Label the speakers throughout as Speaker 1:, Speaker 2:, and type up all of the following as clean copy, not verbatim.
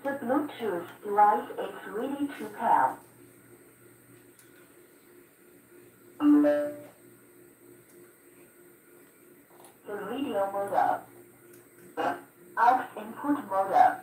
Speaker 1: The Bluetooth device is ready to pair. The radio model. Aux input model.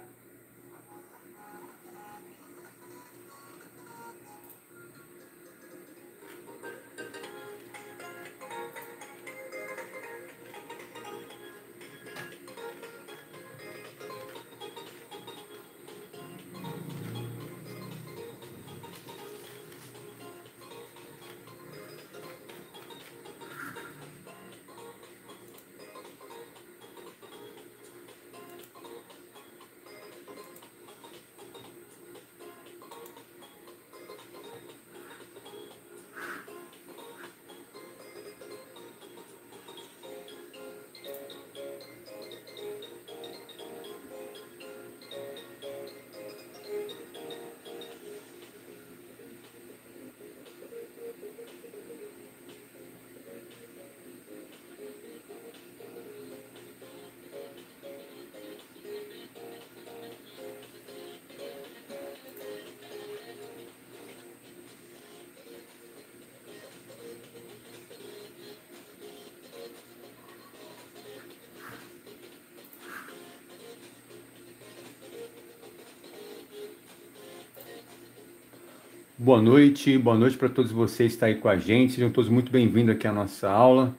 Speaker 2: Boa noite para todos vocês que estão aí com a gente. Sejam todos muito bem-vindos aqui à nossa aula,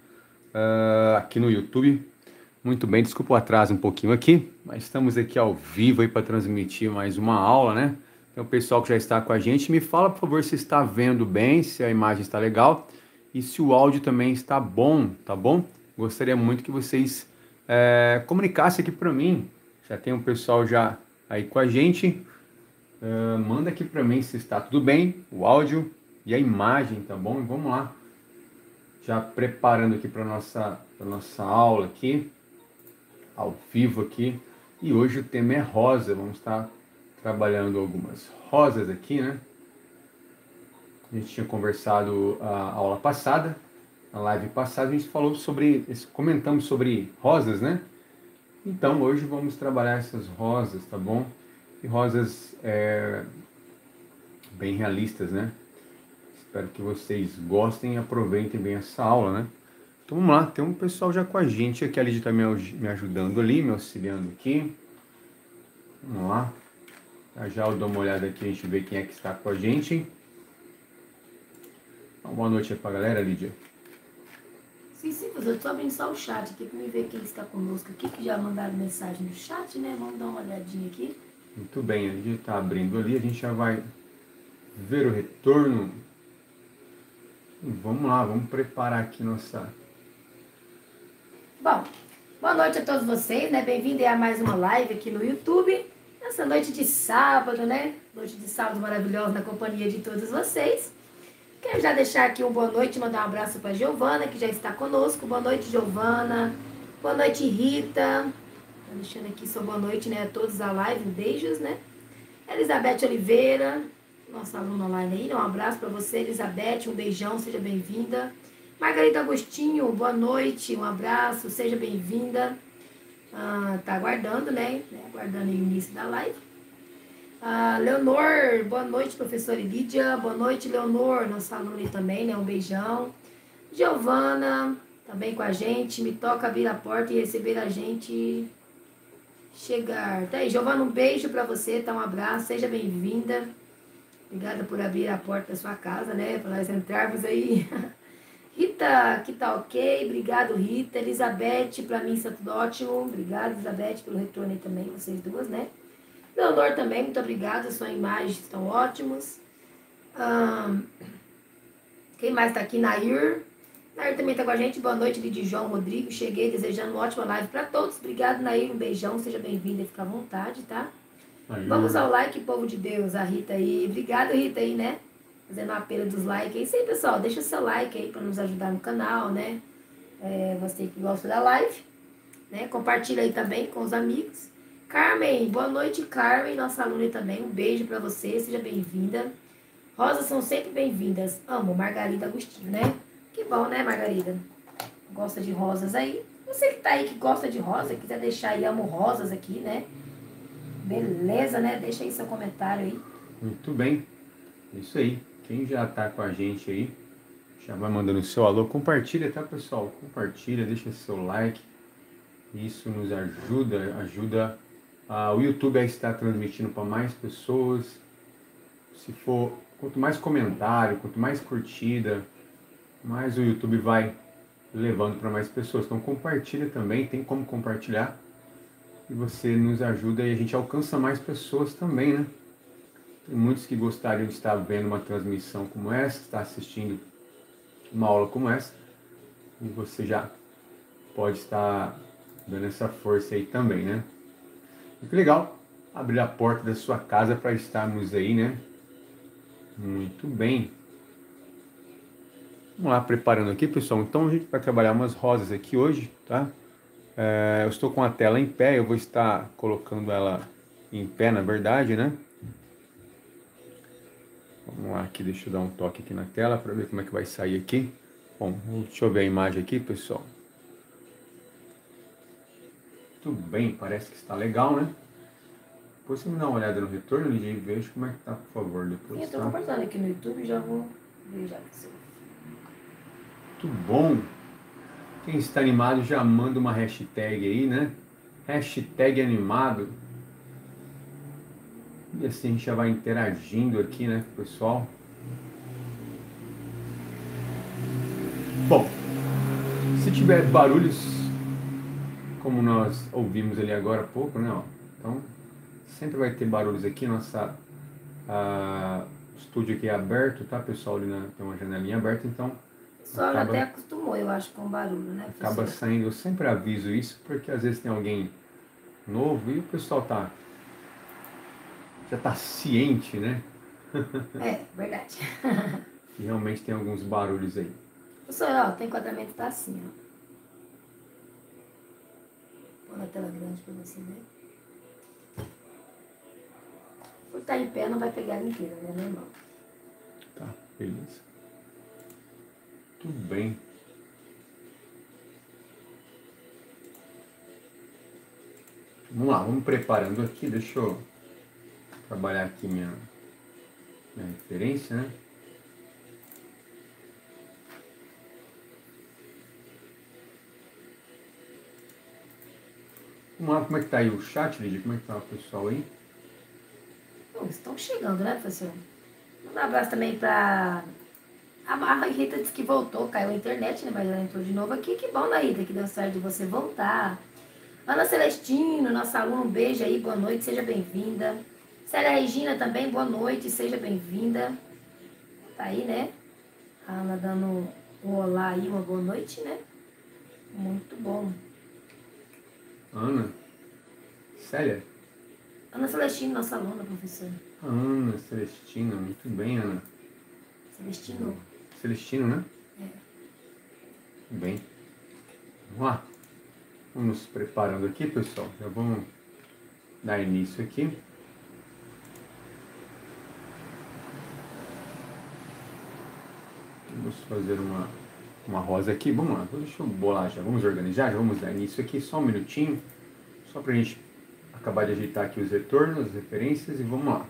Speaker 2: aqui no YouTube. Muito bem, desculpa o atraso um pouquinho aqui, mas estamos aqui ao vivo aí para transmitir mais uma aula, né? Então, o pessoal que já está com a gente, me fala, por favor, se está vendo bem, se a imagem está legal e se o áudio também está bom, tá bom? Gostaria muito que vocês comunicassem aqui para mim. Já tem um pessoal já aí com a gente. Manda aqui para mim se está tudo bem, o áudio e a imagem, tá bom? E vamos lá, já preparando aqui para nossa aula aqui, ao vivo aqui. E hoje o tema é rosa, vamos estar trabalhando algumas rosas aqui, né? A gente tinha conversado a aula passada, na live passada, a gente falou sobre, comentamos sobre rosas, né? Então hoje vamos trabalhar essas rosas, tá bom? E rosas bem realistas, né? Espero que vocês gostem e aproveitem bem essa aula, né? Então vamos lá, tem um pessoal já com a gente aqui, a Lídia está me ajudando ali, me auxiliando aqui. Vamos lá. Já eu dou uma olhada aqui, a gente vê quem é que está com a gente. Então, boa noite aí pra galera, Lídia.
Speaker 3: Sim, eu estou abrindo só o chat aqui para me ver quem está conosco aqui, que já mandaram mensagem no chat, né? Vamos dar uma olhadinha aqui.
Speaker 2: Muito bem, a gente está abrindo ali, a gente já vai ver o retorno. E vamos lá, vamos preparar aqui nossa...
Speaker 3: Bom, boa noite a todos vocês, né? Bem-vindo a mais uma live aqui no YouTube. Nessa noite de sábado, né? Noite de sábado maravilhosa na companhia de todos vocês. Quero já deixar aqui uma boa noite, mandar um abraço para a Giovana, que já está conosco. Boa noite, Giovana. Boa noite, Rita. Deixando aqui sua boa noite, né, a todos da live, beijos, né? Elizabeth Oliveira, nossa aluna online aí, um abraço para você, Elizabeth, um beijão, seja bem-vinda. Margarida Agostinho, boa noite, um abraço, seja bem-vinda. Tá aguardando, né? Aguardando aí o início da live. Leonor, boa noite, professora Lídia, boa noite, Leonor, nossa aluna aí também, né? Um beijão. Giovana, também com a gente, me toca abrir a porta e receber a gente... chegar. Tá aí, Giovana, um beijo pra você, tá? Um abraço, seja bem-vinda. Obrigada por abrir a porta da sua casa, né? Para nós entrarmos aí. Rita, que tá ok. Obrigado, Rita. Elizabeth, pra mim está tudo ótimo. Obrigada, Elizabeth, pelo retorno aí também, vocês duas, né? Leonor também, muito obrigada. Suas imagens estão ótimas. Quem mais tá aqui? Nair. Nair também tá com a gente. Boa noite, de João Rodrigo. Cheguei desejando uma ótima live para todos. Obrigado, Nair. Um beijão. Seja bem-vinda e fica à vontade, tá? Nair. Vamos ao like, povo de Deus. A Rita aí. Obrigado, Rita aí, né? Fazendo um apelo dos likes. É isso aí, pessoal. Deixa o seu like aí para nos ajudar no canal, né? Você que gosta da live, né? Compartilha aí também com os amigos. Carmen, boa noite, Carmen. Nossa aluna aí também. Um beijo para você. Seja bem-vinda. Rosas são sempre bem-vindas. Amo, Margarida Agostinho, né? Que bom, né, Margarida? Gosta de rosas aí. Você que tá aí que gosta de rosa, quiser deixar aí, amo rosas aqui, né? Beleza, né? Deixa aí seu comentário aí.
Speaker 2: Muito bem. Isso aí. Quem já tá com a gente aí, já vai mandando o seu alô. Compartilha, tá, pessoal? Compartilha, deixa seu like. Isso nos ajuda o YouTube a estar transmitindo para mais pessoas. Se for, quanto mais comentário, quanto mais curtida, mais o YouTube vai levando para mais pessoas. Então compartilha também, tem como compartilhar. E você nos ajuda e a gente alcança mais pessoas também, né? Tem muitos que gostariam de estar vendo uma transmissão como essa, estar assistindo uma aula como essa. E você já pode estar dando essa força aí também, né? Muito legal abrir a porta da sua casa para estarmos aí, né? Muito bem. Vamos lá, preparando aqui, pessoal. Então a gente vai trabalhar umas rosas aqui hoje, tá? Eu estou com a tela em pé, eu vou estar colocando ela em pé, na verdade, né? Vamos lá aqui, deixa eu dar um toque aqui na tela para ver como é que vai sair aqui. Bom, deixa eu ver a imagem aqui, pessoal. Tudo bem, parece que está legal, né? Depois você me dá uma olhada no retorno, Lidia, e veja como é que tá, por favor. Depois,
Speaker 3: Eu tô
Speaker 2: tá?
Speaker 3: compartilhando aqui no YouTube e já vou ver já.
Speaker 2: Muito bom. Quem está animado já manda uma hashtag aí, né? Hashtag animado. E assim a gente já vai interagindo aqui, né, com o pessoal. Bom, se tiver barulhos, como nós ouvimos ali agora há pouco, né? Ó, então, sempre vai ter barulhos aqui. Nossa estúdio aqui é aberto, tá, pessoal? Ali tem uma janelinha aberta, então
Speaker 3: O pessoal até acostumou, eu acho, com o barulho, né?
Speaker 2: acaba
Speaker 3: professor?
Speaker 2: saindo. Eu sempre aviso isso, porque às vezes tem alguém novo e o pessoal já tá ciente, né?
Speaker 3: É, verdade.
Speaker 2: Que realmente tem alguns barulhos aí.
Speaker 3: Professor, ó, o enquadramento tá assim, ó. Vou na tela grande pra você ver. Por estar em pé não vai pegar ela inteira, né? Normal.
Speaker 2: Tá, beleza. Tudo bem. Vamos lá, vamos preparando aqui. Deixa eu trabalhar aqui minha referência, né? Vamos lá, como é que tá aí o chat, Lidia? Como é que tá o pessoal aí?
Speaker 3: Bom, estão chegando, né, professor? Um abraço também pra... A Rita disse que voltou, caiu a internet, né? Mas ela entrou de novo aqui. Que bom, né, Rita, que deu certo de você voltar. Ana Celestino, nossa aluna, um beijo aí, boa noite, seja bem-vinda. Célia Regina também, boa noite, seja bem-vinda. Tá aí, né? A Ana dando um olá aí, uma boa noite, né? Muito bom.
Speaker 2: Ana? Célia?
Speaker 3: Ana Celestino, nossa aluna, professora.
Speaker 2: Ana Celestina, muito bem, Ana.
Speaker 3: Celestino.
Speaker 2: Celestino, né?
Speaker 3: É.
Speaker 2: Bem. Vamos lá. Vamos nos preparando aqui, pessoal. Já vamos dar início aqui. Vamos fazer uma rosa aqui. Vamos lá, deixa eu bolar já. Vamos organizar, já vamos dar início aqui. Só um minutinho. Só pra gente acabar de ajeitar aqui os retornos, as referências e vamos lá.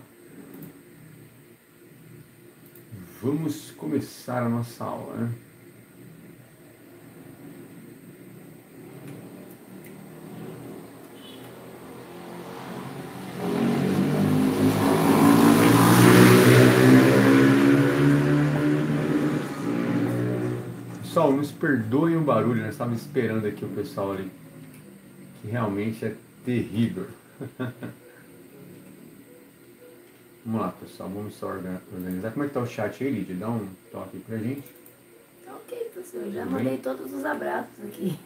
Speaker 2: Vamos começar a nossa aula, né? Pessoal, nos perdoem o barulho, nós estávamos esperando aqui o pessoal ali, que realmente é terrível. Vamos lá, pessoal, vamos só organizar. Como é que tá o chat aí, Lídia? Dá um toque pra gente.
Speaker 3: Tá ok, professor, já
Speaker 2: Tudo
Speaker 3: mandei
Speaker 2: bem?
Speaker 3: todos os abraços aqui.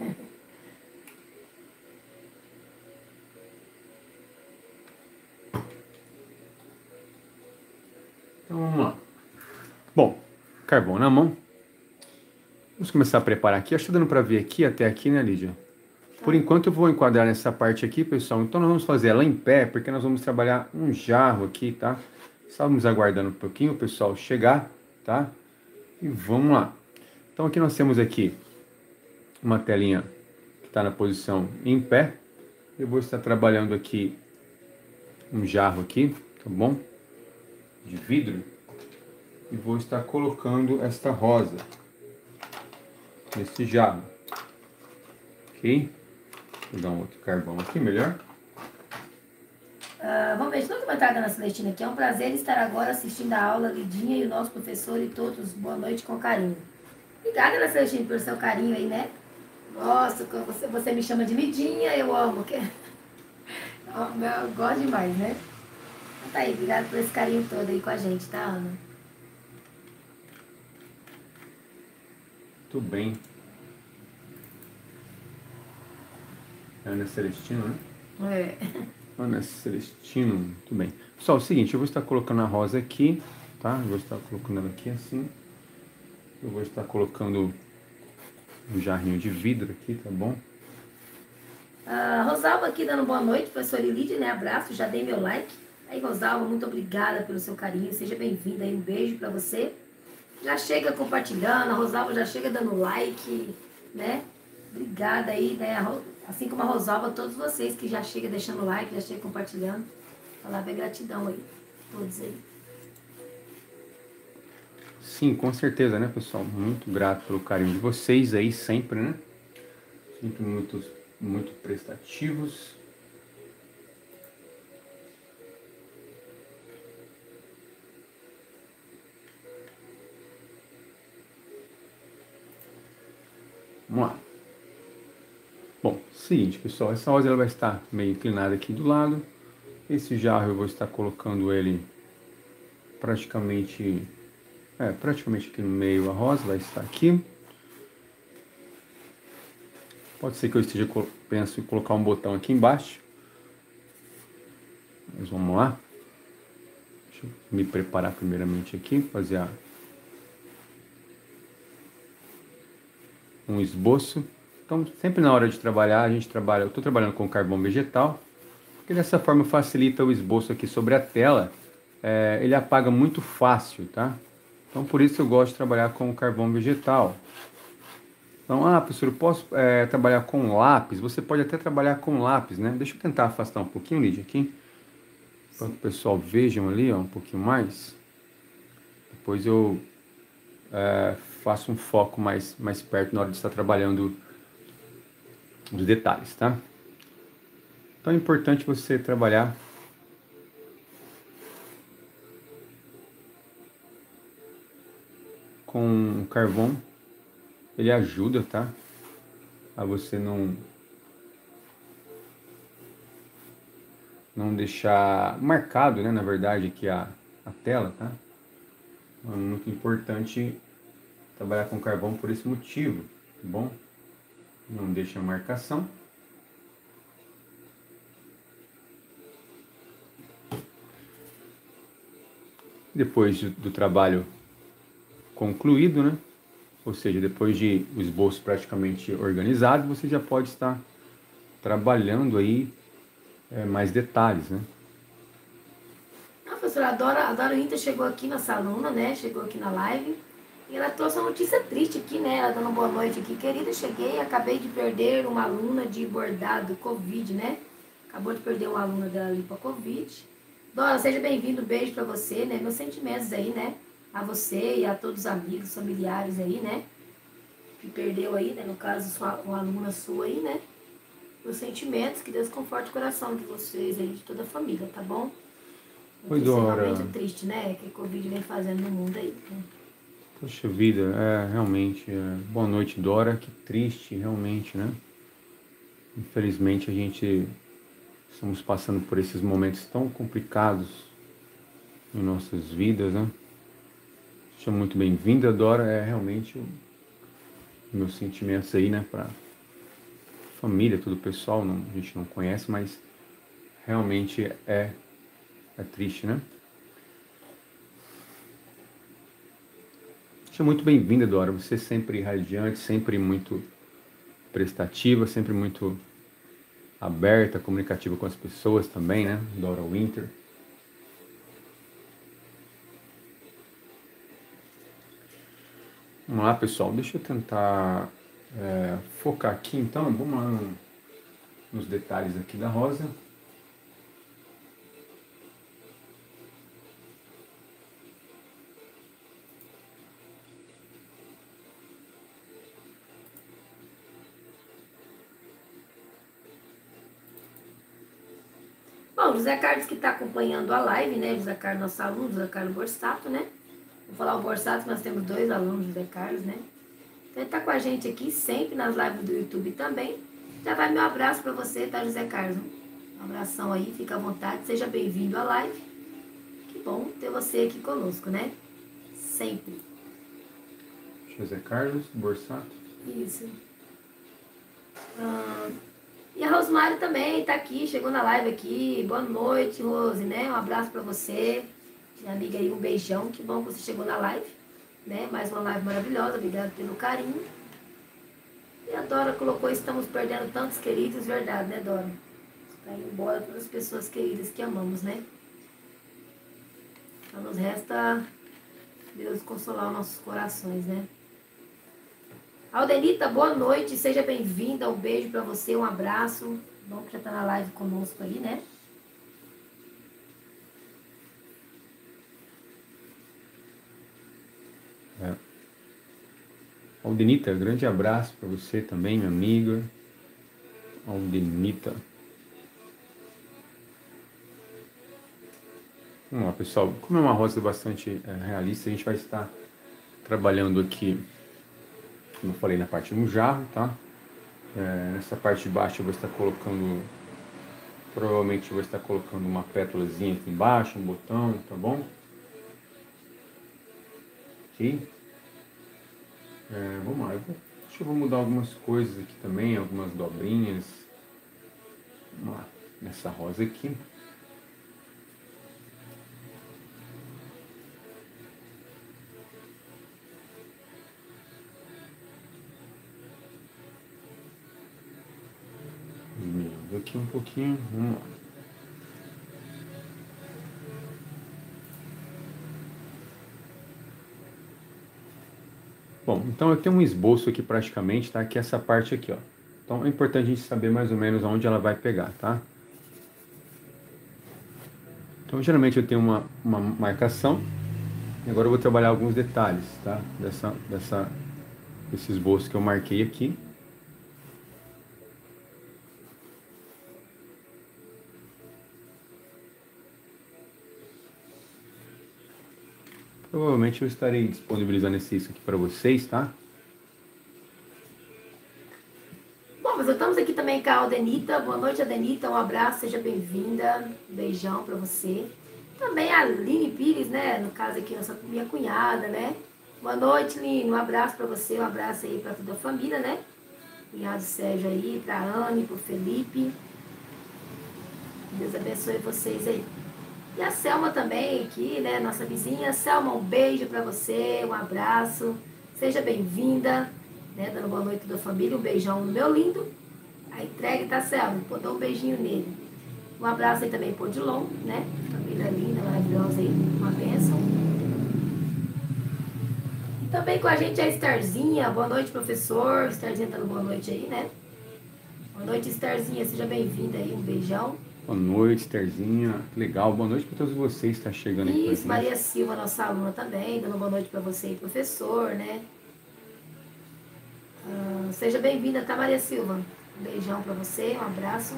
Speaker 2: Então vamos lá. Bom, carvão na mão. Vamos começar a preparar aqui. Acho que tá dando para ver aqui, até aqui, né, Lídia? Por enquanto eu vou enquadrar nessa parte aqui, pessoal. Então nós vamos fazer ela em pé, porque nós vamos trabalhar um jarro aqui, tá? Estávamos aguardando um pouquinho o pessoal chegar, tá? E vamos lá. Então aqui nós temos aqui uma telinha que está na posição em pé. Eu vou estar trabalhando aqui um jarro aqui, tá bom? De vidro. E vou estar colocando esta rosa nesse jarro. Ok? Vou dar um outro carvão aqui, melhor.
Speaker 3: Vamos ver, todo mundo está dando a Celestina aqui. É um prazer estar agora assistindo a aula, Lidinha e o nosso professor e todos. Boa noite com carinho. Obrigada, Ana Celestina, pelo seu carinho aí, né? Nossa, você me chama de Lidinha, eu amo. Eu gosto demais, né? Então tá aí, obrigada por esse carinho todo aí com a gente, tá, Ana?
Speaker 2: Muito bem. Ana Celestino, né?
Speaker 3: É.
Speaker 2: Ana Celestino, muito bem. Pessoal, é o seguinte, eu vou estar colocando a rosa aqui, tá? Eu vou estar colocando ela aqui assim. Eu vou estar colocando um jarrinho de vidro aqui, tá bom?
Speaker 3: Rosalba aqui dando boa noite, professora Lídia, né? Abraço, já dei meu like. Aí, Rosalba, muito obrigada pelo seu carinho. Seja bem-vinda aí, um beijo pra você. Já chega compartilhando, a Rosalba já chega dando like, né? Obrigada aí, né? Assim como a Rosalba, todos vocês que já chegam deixando like, já chegam compartilhando. Palavra é gratidão aí, todos aí.
Speaker 2: Sim, com certeza, né, pessoal? Muito grato pelo carinho de vocês aí, sempre, né? Sempre muito prestativos. Vamos lá. Bom, seguinte, pessoal, essa rosa ela vai estar meio inclinada aqui do lado. Esse jarro eu vou estar colocando ele praticamente aqui no meio. A rosa vai estar aqui. Pode ser que eu penso em colocar um botão aqui embaixo. Mas vamos lá. Deixa eu me preparar primeiramente aqui, fazer um esboço. Então, sempre na hora de trabalhar, eu estou trabalhando com carvão vegetal, porque dessa forma facilita o esboço aqui sobre a tela. Ele apaga muito fácil, tá? Então, por isso eu gosto de trabalhar com carvão vegetal. Então, professor, eu posso trabalhar com lápis? Você pode até trabalhar com lápis, né? Deixa eu tentar afastar um pouquinho, Lídia, aqui. Para que o pessoal vejam ali, ó, um pouquinho mais. Depois eu faço um foco mais perto na hora de estar trabalhando os detalhes, tá? Então é importante você trabalhar com carvão. Ele ajuda, tá? A você não deixar marcado, né, na verdade, aqui a tela, tá? É muito importante trabalhar com carvão por esse motivo, tá bom? Não deixa a marcação. Depois do trabalho concluído, né? Ou seja, depois de o esboço praticamente organizado, você já pode estar trabalhando aí mais detalhes, né?
Speaker 3: A professora Adora Inter chegou aqui, nossa aluna, né? Chegou aqui na live. E ela trouxe uma notícia triste aqui, né? Ela dando boa noite aqui. Querida, cheguei, acabei de perder uma aluna de bordado, Covid, né? Acabou de perder uma aluna dela ali pra Covid. Dora, seja bem-vindo, beijo pra você, né? Meus sentimentos aí, né? A você e a todos os amigos, familiares aí, né? Que perdeu aí, né? No caso, uma aluna sua aí, né? Meus sentimentos, que Deus conforte o coração de vocês aí, de toda a família, tá bom?
Speaker 2: Oi,
Speaker 3: Isso é
Speaker 2: Dora.
Speaker 3: realmente triste, né? Que a Covid vem fazendo no mundo aí, né?
Speaker 2: Poxa vida, realmente. Boa noite, Dora. Que triste, realmente, né? Infelizmente a gente estamos passando por esses momentos tão complicados em nossas vidas, né? Seja muito bem-vinda, Dora. Realmente meus sentimentos aí, né? Pra família, todo o pessoal, a gente não conhece, mas realmente é triste, né? Seja muito bem-vinda, Dora. Você sempre radiante, sempre muito prestativa, sempre muito aberta, comunicativa com as pessoas também, né? Dora Winter. Vamos lá, pessoal. Deixa eu tentar focar aqui, então. Vamos lá nos detalhes aqui da rosa.
Speaker 3: Bom, José Carlos que está acompanhando a live, né? José Carlos, nosso aluno, José Carlos Borsato, né? Vou falar o Borsato, nós temos 2 alunos, José Carlos, né? Então ele está com a gente aqui sempre nas lives do YouTube também. Já vai meu abraço para você, tá, José Carlos? Um abração aí, fica à vontade, seja bem-vindo à live. Que bom ter você aqui conosco, né? Sempre.
Speaker 2: José Carlos Borsato.
Speaker 3: Isso. E a Rosemary também tá aqui, chegou na live aqui. Boa noite, Rose, né? Um abraço para você. Minha amiga aí, um beijão. Que bom que você chegou na live, né? Mais uma live maravilhosa, obrigado pelo carinho. E a Dora colocou, estamos perdendo tantos queridos, verdade, né, Dora? Está indo embora todas as pessoas queridas que amamos, né? Só nos resta Deus consolar os nossos corações, né? Aldenita, boa noite, seja bem-vinda, um beijo pra você, um abraço. Bom que já tá na live conosco aí, né?
Speaker 2: Aldenita, grande abraço para você também, minha amiga. Aldenita. Vamos lá, pessoal. Como é uma rosa bastante realista, a gente vai estar trabalhando aqui, como eu falei, na parte do jarro, tá? Nessa parte de baixo eu vou estar colocando, provavelmente eu vou estar colocando uma pétalazinha aqui embaixo, um botão, tá bom? Aqui. Vamos lá, acho que eu vou mudar algumas coisas aqui também, algumas dobrinhas. Vamos lá, nessa rosa aqui. Diminuindo aqui um pouquinho, vamos lá. Bom, então eu tenho um esboço aqui praticamente, tá? Que é essa parte aqui, ó. Então é importante a gente saber mais ou menos aonde ela vai pegar, tá? Então geralmente eu tenho uma marcação, e agora eu vou trabalhar alguns detalhes, tá? Desse esboço que eu marquei aqui. Provavelmente eu estarei disponibilizando isso aqui para vocês, tá?
Speaker 3: Bom, mas estamos aqui também com a Aldenita. Boa noite, Aldenita. Um abraço, seja bem-vinda. Um beijão pra você. Também a Aline Pires, né? No caso aqui, nossa minha cunhada, né? Boa noite, Line. Um abraço pra você, um abraço aí pra toda a família, né? Cunhado Sérgio aí, pra Anne, pro Felipe. Deus abençoe vocês aí. E a Selma também aqui, né? Nossa vizinha. Selma, um beijo pra você, um abraço. Seja bem-vinda, né? Dando boa noite a toda a família. Um beijão no meu lindo. A entrega tá, Selma? Pô, dá um beijinho nele. Um abraço aí também pro Odilon, né? Família linda, maravilhosa aí. Uma bênção. E também com a gente a Estarzinha. Boa noite, professor. Estarzinha dando boa noite aí, né? Boa noite, Estarzinha. Seja bem-vinda aí. Um beijão.
Speaker 2: Boa noite, Terzinha. Legal, boa noite para todos vocês que estão chegando aqui.
Speaker 3: Isso, Maria Silva, nossa aluna também, dando boa noite para você e professor, né? Seja bem-vinda, tá, Maria Silva? Um beijão para você, um abraço.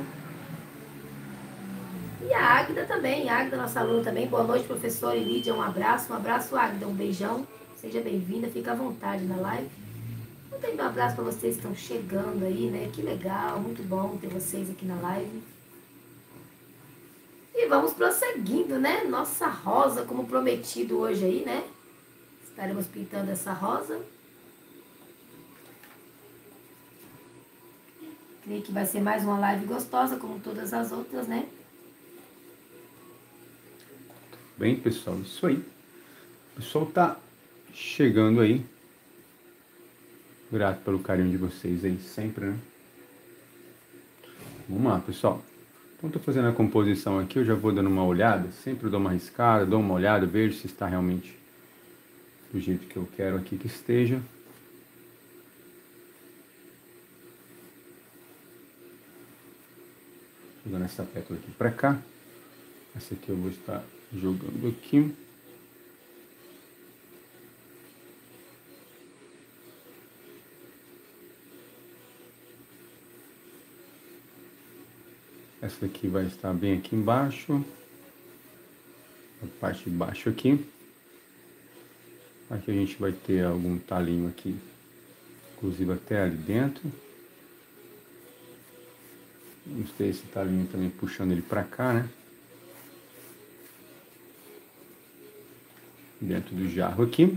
Speaker 3: E a Águida também, a Águida, nossa aluna também. Boa noite, professor e Lídia, um abraço, Águida, um beijão. Seja bem-vinda, fica à vontade na live. Também um abraço para vocês que estão chegando aí, né? Que legal, muito bom ter vocês aqui na live. E vamos prosseguindo, né? Nossa rosa, como prometido hoje aí, né? Estaremos pintando essa rosa. Creio que vai ser mais uma live gostosa, como todas as outras, né?
Speaker 2: Bem, pessoal, isso aí. O pessoal tá chegando aí. Grato pelo carinho de vocês aí, sempre, né? Vamos lá, pessoal. Então, estou fazendo a composição aqui, eu já vou dando uma olhada, sempre dou uma riscada, dou uma olhada, vejo se está realmente do jeito que eu quero aqui que esteja. Jogando essa pétala aqui para cá. Essa aqui eu vou estar jogando aqui. Essa aqui vai estar bem aqui embaixo. A parte de baixo aqui. Aqui a gente vai ter algum talinho aqui, inclusive até ali dentro. Vamos ter esse talinho também puxando ele para cá, né? Dentro do jarro aqui.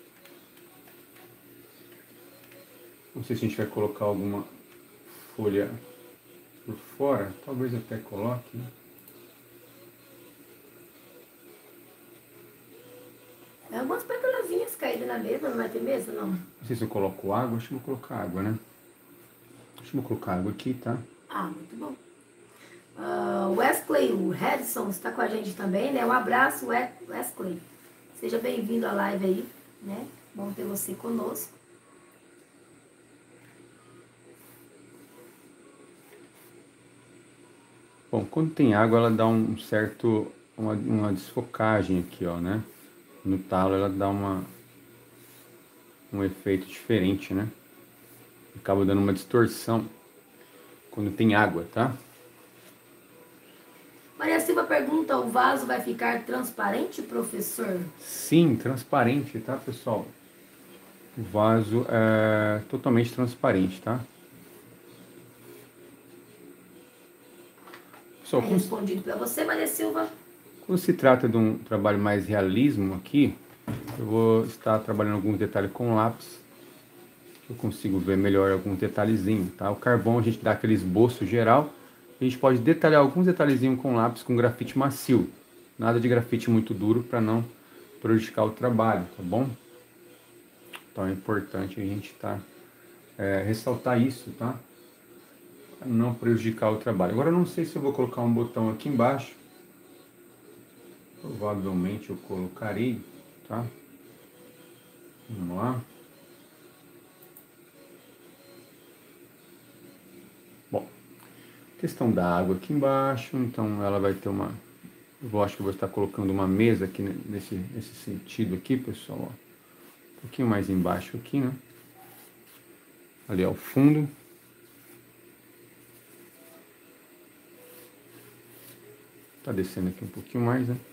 Speaker 2: Não sei se a gente vai colocar alguma folha por fora. Talvez até coloque, né?
Speaker 3: Algumas pétalazinhas caídas na mesa, não vai ter mesa, não?
Speaker 2: Não sei se eu coloco água, acho que vou colocar água, né? Acho que vou colocar água aqui, tá?
Speaker 3: Ah, muito bom. Wesley Redson está com a gente também, né? Um abraço, Wesley. Seja bem-vindo à live aí, né? Bom ter você conosco.
Speaker 2: Bom, quando tem água, ela dá um certo, uma desfocagem aqui, ó, né? No talo ela dá um efeito diferente, né? Acaba dando uma distorção quando tem água, tá?
Speaker 3: Maria Silva pergunta, o vaso vai ficar transparente, professor?
Speaker 2: Sim, transparente, tá, pessoal? O vaso é totalmente transparente, tá? Pessoal,
Speaker 3: É respondido para você, Maria Silva.
Speaker 2: quando se trata de um trabalho mais realismo aqui, eu vou estar trabalhando alguns detalhes com lápis. Eu consigo ver melhor alguns detalhezinhos, tá? O carvão a gente dá aquele esboço geral. A gente pode detalhar alguns detalhezinhos com lápis com grafite macio. Nada de grafite muito duro para não prejudicar o trabalho, tá bom? Então é importante a gente ressaltar isso, tá? Pra não prejudicar o trabalho. Agora eu não sei se eu vou colocar um botão aqui embaixo. Provavelmente eu colocarei, tá? Vamos lá. Bom, questão da água aqui embaixo, então ela vai ter uma... acho que eu vou estar colocando uma mesa aqui nesse sentido aqui, pessoal, ó. Um pouquinho mais embaixo aqui, né? Ali ao fundo. Tá descendo aqui um pouquinho mais, né?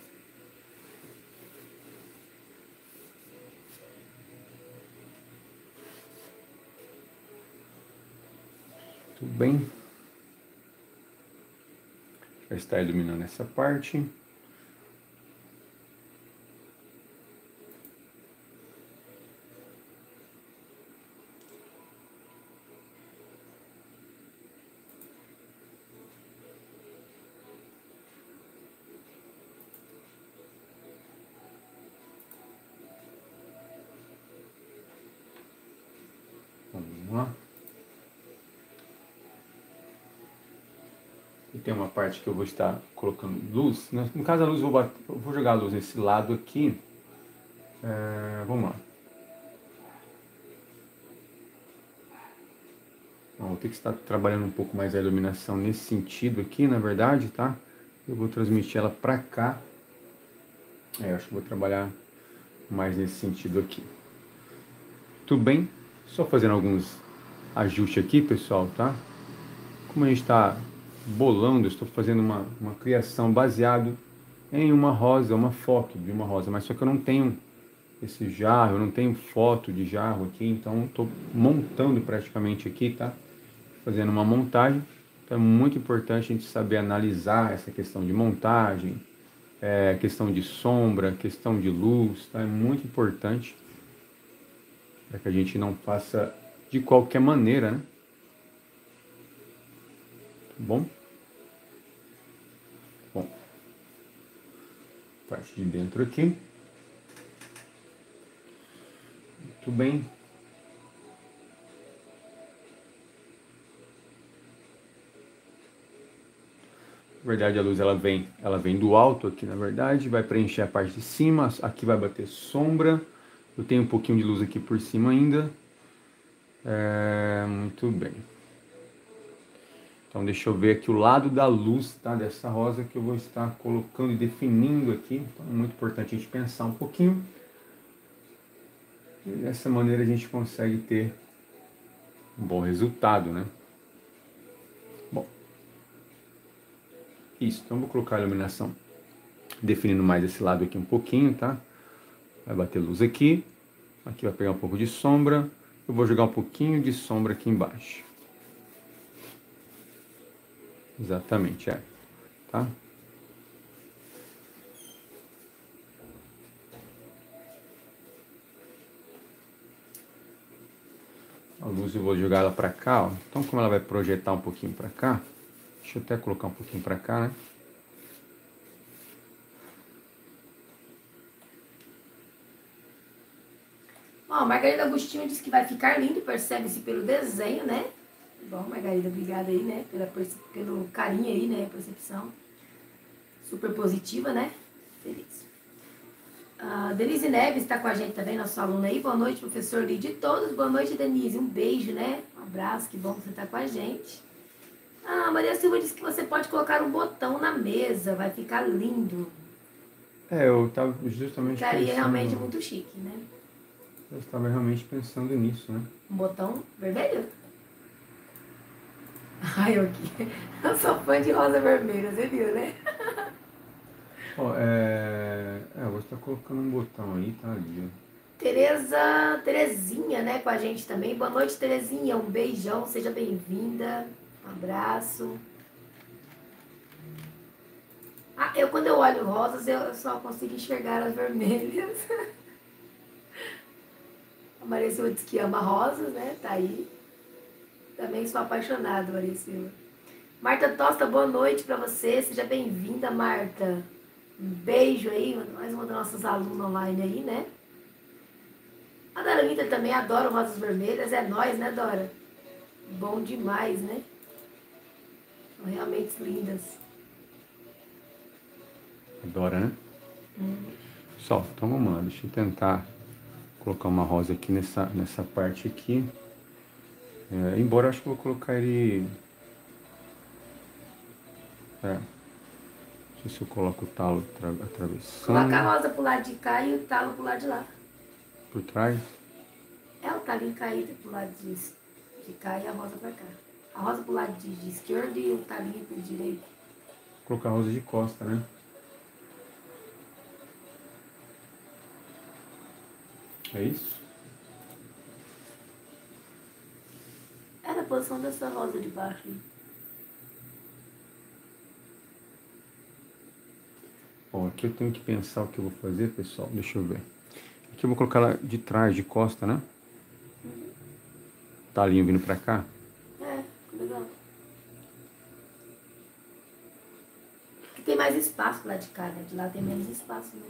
Speaker 2: Tudo bem. Já está iluminando essa parte. Vamos lá. E tem uma parte que eu vou estar colocando luz. No caso, a luz, eu vou jogar a luz nesse lado aqui. Vamos lá. Bom, vou ter que estar trabalhando um pouco mais a iluminação nesse sentido aqui, na verdade, tá? Eu vou transmitir ela para cá. Eu acho que vou trabalhar mais nesse sentido aqui. Tudo bem? Só fazendo alguns ajustes aqui, pessoal, tá? Como a gente está bolando, eu estou fazendo uma criação baseado em uma rosa, uma foto de uma rosa, mas só que eu não tenho esse jarro, eu não tenho foto de jarro aqui, então estou montando praticamente aqui, tá? Fazendo uma montagem, então é muito importante a gente saber analisar essa questão de montagem, questão de sombra, questão de luz, tá? É muito importante para que a gente não faça de qualquer maneira, né? Tá bom? Bom, parte de dentro aqui. Muito bem. Na verdade, a luz ela vem do alto aqui, na verdade, vai preencher a parte de cima, aqui vai bater sombra. Eu tenho um pouquinho de luz aqui por cima ainda. Muito bem. Então deixa eu ver aqui o lado da luz, tá, dessa rosa que eu vou estar colocando e definindo aqui. Então é muito importante a gente pensar um pouquinho. E dessa maneira a gente consegue ter um bom resultado, né? Bom, Isso, então vou colocar a iluminação definindo mais esse lado aqui um pouquinho, tá? Vai bater luz aqui. Aqui vai pegar um pouco de sombra. Eu vou jogar um pouquinho de sombra aqui embaixo. Exatamente, tá? A luz eu vou jogar ela para cá, ó. Então como ela vai projetar um pouquinho para cá, deixa eu até colocar um pouquinho para cá, né?
Speaker 3: Ó, Margarida Agostinho disse que vai ficar lindo, percebe-se pelo desenho, né? Bom, Margarida, obrigada aí, né? Pelo carinho aí, né? Percepção super positiva, né? Feliz. Denise Neves está com a gente também, nosso aluno aí. Boa noite, professor Lídio e todos. Boa noite, Denise. Um beijo, né? Um abraço, que bom que você está com a gente. Maria Silva disse que você pode colocar um botão na mesa, vai ficar lindo.
Speaker 2: Eu estava justamente
Speaker 3: Ficaria
Speaker 2: pensando...
Speaker 3: realmente muito chique, né?
Speaker 2: Eu estava realmente pensando nisso, né?
Speaker 3: Um botão vermelho? Ai, eu sou fã de rosa vermelha, você viu, né?
Speaker 2: Ó, vou estar colocando um botão aí, tá ali, ó.
Speaker 3: Terezinha, né, com a gente também. Boa noite, Terezinha. Um beijão, seja bem-vinda. Um abraço. Quando eu olho rosas, eu só consigo enxergar as vermelhas. A Maria Silva diz que ama rosas, né? Tá aí. Também sou apaixonada, Maria Silva. Marta Tosta, boa noite pra você. Seja bem-vinda, Marta. Um beijo aí, mais uma das nossas alunas online aí, né? A Dora Winter também adora rosas vermelhas. É nóis, né, Dora? Bom demais, né? São realmente lindas.
Speaker 2: Adora, né? Pessoal, então vamos lá. Deixa eu tentar colocar uma rosa aqui nessa parte aqui. Embora eu acho que eu vou colocar ele... Não sei se eu coloco o talo atravessando.
Speaker 3: Coloca a rosa pro lado de cá e o talo pro lado de lá.
Speaker 2: Por trás.
Speaker 3: O talinho caído pro lado de cá e a rosa pra cá. A rosa pro lado de esquerdo e o talinho pro direito.
Speaker 2: Vou colocar a rosa de costa, né? É isso?
Speaker 3: É na posição dessa rosa de baixo aí.
Speaker 2: Bom, aqui eu tenho que pensar o que eu vou fazer, pessoal. Deixa eu ver. Aqui eu vou colocar ela de trás, de costa, né? Talinho vindo pra cá.
Speaker 3: Legal. Aqui tem mais espaço lá de cá, né? De lá tem menos espaço, né?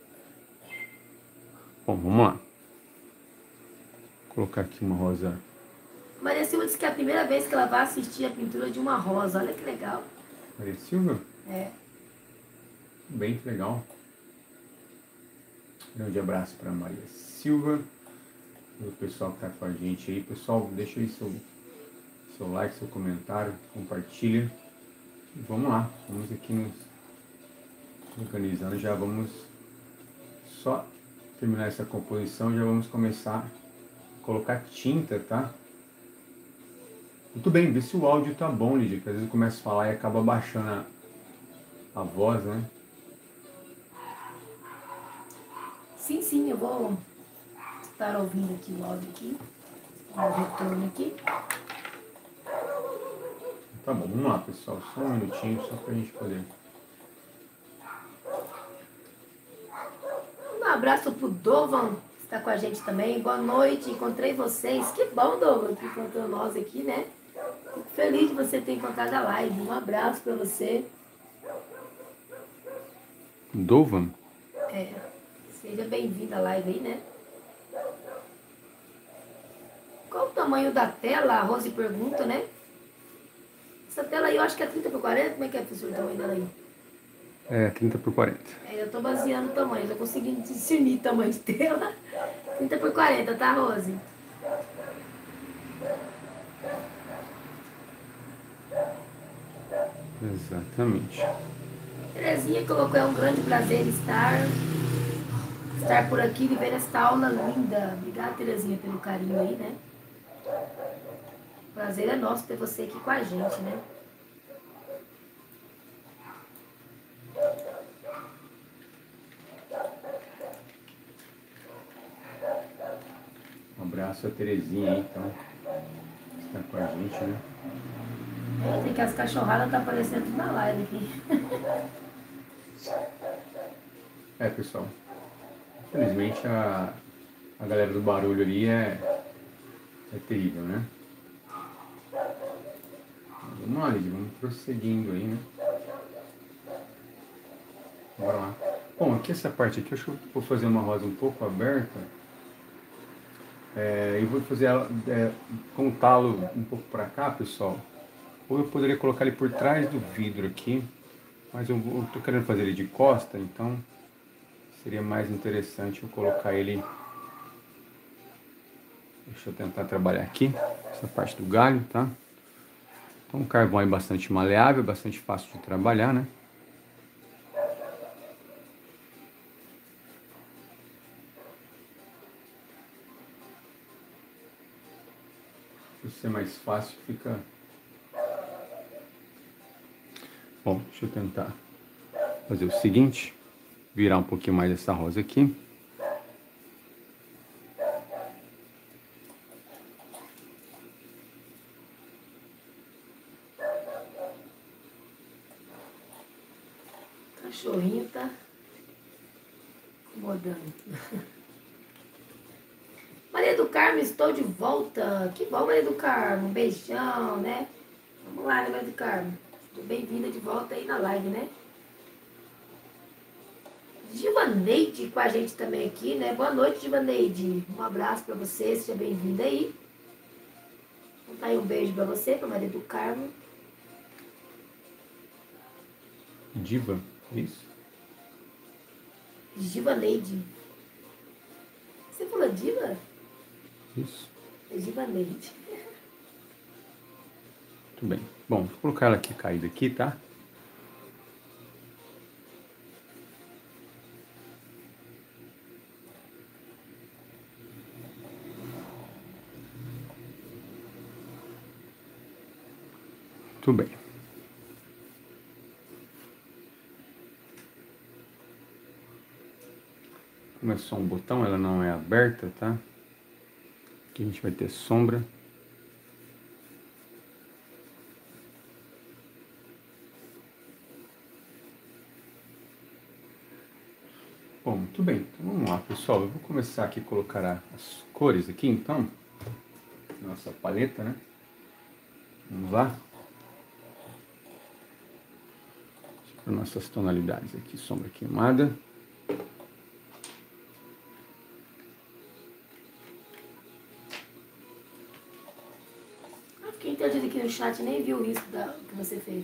Speaker 2: Bom, vamos lá. Vou colocar aqui uma rosa.
Speaker 3: Maria Silva disse que é a primeira vez que ela vai assistir a pintura de uma rosa. Olha que legal.
Speaker 2: Maria Silva?
Speaker 3: É.
Speaker 2: Bem legal. Grande abraço para Maria Silva. E o pessoal que está com a gente aí. Pessoal, deixa aí seu like, seu comentário, compartilha. E vamos lá. Vamos aqui nos organizando. Já vamos só terminar essa composição. Já vamos começar a colocar tinta, tá? Muito bem, vê se o áudio tá bom, Lídia, que às vezes eu começo a falar e acaba baixando a voz, né?
Speaker 3: Sim, eu vou estar ouvindo aqui o áudio aqui. O retorno aqui.
Speaker 2: Tá bom, vamos lá, pessoal. Só um minutinho, só pra gente poder...
Speaker 3: Um abraço pro Dovan, que está com a gente também. Boa noite, encontrei vocês. Que bom, Dovan, que encontrou nós aqui, né? Fico feliz de você ter encontrado a live. Um abraço para você.
Speaker 2: Dovan?
Speaker 3: Seja bem-vindo à live aí, né? Qual o tamanho da tela? A Rose pergunta, né? Essa tela aí eu acho que é 30x40. Como é que é, professor, o tamanho dela aí?
Speaker 2: 30x40.
Speaker 3: Eu estou baseando o tamanho. Eu tô conseguindo discernir o tamanho de tela. 30x40, tá, Rose?
Speaker 2: Exatamente.
Speaker 3: Terezinha colocou, é um grande prazer estar por aqui e ver esta aula linda. Obrigada, Terezinha, pelo carinho aí, né? O prazer é nosso ter você aqui com a gente, né?
Speaker 2: abraço a Terezinha aí, então, está com a gente, né?
Speaker 3: Tem que as cachorradas tá aparecendo tudo na live aqui.
Speaker 2: Pessoal, infelizmente a galera do barulho ali é terrível, né? Vamos lá, Lidia, vamos prosseguindo aí, né? Bora lá. Bom, aqui essa parte aqui, eu acho que eu vou fazer uma rosa um pouco aberta. E vou fazer ela com o talo um pouco para cá, pessoal. Ou eu poderia colocar ele por trás do vidro aqui. Mas eu tô querendo fazer ele de costa, então seria mais interessante eu colocar ele... Deixa eu tentar trabalhar aqui, essa parte do galho, tá? Então o carvão é bastante maleável, bastante fácil de trabalhar, né? Por ser mais fácil, fica... Bom, deixa eu tentar fazer o seguinte, virar um pouquinho mais essa rosa aqui.
Speaker 3: Cachorrinho tá incomodando. Maria do Carmo, estou de volta. Que bom, Maria do Carmo. Um beijão, né? Vamos lá, né, Maria do Carmo? Bem-vinda de volta aí na live, né? Divaneide com a gente também aqui, né? Boa noite, Divaneide. Um abraço pra você, seja bem-vinda aí. Então tá aí um beijo pra você, pra Maria do Carmo.
Speaker 2: Diva, isso?
Speaker 3: Divaneide. Você falou diva?
Speaker 2: Isso.
Speaker 3: É Divaneide.
Speaker 2: Muito bem. Bom, vou colocar ela aqui caída aqui, tá? Muito bem. Como é só um botão, ela não é aberta, tá? Aqui a gente vai ter sombra. Bom, muito bem. Então vamos lá, pessoal. Eu vou começar aqui a colocar as cores aqui, então. Nossa paleta, né? Vamos lá. Para nossas tonalidades aqui, sombra queimada.
Speaker 3: Fiquei entendido aqui no chat, nem viu isso que você fez.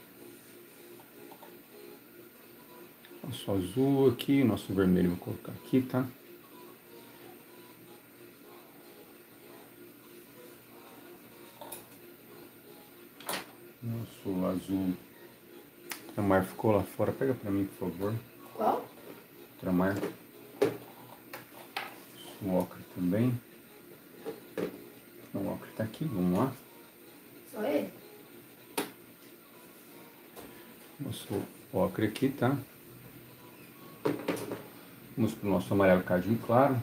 Speaker 2: Nosso azul aqui, nosso vermelho vou colocar aqui, tá? Nosso azul tramar ficou lá fora. Pega pra mim, por favor.
Speaker 3: Qual?
Speaker 2: Tramar. O ocre também. O ocre tá aqui, vamos lá.
Speaker 3: Só ele?
Speaker 2: Nosso ocre aqui, tá? Vamos pro nosso amarelo cadinho claro.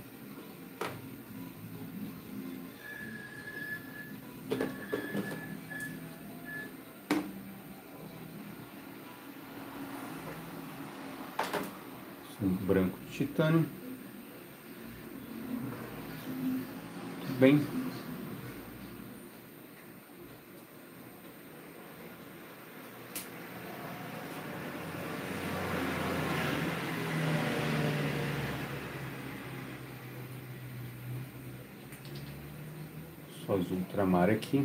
Speaker 2: Um branco de titânio. Muito bem. Só azul ultramar aqui.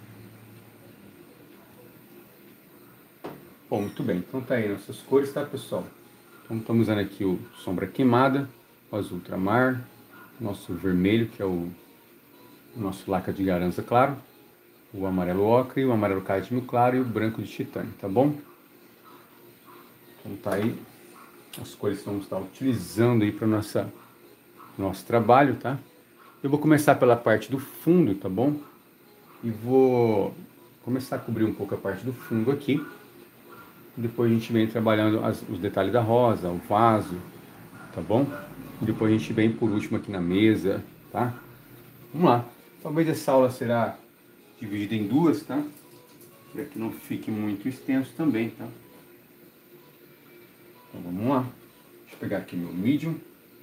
Speaker 2: Bom, muito bem. Então tá aí nossas cores, tá, pessoal? Então estamos usando aqui o sombra queimada, o azul ultramar, nosso vermelho, que é o nosso laca de garanza claro, o amarelo ocre, o amarelo cadmio claro e o branco de titânio, tá bom? Então tá aí as cores que vamos estar utilizando aí para nosso trabalho, tá? Eu vou começar pela parte do fundo, tá bom? E vou começar a cobrir um pouco a parte do fundo aqui. Depois a gente vem trabalhando os detalhes da rosa, o vaso, tá bom? E depois a gente vem por último aqui na mesa, tá? Vamos lá. Talvez essa aula será dividida em duas, tá? Para que não fique muito extenso também, tá? Então vamos lá. Deixa eu pegar aqui meu medium.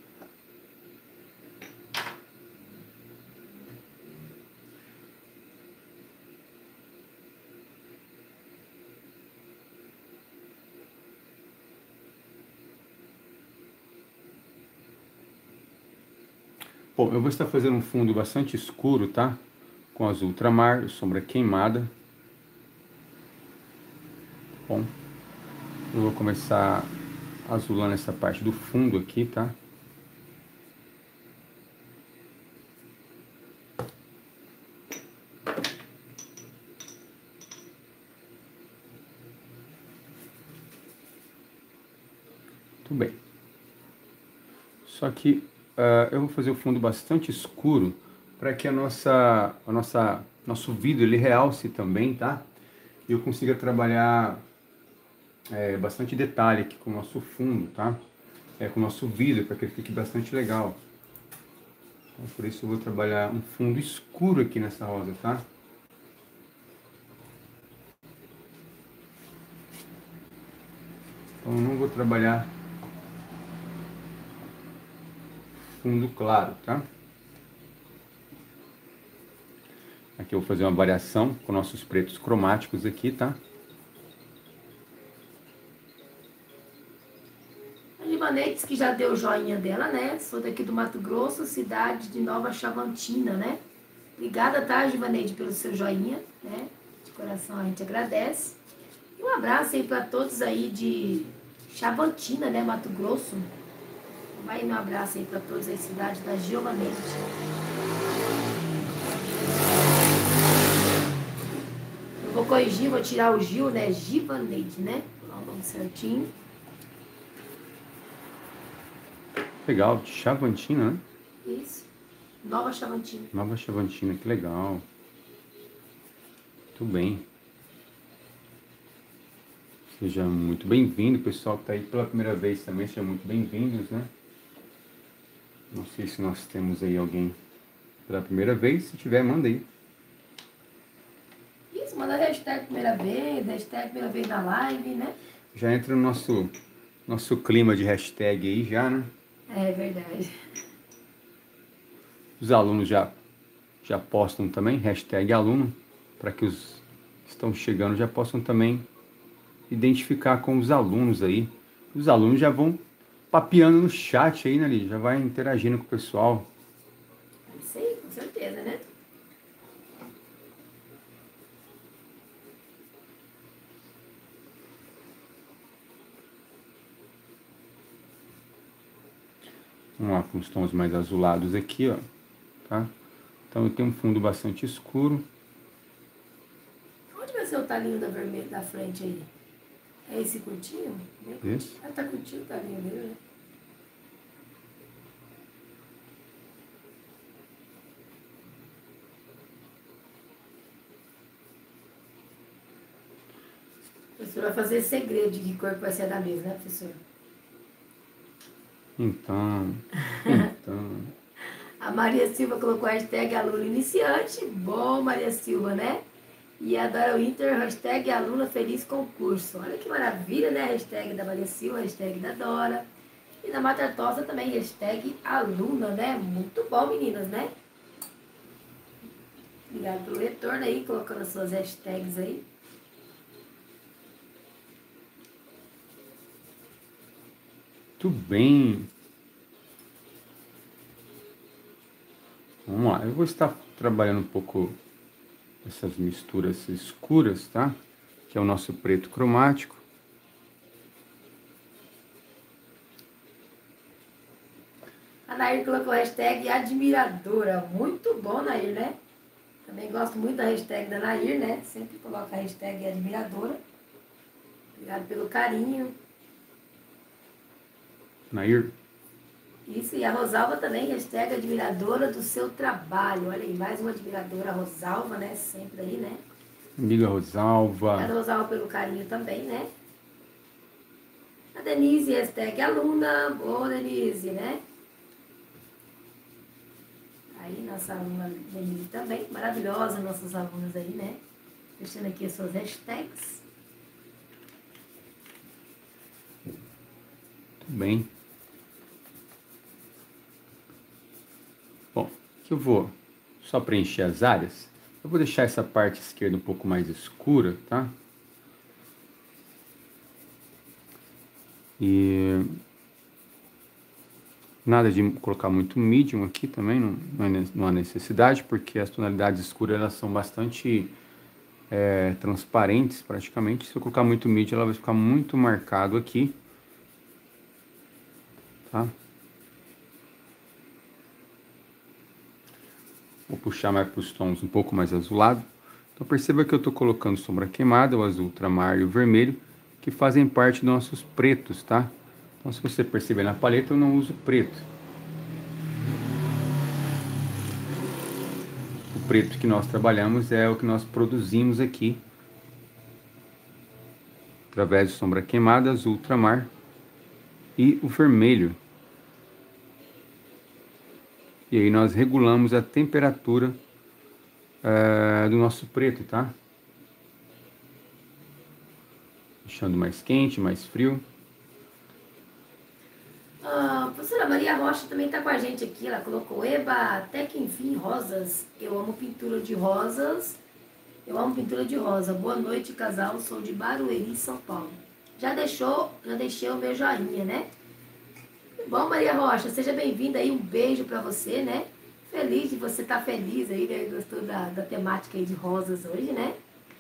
Speaker 2: Bom, eu vou estar fazendo um fundo bastante escuro, tá? Com azul ultramar, sombra queimada. Bom, eu vou começar azulando essa parte do fundo aqui, tá? Muito bem. Só que eu vou fazer o fundo bastante escuro para que nosso vidro ele realce também, tá? E eu consiga trabalhar bastante detalhe aqui com o nosso fundo, tá? Com o nosso vidro, para que ele fique bastante legal. Então, por isso eu vou trabalhar um fundo escuro aqui nessa rosa, tá? Então eu não vou trabalhar fundo claro, tá? Aqui eu vou fazer uma variação com nossos pretos cromáticos aqui, tá?
Speaker 3: A Livanetes, que já deu o joinha dela, né? Sou daqui do Mato Grosso, cidade de Nova Chavantina, né? Obrigada, tá, Givaneide, pelo seu joinha, né? De coração a gente agradece. E um abraço aí para todos aí de Chavantina, né? Mato Grosso. Vai um abraço aí para todos aí, cidade da Giovaneide. Eu vou corrigir, vou tirar o Gil, né? Givaneide, né? Falar o nome certinho.
Speaker 2: Legal, de Chavantina, né?
Speaker 3: Isso. Nova Chavantina.
Speaker 2: Nova Chavantina, que legal. Muito bem. Seja muito bem-vindo, pessoal que está aí pela primeira vez também, sejam muito bem-vindos, né? Não sei se nós temos aí alguém pela primeira vez, se tiver, manda aí.
Speaker 3: Isso, manda hashtag primeira vez na live, né?
Speaker 2: Já entra no nosso clima de hashtag aí já, né?
Speaker 3: É verdade.
Speaker 2: Os alunos já postam também, hashtag aluno, para que os que estão chegando já possam também identificar com os alunos aí. Os alunos já vão papeando no chat aí, né, Lídia? Já vai interagindo com o pessoal.
Speaker 3: Isso aí, com certeza, né?
Speaker 2: Vamos lá, com os tons mais azulados aqui, ó, tá? Então eu tenho um fundo bastante escuro.
Speaker 3: Onde vai ser o talinho da vermelha da frente aí? É esse curtinho?
Speaker 2: Esse?
Speaker 3: Ah, tá curtinho o talinho dele, né? O professor vai fazer segredo de que cor que vai ser da mesa, né, professor?
Speaker 2: Então.
Speaker 3: A Maria Silva colocou a hashtag aluno iniciante. Bom, Maria Silva, né? E a Dora Winter, hashtag aluna feliz concurso. Olha que maravilha, né? Hashtag da Maria Silva, hashtag da Dora. E da Mata Tosa também, hashtag aluna, né? Muito bom, meninas, né? Obrigada pelo retorno aí, colocando as suas hashtags aí.
Speaker 2: Muito bem. Vamos lá, eu vou estar trabalhando um pouco essas misturas escuras, tá? Que é o nosso preto cromático.
Speaker 3: A Nair colocou a hashtag admiradora. Muito bom, Nair, né? Também gosto muito da hashtag da Nair, né? Sempre coloca a hashtag admiradora. Obrigado pelo carinho.
Speaker 2: Nair.
Speaker 3: Isso, e a Rosalva também, hashtag admiradora do seu trabalho. Olha aí, mais uma admiradora, a Rosalva, né? Sempre aí, né?
Speaker 2: Amiga Rosalva.
Speaker 3: Obrigada, Rosalva, pelo carinho também, né? A Denise, hashtag aluna. Boa, Denise, né? Aí, nossa aluna Denise também, maravilhosa, nossas alunas aí, né? Deixando aqui as suas hashtags.
Speaker 2: Tudo bem. Bom, aqui eu vou só preencher as áreas. Eu vou deixar essa parte esquerda um pouco mais escura, tá? E nada de colocar muito medium aqui também, não há necessidade, porque as tonalidades escuras elas são bastante transparentes praticamente. Se eu colocar muito medium, ela vai ficar muito marcado aqui, tá? Vou puxar mais para os tons um pouco mais azulado. Então perceba que eu estou colocando sombra queimada, o azul ultramar e o vermelho, que fazem parte dos nossos pretos, tá? Então se você perceber na paleta, eu não uso preto. O preto que nós trabalhamos é o que nós produzimos aqui, através de sombra queimada, azul ultramar e o vermelho. E aí nós regulamos a temperatura do nosso preto, tá? Deixando mais quente, mais frio.
Speaker 3: A professora Maria Rocha também está com a gente aqui. Ela colocou: Eba, até que enfim, rosas. Eu amo pintura de rosas. Eu amo pintura de rosa. Boa noite, casal. Sou de Barueri, São Paulo. Já deixei o meu joinha, né? Bom, Maria Rocha, seja bem-vinda aí. Um beijo para você, né? Feliz de você estar feliz aí, né? Gostou da temática aí de rosas hoje, né?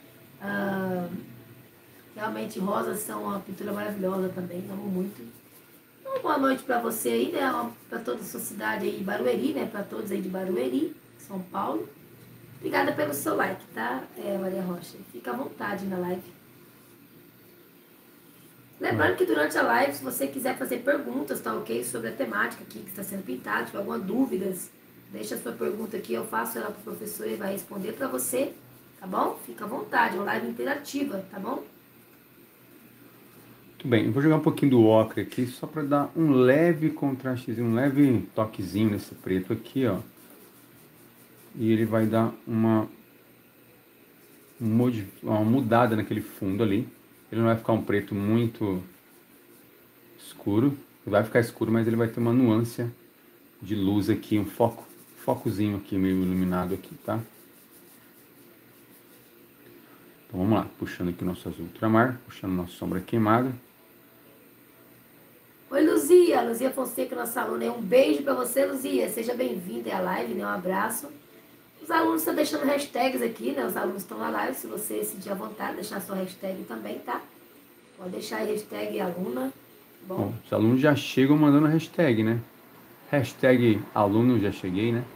Speaker 3: Realmente, rosas são uma pintura maravilhosa também. Amo muito. Então, boa noite para você aí, né? Para toda a sua cidade aí de Barueri, né? Para todos aí de Barueri, São Paulo. Obrigada pelo seu like, tá, Maria Rocha? Fica à vontade na live. Lembrando que durante a live, se você quiser fazer perguntas, tá ok? Sobre a temática aqui que está sendo pintada, tiver alguma dúvidas, deixa a sua pergunta aqui, eu faço ela para o professor e ele vai responder para você, tá bom? Fica à vontade, é uma live interativa, tá bom?
Speaker 2: Muito bem, eu vou jogar um pouquinho do ocre aqui, só para dar um leve contrastezinho, um leve toquezinho nesse preto aqui, ó. E ele vai dar uma mudada naquele fundo ali. Ele não vai ficar um preto muito escuro. Ele vai ficar escuro, mas ele vai ter uma nuance de luz aqui, um focozinho aqui meio iluminado aqui, tá? Então vamos lá, puxando aqui o nosso azul ultramar, puxando nossa sombra queimada.
Speaker 3: Oi, Luzia Fonseca, nossa aluna. Um beijo para você, Luzia. Seja bem-vinda à live, né? Um abraço. Os alunos estão deixando hashtags aqui, né? Os alunos estão na live. Se você sentir à vontade, deixar sua hashtag também, tá? Pode deixar aí hashtag aluna.
Speaker 2: Bom, os alunos já chegam mandando hashtag, né? Hashtag aluno, já cheguei, né?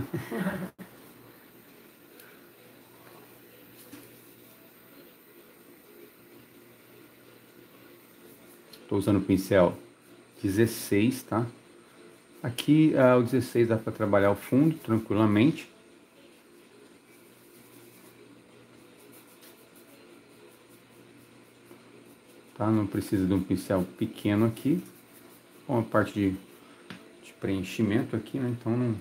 Speaker 2: Estou usando o pincel 16, tá? Aqui o 16 dá para trabalhar o fundo tranquilamente. Tá? Não precisa de um pincel pequeno aqui. Com a parte de preenchimento aqui, né? Então não...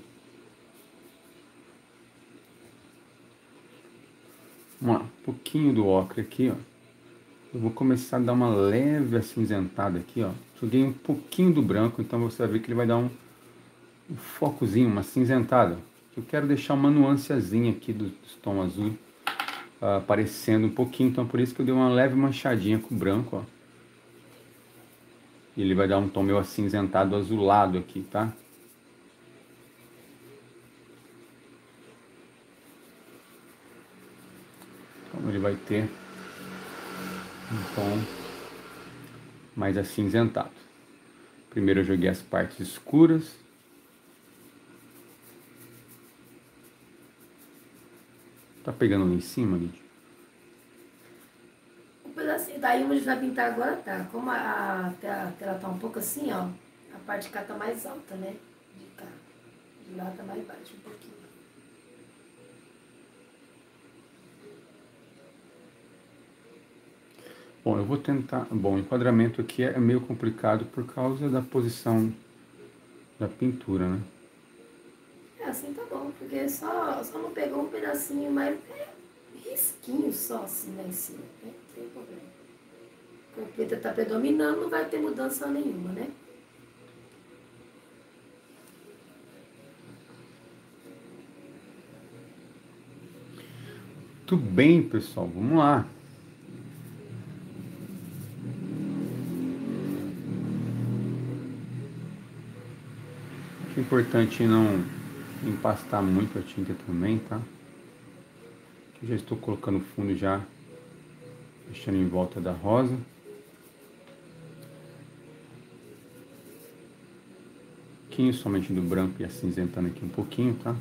Speaker 2: Vamos lá, um pouquinho do ocre aqui, ó. Eu vou começar a dar uma leve acinzentada aqui, ó. Joguei um pouquinho do branco, então você vai ver que ele vai dar um focozinho, uma cinzentada. Eu quero deixar uma nuancezinha aqui do tom azul aparecendo um pouquinho, então por isso que eu dei uma leve manchadinha com o branco, ó. E ele vai dar um tom meio acinzentado, azulado aqui, tá? Então ele vai ter um tom mais acinzentado. Primeiro eu joguei as partes escuras. Tá pegando ali em cima, Lídia?
Speaker 3: Um pedacinho, daí onde vai pintar agora tá. Como a tela tá um pouco assim, ó, a parte de cá tá mais alta, né? De cá. De lá tá mais baixo um pouquinho.
Speaker 2: Bom, eu vou tentar... Bom, o enquadramento aqui é meio complicado por causa da posição da pintura, né?
Speaker 3: assim tá bom, porque só não pegou um pedacinho, mas risquinho só assim lá em cima, né? Não tem problema. Porque o preto tá predominando, não vai ter mudança nenhuma, né?
Speaker 2: Tudo bem, pessoal, vamos lá. É importante não empastar muito a tinta também, tá? Eu já estou colocando o fundo já, deixando em volta da rosa. Um pouquinho somente do branco e acinzentando aqui um pouquinho, tá?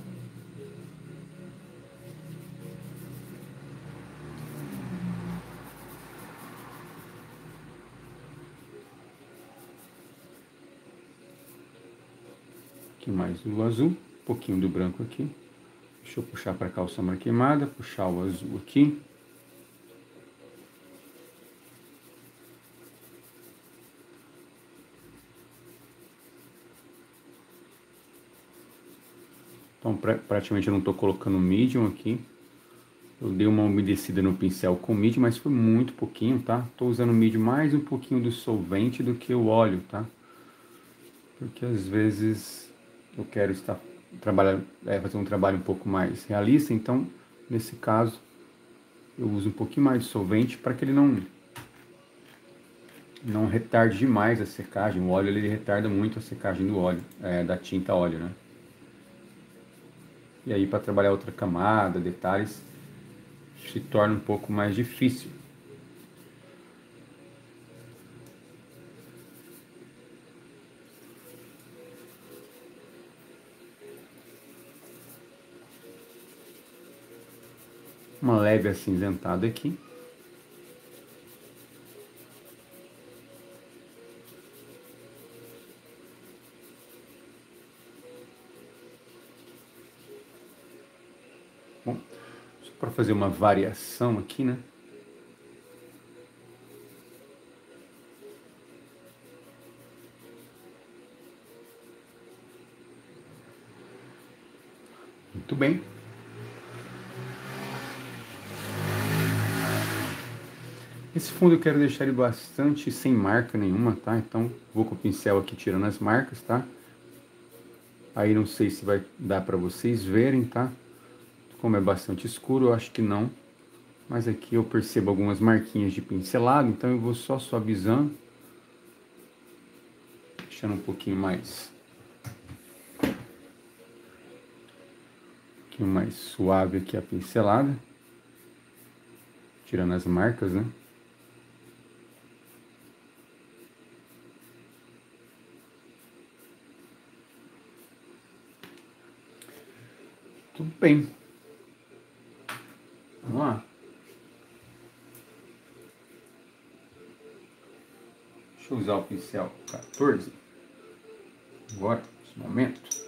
Speaker 2: Aqui mais do azul, um pouquinho do branco aqui. Deixa eu puxar para cá o sombra queimada, puxar o azul aqui. Então praticamente eu não estou colocando medium aqui. Eu dei uma umedecida no pincel com medium, mas foi muito pouquinho, tá? Estou usando medium mais um pouquinho do solvente do que o óleo, tá? Porque às vezes eu quero fazer um trabalho um pouco mais realista, então nesse caso eu uso um pouquinho mais de solvente para que ele não retarde demais a secagem. O óleo ele retarda muito a secagem do óleo, da tinta óleo, né? E aí para trabalhar outra camada, detalhes, se torna um pouco mais difícil. Uma leve acinzentada aqui. Bom, só para fazer uma variação aqui, né? Muito bem. Esse fundo eu quero deixar ele bastante sem marca nenhuma, tá? Então vou com o pincel aqui tirando as marcas, tá? Aí não sei se vai dar para vocês verem, tá? Como é bastante escuro, eu acho que não. Mas aqui eu percebo algumas marquinhas de pincelado, então eu vou só suavizando. Deixando um pouquinho mais suave aqui a pincelada. Tirando as marcas, né? Tudo bem. Vamos lá. Deixa eu usar o pincel 14. Agora, nesse momento.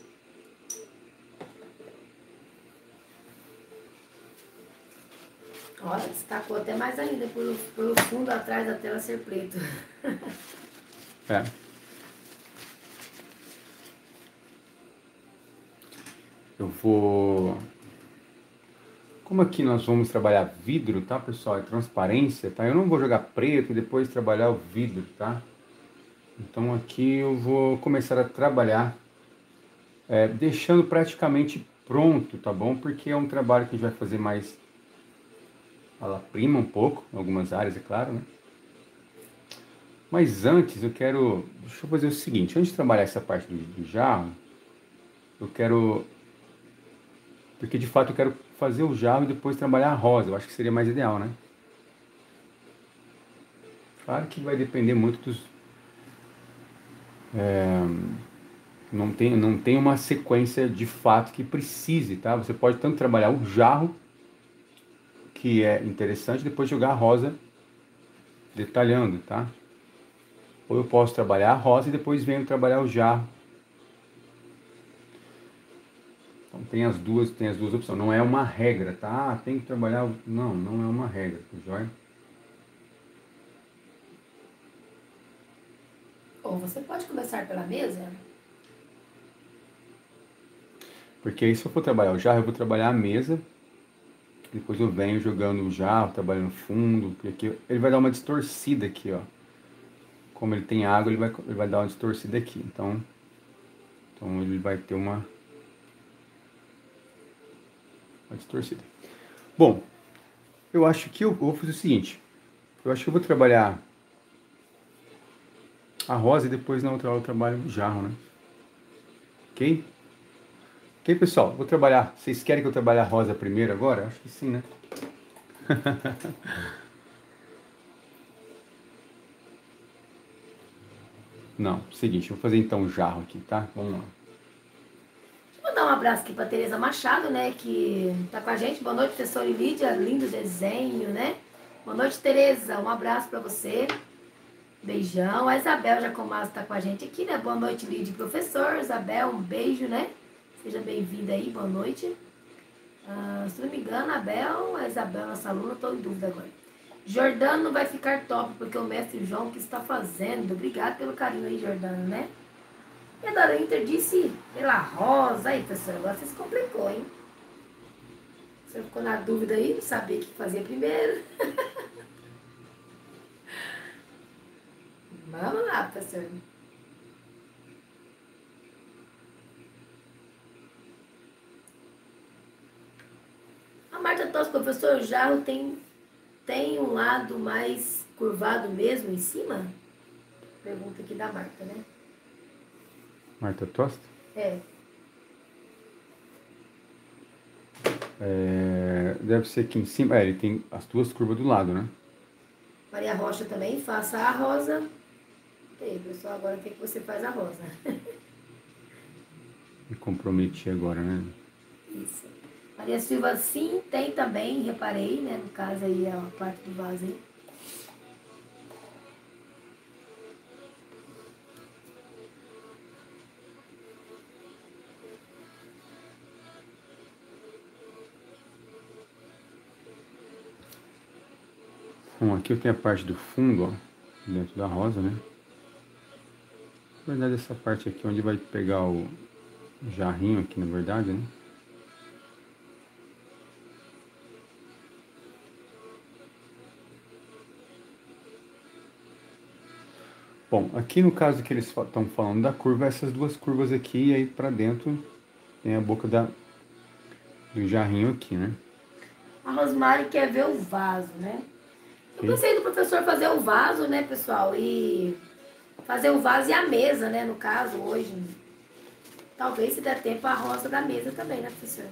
Speaker 3: Olha, destacou até mais ainda pelo fundo atrás da tela ser preto.
Speaker 2: É. Eu vou... Como aqui nós vamos trabalhar vidro, tá, pessoal? É transparência, tá? Eu não vou jogar preto e depois trabalhar o vidro, tá? Então aqui eu vou começar a trabalhar deixando praticamente pronto, tá bom? Porque é um trabalho que a gente vai fazer mais à la prima um pouco, em algumas áreas, é claro, né? Mas antes eu quero... Deixa eu fazer o seguinte, antes de trabalhar essa parte do jarro, eu quero... Porque de fato eu quero fazer o jarro e depois trabalhar a rosa, eu acho que seria mais ideal, né? Claro que vai depender muito dos... Não tem uma sequência de fato que precise, tá? Você pode tanto trabalhar o jarro, que é interessante, depois jogar a rosa detalhando, tá? Ou eu posso trabalhar a rosa e depois venho trabalhar o jarro. Então tem as duas opções. Não é uma regra, tá? Tem que trabalhar... Não, não é uma regra, tá joia?
Speaker 3: Ou você pode começar pela mesa?
Speaker 2: Porque aí se eu for trabalhar o jarro, eu vou trabalhar a mesa, depois eu venho jogando o jarro, trabalhando fundo, porque aqui ele vai dar uma distorcida aqui, ó. Como ele tem água, ele vai dar uma distorcida aqui. Então ele vai ter uma distorcida. Bom, eu acho que eu vou fazer o seguinte. Eu acho que eu vou trabalhar a rosa e depois na outra aula eu trabalho o jarro, né? Ok? Ok, pessoal? Vou trabalhar. Vocês querem que eu trabalhe a rosa primeiro agora? Acho que sim, né? Não, seguinte, eu vou fazer então o jarro aqui, tá? Vamos lá.
Speaker 3: Vou dar um abraço aqui para Tereza Machado, né, que tá com a gente. Boa noite, professora Lídia, lindo desenho, né? Boa noite, Tereza, um abraço para você. Beijão. A Isabel Jacomasso tá com a gente aqui, né? Boa noite, Lídia, professor. Isabel, um beijo, né? Seja bem-vinda aí, boa noite. Se não me engano, a Isabel, nossa aluna, estou em dúvida agora. Jordano vai ficar top, porque o mestre João que está fazendo. Obrigado pelo carinho aí, Jordano, né? E a Dora Inter disse pela rosa. Aí, professor, agora você se complicou, hein? Você ficou na dúvida aí, não sabia o que fazer primeiro. Vamos lá, professor. A Marta Tosco, professor, o jarro tem um lado mais curvado mesmo em cima? Pergunta aqui da Marta, né?
Speaker 2: Marta Tosta? Deve ser aqui em cima. Ele tem as duas curvas do lado, né?
Speaker 3: Maria Rocha também, faça a rosa. Ok, pessoal, agora o que você faz a rosa?
Speaker 2: Me comprometi agora, né?
Speaker 3: Isso. Maria Silva, sim, tem também, reparei, né? No caso aí, a parte do vaso aí.
Speaker 2: Bom, aqui eu tenho a parte do fundo, ó, dentro da rosa, né? Na verdade, essa parte aqui onde vai pegar o jarrinho aqui, na verdade, né? Bom, aqui no caso que eles estão falando da curva, essas duas curvas aqui, e aí pra dentro tem a boca do jarrinho aqui, né?
Speaker 3: A Rosmari quer ver o vaso, né? Eu pensei do professor fazer o vaso, né, pessoal? E fazer o vaso e a mesa, né, no caso, hoje. Talvez, se der tempo, a rosa da mesa também, né, professor?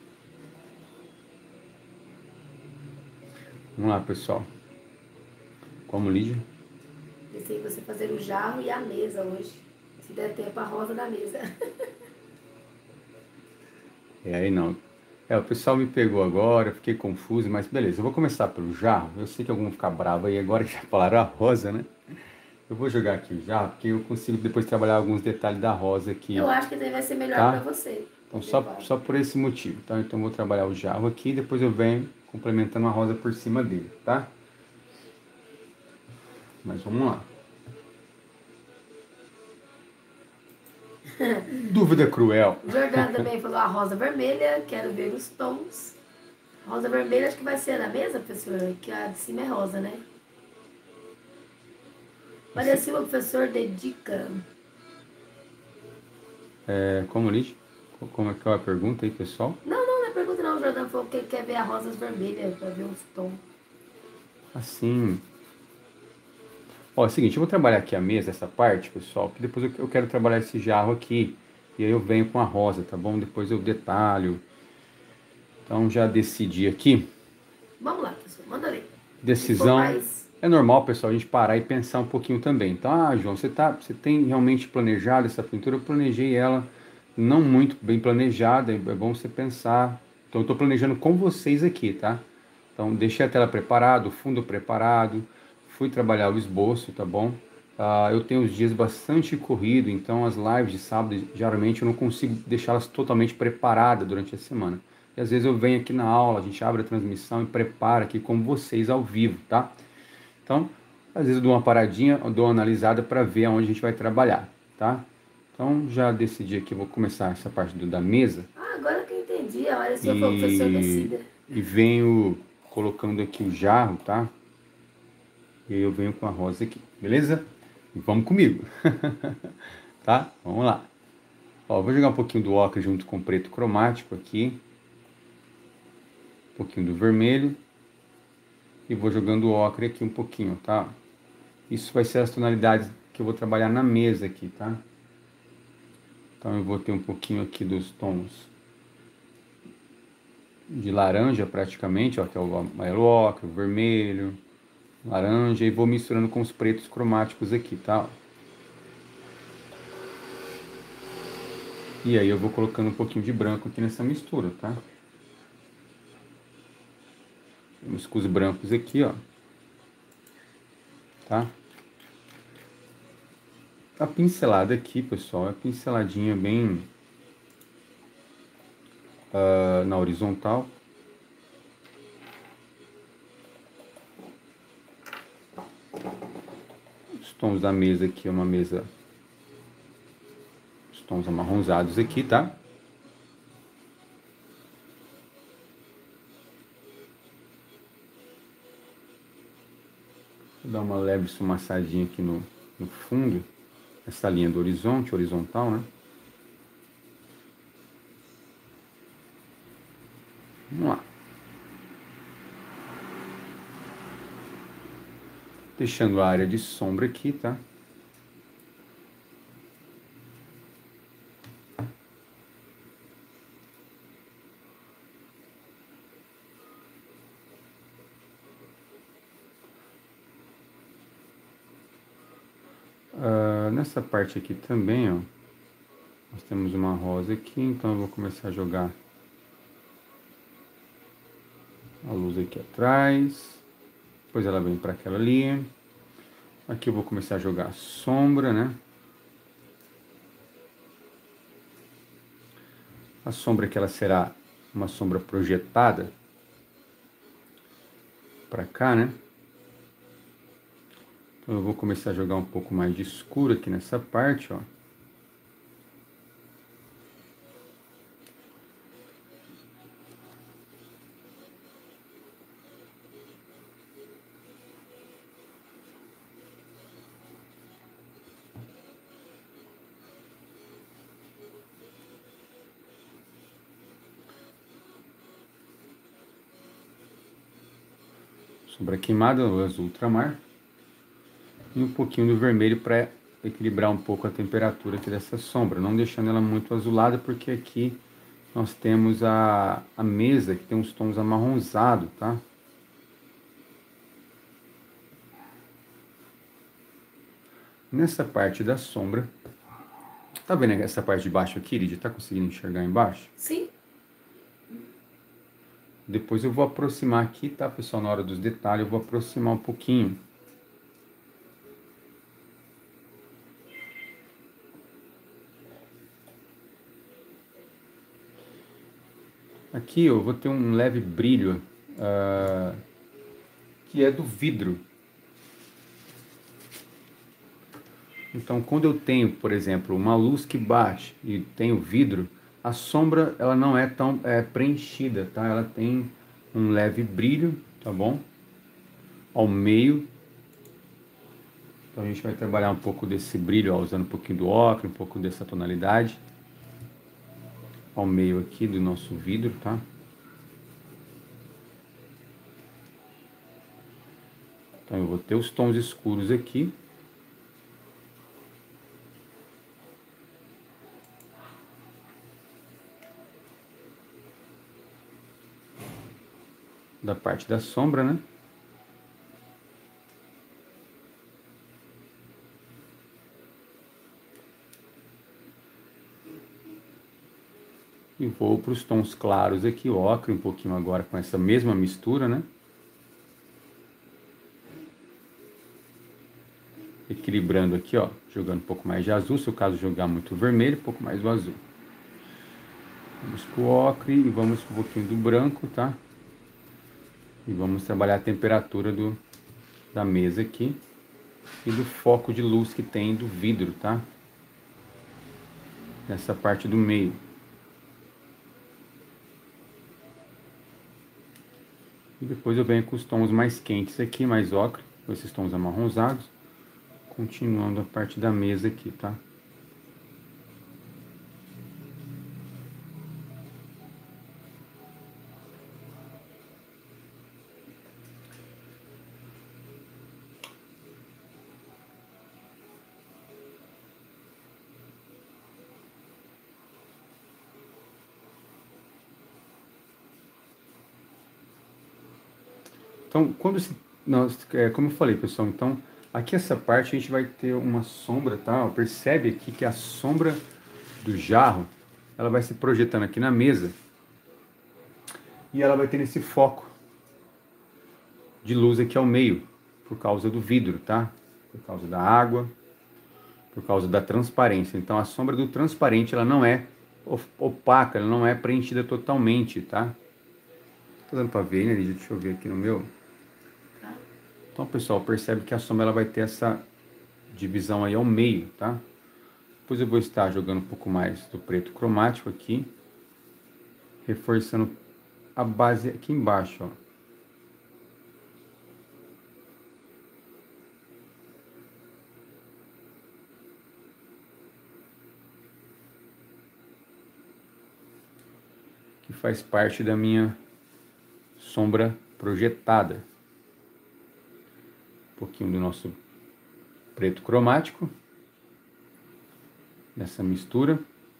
Speaker 2: Vamos lá, pessoal. Como Lídia?
Speaker 3: Pensei em você fazer o jarro e a mesa hoje. Se der tempo, a rosa da mesa.
Speaker 2: Aí não. O pessoal me pegou agora, eu fiquei confuso, mas beleza, eu vou começar pelo jarro. Eu sei que alguns vão ficar bravos aí agora que já falaram a rosa, né? Eu vou jogar aqui o jarro, porque eu consigo depois trabalhar alguns detalhes da rosa aqui.
Speaker 3: Eu acho que vai ser melhor
Speaker 2: tá?
Speaker 3: para você.
Speaker 2: Então só por esse motivo, tá? Então eu vou trabalhar o jarro aqui, depois eu venho complementando a rosa por cima dele, tá? Mas vamos lá. Dúvida cruel.
Speaker 3: O Jordano também falou a rosa vermelha, quero ver os tons. Rosa vermelha acho que vai ser na mesa, professora, que a de cima é rosa, né? Maria Silva, professor, dedica.
Speaker 2: Como Lídia? Como é que é a pergunta aí, pessoal?
Speaker 3: Não é pergunta não, o Jordano falou que ele quer ver a rosas vermelhas, para ver os tons.
Speaker 2: Assim. Ó, é o seguinte, eu vou trabalhar aqui a mesa, essa parte, pessoal, que depois eu quero trabalhar esse jarro aqui. E aí eu venho com a rosa, tá bom? Depois eu detalho. Então já decidi aqui.
Speaker 3: Vamos lá, professor, manda ler.
Speaker 2: Decisão.
Speaker 3: Mais...
Speaker 2: É normal, pessoal, a gente parar e pensar um pouquinho também. Então, João, você tem realmente planejado essa pintura? Eu planejei ela não muito bem planejada, é bom você pensar. Então, eu estou planejando com vocês aqui, tá? Então, deixei a tela preparada, o fundo preparado, fui trabalhar o esboço, tá bom? Eu tenho os dias bastante corrido, então as lives de sábado, geralmente eu não consigo deixá-las totalmente preparadas durante a semana. E às vezes eu venho aqui na aula, a gente abre a transmissão e prepara aqui com vocês ao vivo, tá? Então, às vezes eu dou uma paradinha, eu dou uma analisada para ver aonde a gente vai trabalhar, tá? Então, já decidi aqui, vou começar essa parte da mesa.
Speaker 3: Ah, agora que eu entendi. A hora que o senhor falou que o senhor decida.
Speaker 2: E venho colocando aqui o jarro, tá? E aí eu venho com a rosa aqui, beleza? E vamos comigo, tá? Vamos lá. Ó, vou jogar um pouquinho do ocre junto com o preto cromático aqui. Um pouquinho do vermelho. E vou jogando o ocre aqui um pouquinho, tá? Isso vai ser as tonalidades que eu vou trabalhar na mesa aqui, tá? Então eu vou ter um pouquinho aqui dos tons de laranja praticamente, ó, que é o amarelo ocre, o vermelho, laranja, e vou misturando com os pretos cromáticos aqui, tá? E aí eu vou colocando um pouquinho de branco aqui nessa mistura, tá? Vamos com os brancos aqui, ó. Tá? A pincelada aqui, pessoal, é pinceladinha bem na horizontal. Os tons da mesa aqui é uma mesa, os tons amarronzados aqui, tá? Vou dar uma leve esfumaçadinha aqui no fundo, essa linha do horizonte, horizontal, né? Vamos lá. Deixando a área de sombra aqui, tá? Nessa parte aqui também, ó, nós temos uma rosa aqui, então eu vou começar a jogar a luz aqui atrás, depois ela vem para aquela ali. Aqui eu vou começar a jogar a sombra, né? A sombra que ela será uma sombra projetada para cá, né? Então eu vou começar a jogar um pouco mais de escuro aqui nessa parte, ó. Sombra queimada, o azul ultramar. E um pouquinho do vermelho para equilibrar um pouco a temperatura aqui dessa sombra, não deixando ela muito azulada, porque aqui nós temos a mesa que tem uns tons amarronzados, tá? Nessa parte da sombra, tá vendo essa parte de baixo aqui, Lídia? Tá conseguindo enxergar embaixo?
Speaker 3: Sim.
Speaker 2: Depois eu vou aproximar aqui, tá, pessoal? Na hora dos detalhes eu vou aproximar um pouquinho. Aqui eu vou ter um leve brilho, que é do vidro. Então, quando eu tenho, por exemplo, uma luz que bate e tenho vidro, a sombra ela não é tão preenchida, tá? Ela tem um leve brilho, tá bom? Ao meio. Então a gente vai trabalhar um pouco desse brilho, ó, usando um pouquinho do ocre, um pouco dessa tonalidade. Ao meio aqui do nosso vidro, tá? Então eu vou ter os tons escuros aqui. Da parte da sombra, né? E vou para os tons claros aqui, ocre, um pouquinho agora com essa mesma mistura, né? Equilibrando aqui, ó, jogando um pouco mais de azul, se o caso jogar muito vermelho, um pouco mais do azul. Vamos pro ocre e vamos com um pouquinho do branco, tá? E vamos trabalhar a temperatura da mesa aqui e do foco de luz que tem do vidro, tá? nessa parte do meio. E depois eu venho com os tons mais quentes aqui, mais ocre, com esses tons amarronzados, continuando a parte da mesa aqui, tá? Então, como eu falei, pessoal, então, aqui essa parte a gente vai ter uma sombra, tá? Percebe aqui que a sombra do jarro, ela vai se projetando aqui na mesa e ela vai ter esse foco de luz aqui ao meio, por causa do vidro, tá? Por causa da água, por causa da transparência. Então, a sombra do transparente, ela não é opaca, ela não é preenchida totalmente, tá? Tá dando pra ver, né, Lídia? Deixa eu ver aqui no meu... Então, pessoal, percebe que a sombra ela vai ter essa divisão aí ao meio, tá? Depois eu vou estar jogando um pouco mais do preto cromático aqui, reforçando a base aqui embaixo, ó. Que faz parte da minha sombra projetada. Um pouquinho do nosso preto cromático nessa mistura.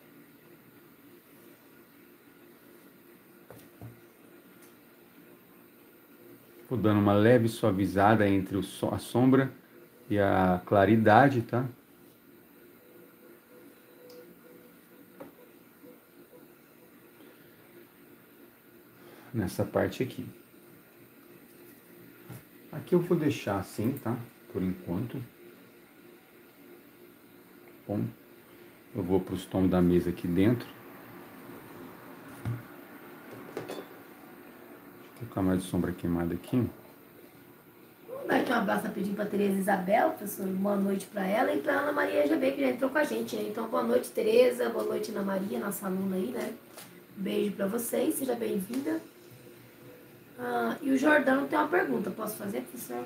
Speaker 2: Vou dando uma leve suavizada entre a sombra e a claridade, tá? Nessa parte aqui. Aqui eu vou deixar assim, tá? Por enquanto. Bom, eu vou para os tons da mesa aqui dentro. Deixa eu colocar mais de sombra queimada aqui.
Speaker 3: Vamos dar aqui um abraço rapidinho para Tereza Isabel, pessoal. Boa noite para ela e para Ana Maria GB, que já entrou com a gente, né? Então, boa noite, Tereza. Boa noite, Ana Maria, nossa aluna aí, né? Beijo para vocês, seja bem-vinda. E o Jordano tem uma pergunta. Posso fazer, professor?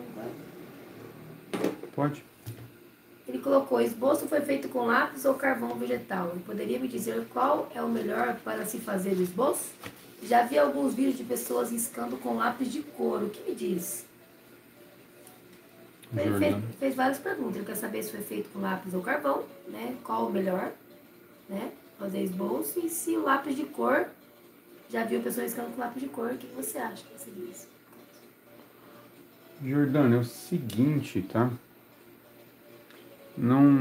Speaker 2: Pode.
Speaker 3: Ele colocou: esboço foi feito com lápis ou carvão vegetal? Ele poderia me dizer qual é o melhor para se fazer o esboço? Já vi alguns vídeos de pessoas riscando com lápis de cor. O que me diz? Ele fez várias perguntas. Ele quer saber se foi feito com lápis ou carvão, né? Qual o melhor, né? Fazer esboço. E se o lápis de cor... Já viu pessoas riscando com lápis de cor. O que você acha que você diz?
Speaker 2: Jordano, é o seguinte, tá? Não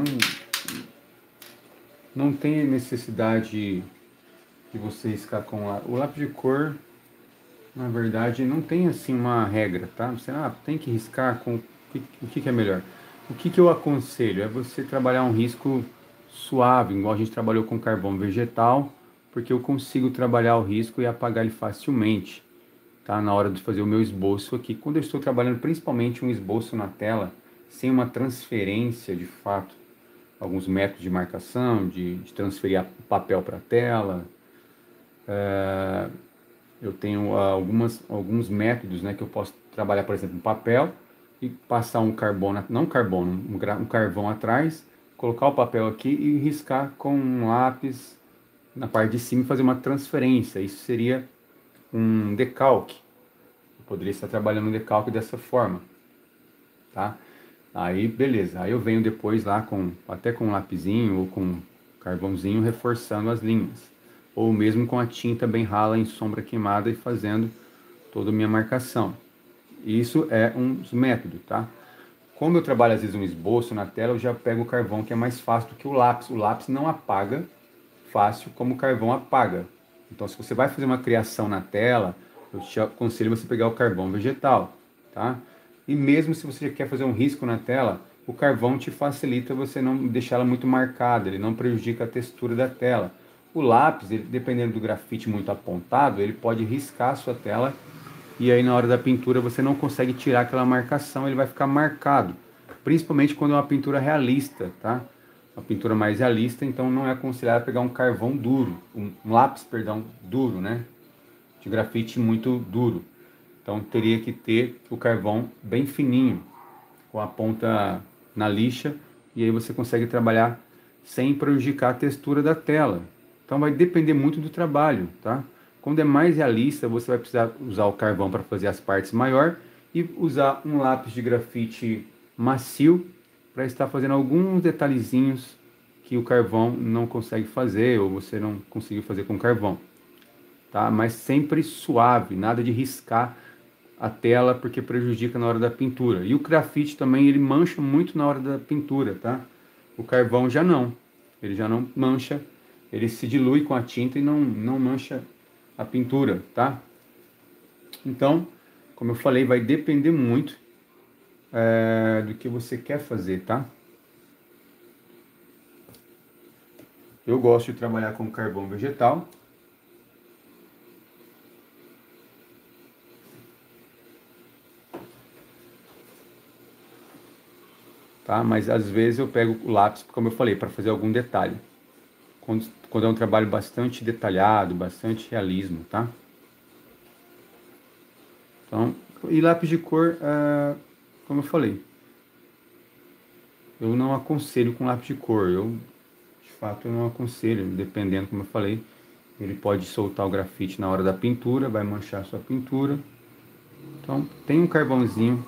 Speaker 2: tem necessidade de você riscar com o lápis de cor. Na verdade, não tem assim uma regra, tá? Você tem que riscar com o que é melhor. O que eu aconselho é você trabalhar um risco suave, igual a gente trabalhou com carvão vegetal, porque eu consigo trabalhar o risco e apagar ele facilmente, tá? Na hora de fazer o meu esboço aqui. Quando eu estou trabalhando principalmente um esboço na tela, sem uma transferência de fato, alguns métodos de marcação, de transferir o papel para a tela, eu tenho alguns métodos, né, que eu posso trabalhar, por exemplo, um papel e passar um carvão atrás, colocar o papel aqui e riscar com um lápis na parte de cima e fazer uma transferência. Isso seria um decalque. Eu poderia estar trabalhando um decalque dessa forma, tá? Aí, beleza. Aí eu venho depois lá até com um lapisinho ou com um carvãozinho reforçando as linhas. Ou mesmo com a tinta bem rala em sombra queimada e fazendo toda a minha marcação. Isso é um dos métodos, tá? Como eu trabalho às vezes um esboço na tela, eu já pego o carvão, que é mais fácil do que o lápis. O lápis não apaga fácil como o carvão apaga. Então, se você vai fazer uma criação na tela, eu te aconselho você pegar o carvão vegetal, tá? E mesmo se você quer fazer um risco na tela, o carvão te facilita você não deixar ela muito marcada, ele não prejudica a textura da tela. O lápis, dependendo do grafite muito apontado, ele pode riscar a sua tela e aí na hora da pintura você não consegue tirar aquela marcação, ele vai ficar marcado. Principalmente quando é uma pintura realista, tá? uma pintura mais realista, então não é aconselhável pegar um carvão duro, um lápis, perdão, duro, né? De grafite muito duro. Então teria que ter o carvão bem fininho, com a ponta na lixa, e aí você consegue trabalhar sem prejudicar a textura da tela. Então vai depender muito do trabalho, tá? Quando é mais realista, você vai precisar usar o carvão para fazer as partes maior e usar um lápis de grafite macio para estar fazendo alguns detalhezinhos que o carvão não consegue fazer ou você não conseguiu fazer com carvão, tá? Mas sempre suave, nada de riscar a tela porque prejudica na hora da pintura. E o grafite também, ele mancha muito na hora da pintura, tá? O carvão já não, ele já não mancha, ele se dilui com a tinta e não mancha a pintura, tá? Então, como eu falei, vai depender muito do que você quer fazer, tá? Eu gosto de trabalhar com carvão vegetal. Tá? Mas às vezes eu pego o lápis, como eu falei, para fazer algum detalhe. Quando é um trabalho bastante detalhado, bastante realismo, tá? Então, e lápis de cor, como eu falei, eu não aconselho com lápis de cor. De fato, eu não aconselho, dependendo, como eu falei, ele pode soltar o grafite na hora da pintura, vai manchar a sua pintura. Então, tem um carvãozinho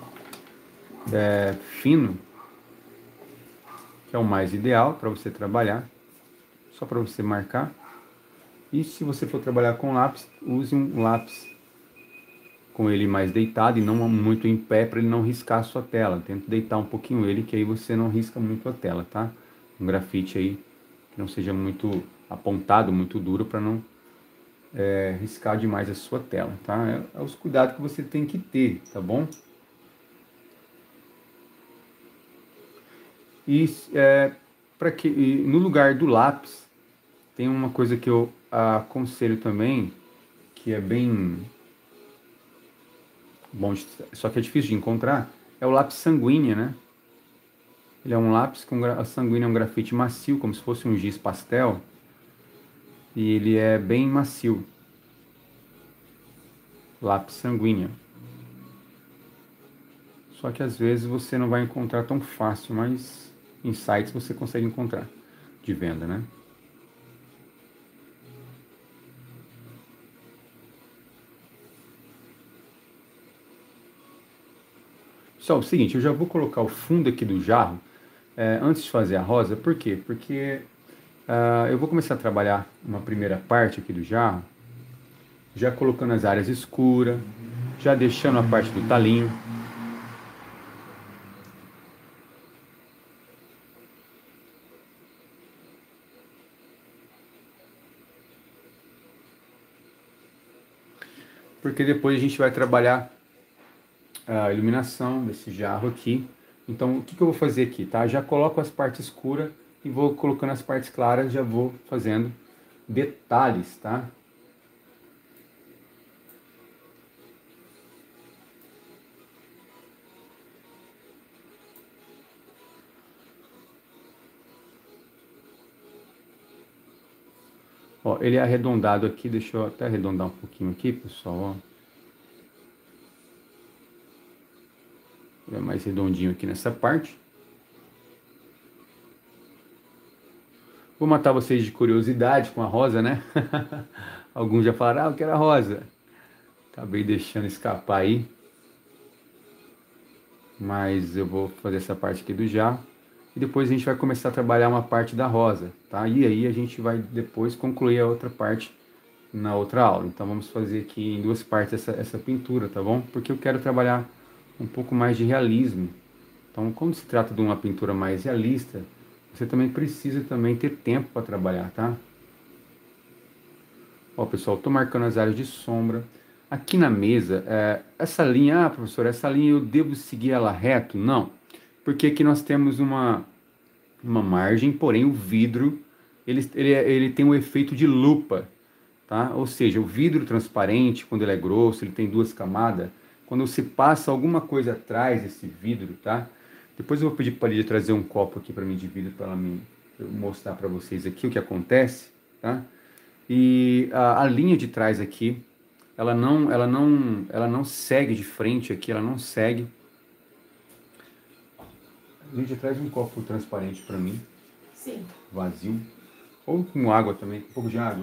Speaker 2: fino, que é o mais ideal para você trabalhar, só para você marcar. E se você for trabalhar com lápis, use um lápis com ele mais deitado e não muito em pé, para ele não riscar a sua tela. Tenta deitar um pouquinho ele, que aí você não risca muito a tela, tá? Um grafite aí que não seja muito apontado, muito duro, para não riscar demais a sua tela, tá? É os cuidados que você tem que ter, tá bom? E no lugar do lápis, tem uma coisa que eu aconselho também, que é bem bom, só que é difícil de encontrar, é o lápis sanguínea, né? Ele é um lápis com a sanguínea, é um grafite macio, como se fosse um giz pastel, e ele é bem macio. Lápis sanguínea. Só que às vezes você não vai encontrar tão fácil, mas em sites você consegue encontrar de venda, né? Pessoal, é o seguinte, eu já vou colocar o fundo aqui do jarro antes de fazer a rosa. Por quê? Porque eu vou começar a trabalhar uma primeira parte aqui do jarro, já colocando as áreas escuras, já deixando a parte do talinho. Porque depois a gente vai trabalhar a iluminação desse jarro aqui. Então, o que eu vou fazer aqui, tá? Já coloco as partes escuras e vou colocando as partes claras, já vou fazendo detalhes, tá? Ó, ele é arredondado aqui, deixa eu até arredondar um pouquinho aqui, pessoal, ó. Ele é mais redondinho aqui nessa parte. Vou matar vocês de curiosidade com a rosa, né? Alguns já falaram, eu quero a rosa. Acabei deixando escapar aí. Mas eu vou fazer essa parte aqui do jarro. E depois a gente vai começar a trabalhar uma parte da rosa, tá? E aí a gente vai depois concluir a outra parte na outra aula. Então vamos fazer aqui em duas partes essa pintura, tá bom? Porque eu quero trabalhar um pouco mais de realismo. Então, quando se trata de uma pintura mais realista, você também precisa também ter tempo para trabalhar, tá? Ó, pessoal, estou marcando as áreas de sombra. Aqui na mesa, essa linha, professor, essa linha eu devo seguir ela reto? Não, porque aqui nós temos uma margem, porém o vidro, ele tem um efeito de lupa, tá? Ou seja, o vidro transparente, quando ele é grosso, ele tem duas camadas, quando você passa alguma coisa atrás desse vidro, tá? Depois eu vou pedir para a Lídia trazer um copo aqui para mim de vidro, para ela me eu mostrar para vocês aqui o que acontece, tá? E a linha de trás aqui, ela não segue de frente aqui, ela não segue. A linha de trás um copo transparente para mim,
Speaker 3: Sim.
Speaker 2: vazio, ou com água também, um pouco de água.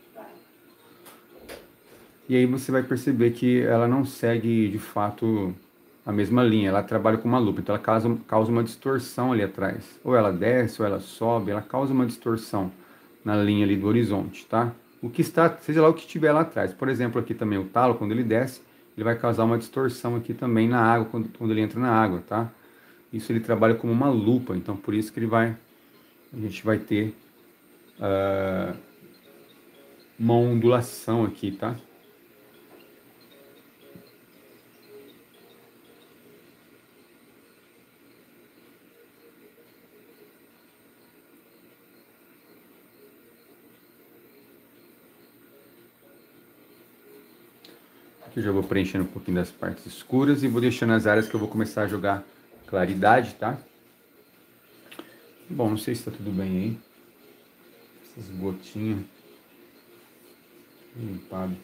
Speaker 2: E aí você vai perceber que ela não segue de fato a mesma linha, ela trabalha com uma lupa, então ela causa uma distorção ali atrás. Ou ela desce, ou ela sobe, ela causa uma distorção na linha ali do horizonte, tá? O que está, seja lá o que estiver lá atrás. Por exemplo, aqui também o talo, quando ele desce, ele vai causar uma distorção aqui também na água, quando ele entra na água, tá? Isso ele trabalha como uma lupa, então por isso que a gente vai ter uma ondulação aqui, tá? Aqui eu já vou preenchendo um pouquinho das partes escuras e vou deixando as áreas que eu vou começar a jogar claridade, tá? Bom, não sei se tá tudo bem aí. Essas gotinhas. Limpado.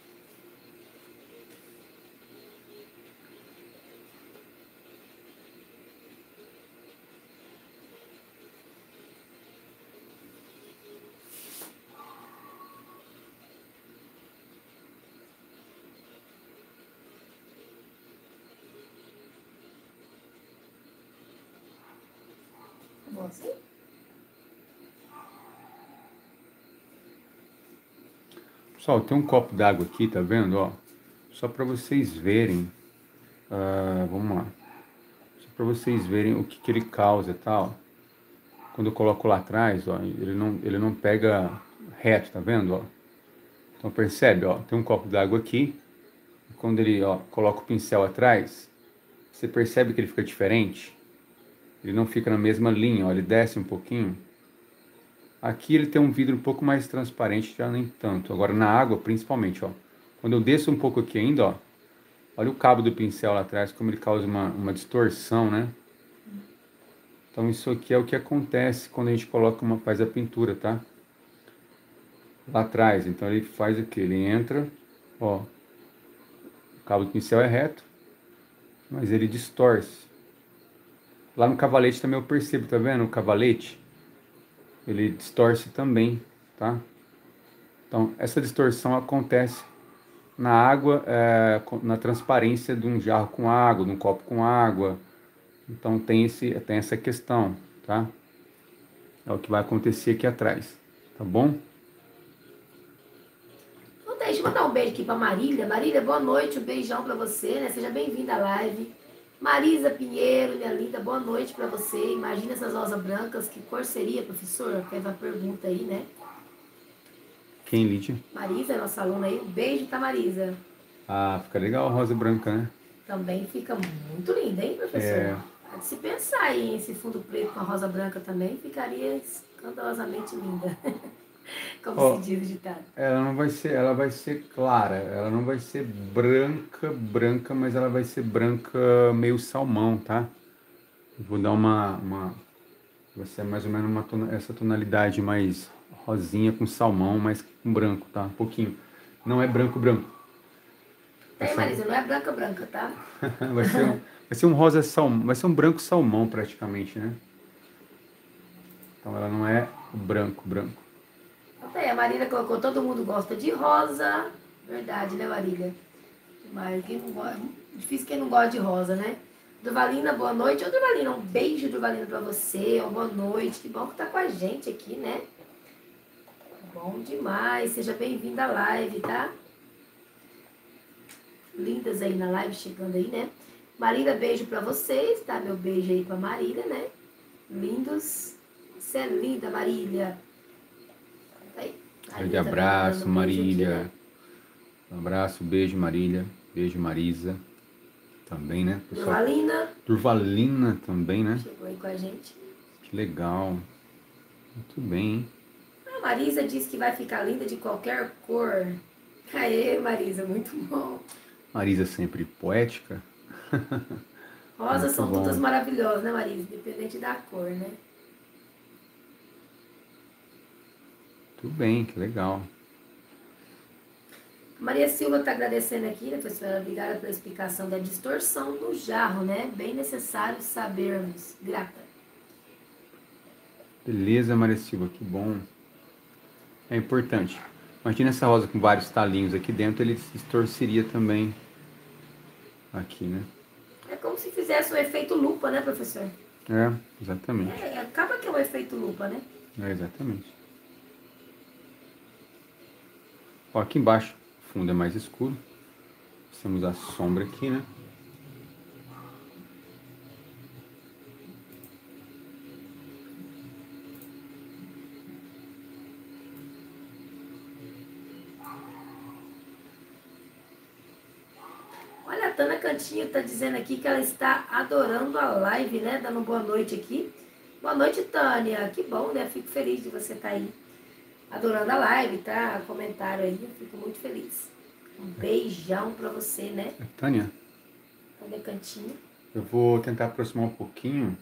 Speaker 3: Bom, assim?
Speaker 2: Pessoal, tem um copo d'água aqui, tá vendo? Ó, só para vocês verem. Vamos lá. Só para vocês verem o que, que ele causa, tá? Ó. Quando eu coloco lá atrás, ó, ele não pega reto, tá vendo? Ó? Então percebe, ó, tem um copo d'água aqui. Quando ele, ó, coloca o pincel atrás, você percebe que ele fica diferente? Ele não fica na mesma linha, ó, ele desce um pouquinho. Aqui ele tem um vidro um pouco mais transparente, já nem tanto. Agora na água, principalmente, ó. Quando eu desço um pouco aqui ainda, ó. Olha o cabo do pincel lá atrás, como ele causa uma distorção, né? Então isso aqui é o que acontece quando a gente faz a pintura, tá? Lá atrás, então ele faz o que? Ele entra, ó. O cabo do pincel é reto, mas ele distorce. Lá no cavalete também eu percebo, tá vendo? O cavalete, ele distorce também, tá? Então, essa distorção acontece na água, na transparência de um jarro com água, de um copo com água. Então, tem essa questão, tá? É o que vai acontecer aqui atrás, tá bom?
Speaker 3: Então, deixa eu mandar um beijo aqui pra Marília. Marília, boa noite, um beijão pra você, né? Seja bem-vinda à live. Marisa Pinheiro, minha linda, boa noite pra você. Imagina essas rosas brancas, que cor seria, professor? Fez uma pergunta aí, né?
Speaker 2: Quem, Lídia?
Speaker 3: Marisa, nossa aluna aí, um beijo pra Marisa.
Speaker 2: Ah, fica legal a rosa branca, né?
Speaker 3: Também fica muito linda, hein, professor? Pode se pensar aí, hein? Esse fundo preto com a rosa branca também ficaria escandalosamente linda. Como se diz o ditado.
Speaker 2: Ela vai ser clara, ela não vai ser branca, mas ela vai ser branca meio salmão, tá? Eu vou dar vai ser mais ou menos essa tonalidade mais rosinha com salmão, mas com branco, tá? Um pouquinho. Não é branco.
Speaker 3: Tem, Marisa, não é branca, tá?
Speaker 2: vai ser um rosa salmão, vai ser um branco salmão praticamente, né? Então ela não é branco.
Speaker 3: Até a Marília colocou, todo mundo gosta de rosa. Verdade, né, Marília? Mas quem não gosta, difícil quem não gosta de rosa, né? Durvalina, boa noite. Ô, Durvalina, um beijo, Durvalina, pra você. Uma boa noite. Que bom que tá com a gente aqui, né? Bom demais. Seja bem-vinda à live, tá? Lindas aí na live, chegando aí, né? Marília, beijo pra vocês, tá? Meu beijo aí pra Marília, né? Lindos. Você é linda, Marília. Aí.
Speaker 2: Grande abraço, Marília. Aqui, né? Um abraço, beijo, Marília. Beijo, Marisa. Também, né? Durvalina também, né?
Speaker 3: Chegou aí com a gente.
Speaker 2: Que legal. Muito bem, hein?
Speaker 3: A Marisa disse que vai ficar linda de qualquer cor. Aê, Marisa, muito bom.
Speaker 2: Marisa sempre poética.
Speaker 3: Rosas são todas maravilhosas, né, Marisa? Independente da cor, né?
Speaker 2: Muito bem, que legal.
Speaker 3: Maria Silva está agradecendo aqui, né, professora? Obrigada pela explicação da distorção do jarro, né? Bem necessário sabermos. Grata.
Speaker 2: Beleza, Maria Silva, que bom. É importante. Imagina essa rosa com vários talinhos aqui dentro, ele se distorceria também aqui, né?
Speaker 3: É como se fizesse o efeito lupa, né, professor?
Speaker 2: É, exatamente.
Speaker 3: Acaba que é o efeito lupa, né?
Speaker 2: É, exatamente. Ó, aqui embaixo, o fundo é mais escuro. Temos a sombra aqui, né?
Speaker 3: Olha, a Tana Cantinho está dizendo aqui que ela está adorando a live, né? Dando boa noite aqui. Boa noite, Tânia. Que bom, né? Fico feliz de você estar aí adorando a live, tá? Comentário aí, eu fico muito feliz. Um beijão pra você, né?
Speaker 2: Tânia,
Speaker 3: Tânia Cantinho.
Speaker 2: eu vou tentar aproximar um pouquinho.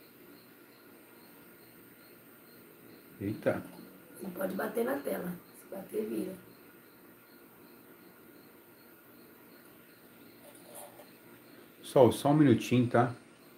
Speaker 2: Eita.
Speaker 3: Não pode bater na tela. Se bater, vira.
Speaker 2: Só um minutinho, tá?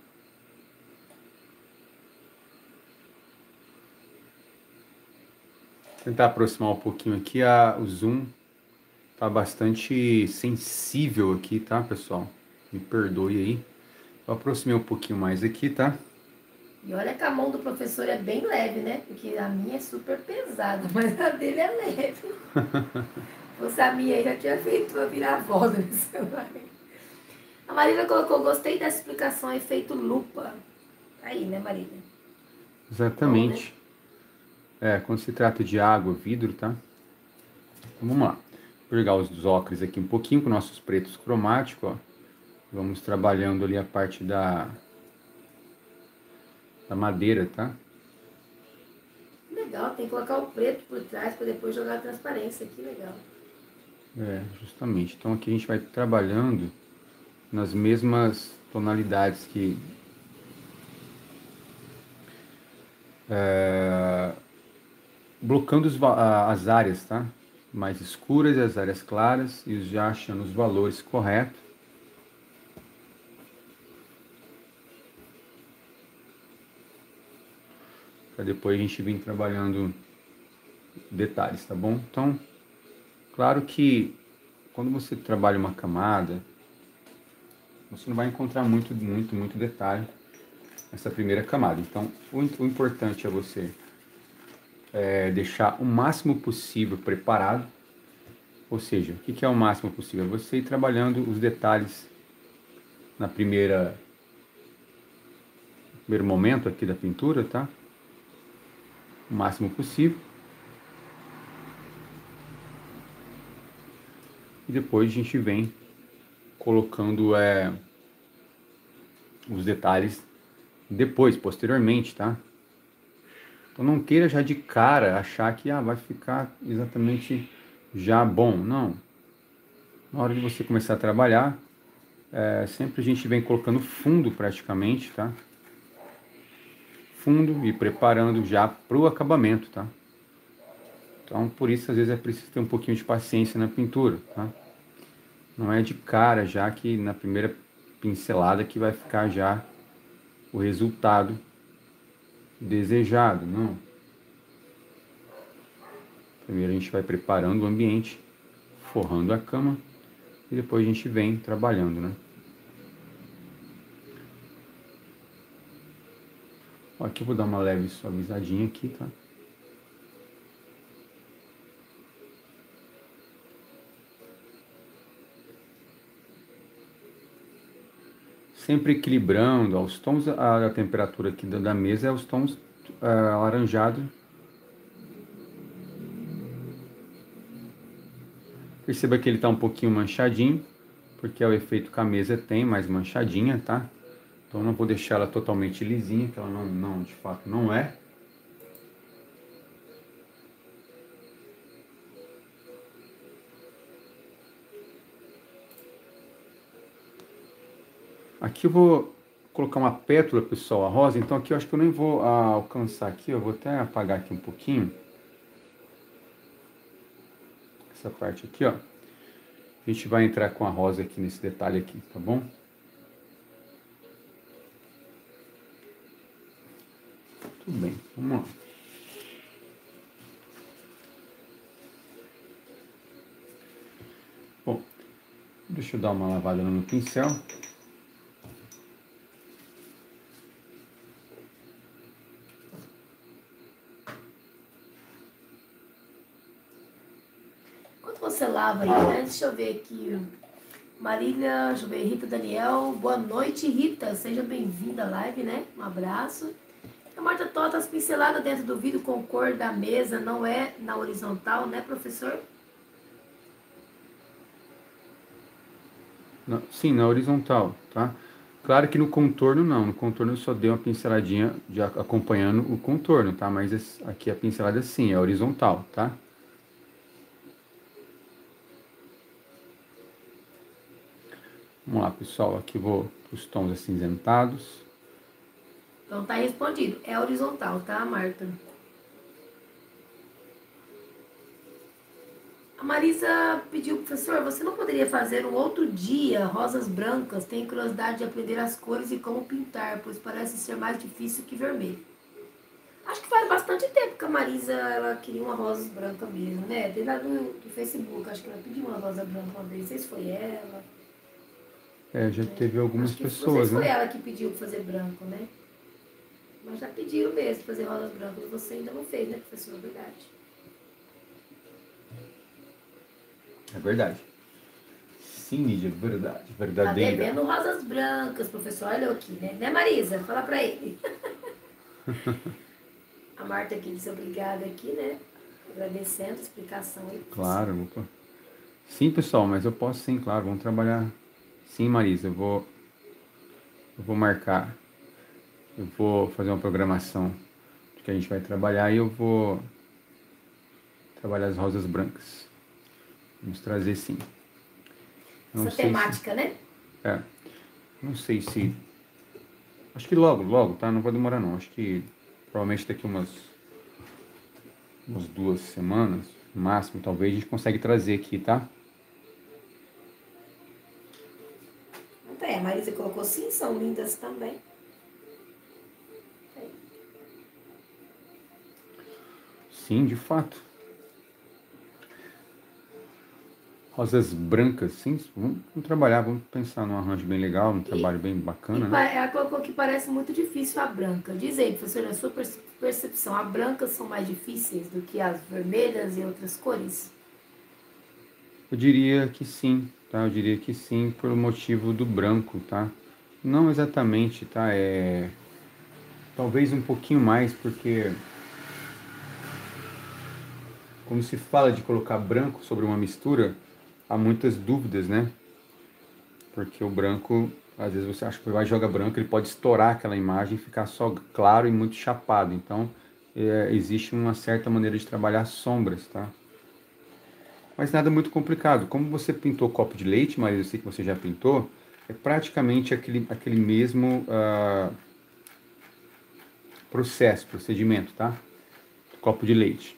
Speaker 2: Tentar aproximar um pouquinho aqui. O zoom tá bastante sensível aqui, tá, pessoal? Me perdoe aí. Eu aproximei um pouquinho mais aqui, tá?
Speaker 3: E olha que a mão do professor é bem leve, né? Porque a minha é super pesada, mas a dele é leve. Se fosse a minha aí, já tinha feito uma viravolta nesse celular. A Marília colocou, gostei dessa explicação, efeito lupa. Aí, né, Marília?
Speaker 2: Exatamente.
Speaker 3: Bom, né?
Speaker 2: Quando se trata de água, vidro, tá? Então, vamos lá. Vou pegar os óculos aqui um pouquinho com nossos pretos cromáticos, ó. Vamos trabalhando ali a parte da madeira, tá?
Speaker 3: Legal, tem que colocar o preto por trás para depois jogar a transparência. Que legal.
Speaker 2: Justamente. Então aqui a gente vai trabalhando nas mesmas tonalidades que blocando as áreas, tá? Mais escuras e as áreas claras e já achando os valores corretos. Para depois a gente vir trabalhando detalhes, tá bom? Então, claro que quando você trabalha uma camada, você não vai encontrar muito detalhe nessa primeira camada. Então, o importante é você deixar o máximo possível preparado. Ou seja, o que é o máximo possível? É você ir trabalhando os detalhes na primeiro momento aqui da pintura, tá? O máximo possível. E depois a gente vem colocando os detalhes depois, posteriormente, tá? Então não queira já de cara achar que vai ficar exatamente já bom. Não. Na hora de você começar a trabalhar, sempre a gente vem colocando fundo praticamente, tá? Fundo e preparando já para o acabamento, tá? Então por isso às vezes é preciso ter um pouquinho de paciência na pintura, tá? Não é de cara já que na primeira pincelada que vai ficar já o resultado desejado, não. Primeiro a gente vai preparando o ambiente, forrando a cama e depois a gente vem trabalhando, né? Ó, aqui eu vou dar uma leve suavizadinha aqui, tá? Sempre equilibrando, os tons, a temperatura aqui da mesa é os tons alaranjado. Perceba que ele está um pouquinho manchadinho, porque é o efeito que a mesa tem, mais manchadinha, tá? Então eu não vou deixar ela totalmente lisinha, que ela não de fato não é. Aqui eu vou colocar uma pétala, pessoal, a rosa. Então aqui eu acho que eu nem vou alcançar aqui. Eu vou até apagar aqui um pouquinho. essa parte aqui, ó. A gente vai entrar com a rosa aqui nesse detalhe aqui, tá bom? Tudo bem, vamos lá. Bom, deixa eu dar uma lavada no meu pincel.
Speaker 3: Enquanto você lava aí, né? Deixa eu ver aqui. Marília, deixa eu ver, Rita Daniel. Boa noite, Rita. Seja bem-vinda à live, né? Um abraço. A Marta Tota, as pinceladas dentro do vidro com cor da mesa não é na horizontal, né, professor?
Speaker 2: Sim, na horizontal, tá? Claro que no contorno não, no contorno eu só dei uma pinceladinha acompanhando o contorno, tá? Mas aqui a pincelada sim, é horizontal, tá? Vamos lá, pessoal, aqui vou os tons acinzentados.
Speaker 3: Então tá respondido. É horizontal, tá, Marta? A Marisa pediu, professor, você não poderia fazer um outro dia rosas brancas? Tenho curiosidade de aprender as cores e como pintar, pois parece ser mais difícil que vermelho. Acho que faz bastante tempo que a Marisa ela queria uma rosa branca mesmo, né? Desde lá do Facebook, acho que ela pediu uma rosa branca uma vez. Não sei se foi ela.
Speaker 2: É, já teve algumas
Speaker 3: Acho que não sei
Speaker 2: pessoas,
Speaker 3: se foi
Speaker 2: né?
Speaker 3: ela que pediu pra fazer branco, né? Mas já pediram mesmo fazer rosas brancas. Você ainda não fez, né, professor? Verdade.
Speaker 2: É verdade. Sim, Lídia, verdade,
Speaker 3: Tá
Speaker 2: verdadeira.
Speaker 3: devendo rosas brancas, professor. Olha eu aqui, né? Né, Marisa? Fala pra ele. A Marta aqui disse obrigada aqui, né? Agradecendo a explicação aí.
Speaker 2: Claro, opa. Sim, pessoal, mas eu posso sim, claro, vamos trabalhar. Sim, Marisa, eu vou marcar, eu vou fazer uma programação que a gente vai trabalhar e eu vou trabalhar as rosas brancas. Vamos trazer sim. Não
Speaker 3: Essa
Speaker 2: sei se,
Speaker 3: temática, né?
Speaker 2: é, não sei se, acho que logo, logo, tá? Não vai demorar não. Acho que provavelmente daqui umas 2 semanas, no máximo, talvez a gente consegue trazer aqui, tá?
Speaker 3: Não tem. A Marisa colocou sim, são lindas também.
Speaker 2: Sim, de fato. Rosas brancas, sim. Vamos trabalhar, vamos pensar num arranjo bem legal, num trabalho bem bacana, né?
Speaker 3: Ela colocou que parece muito difícil a branca. Diz aí, professor, na sua percepção, as brancas são mais difíceis do que as vermelhas e outras cores?
Speaker 2: Eu diria que sim, tá? Eu diria que sim, pelo motivo do branco, tá? Não exatamente, tá? Talvez um pouquinho mais, porque quando se fala de colocar branco sobre uma mistura, há muitas dúvidas, né? Porque o branco, às vezes você acha que vai jogar branco, ele pode estourar aquela imagem e ficar só claro e muito chapado. Então, existe uma certa maneira de trabalhar sombras, tá? Mas nada muito complicado. Como você pintou copo de leite, mas eu sei que você já pintou, é praticamente aquele mesmo procedimento, tá? Copo de leite.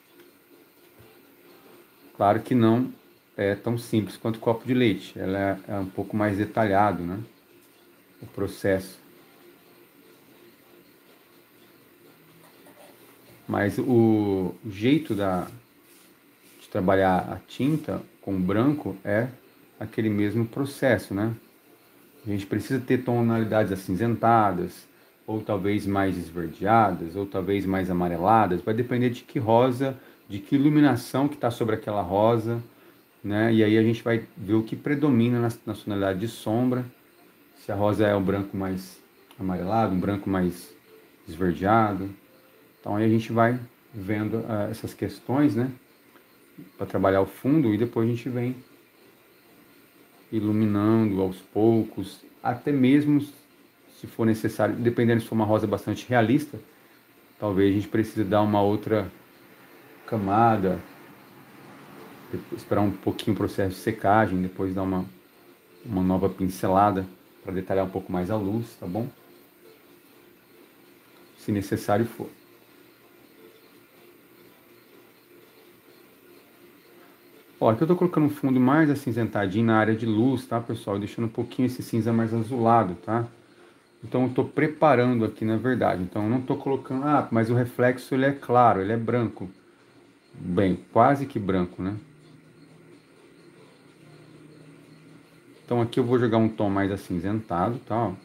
Speaker 2: Claro que não é tão simples quanto copo de leite. Ela é um pouco mais detalhado, né? O processo. Mas o jeito de trabalhar a tinta com branco é aquele mesmo processo, né? A gente precisa ter tonalidades acinzentadas, ou talvez mais esverdeadas, ou talvez mais amareladas. Vai depender de que rosa, de que iluminação que está sobre aquela rosa, né? E aí a gente vai ver o que predomina na tonalidade de sombra. Se a rosa é um branco mais amarelado, um branco mais esverdeado. Então aí a gente vai vendo essas questões, né? Para trabalhar o fundo e depois a gente vem iluminando aos poucos, até mesmo se for necessário, dependendo se for uma rosa bastante realista, talvez a gente precise dar uma outra camada, esperar um pouquinho o processo de secagem, depois dar uma nova pincelada para detalhar um pouco mais a luz, tá bom? Se necessário for. Ó, aqui eu tô colocando um fundo mais acinzentadinho na área de luz, tá, pessoal? Deixando um pouquinho esse cinza mais azulado, tá? Então eu tô preparando aqui, na verdade. Então eu não tô colocando... Ah, mas o reflexo, ele é claro, ele é branco. Bem, quase que branco, né? Então aqui eu vou jogar um tom mais acinzentado, tá? Ó.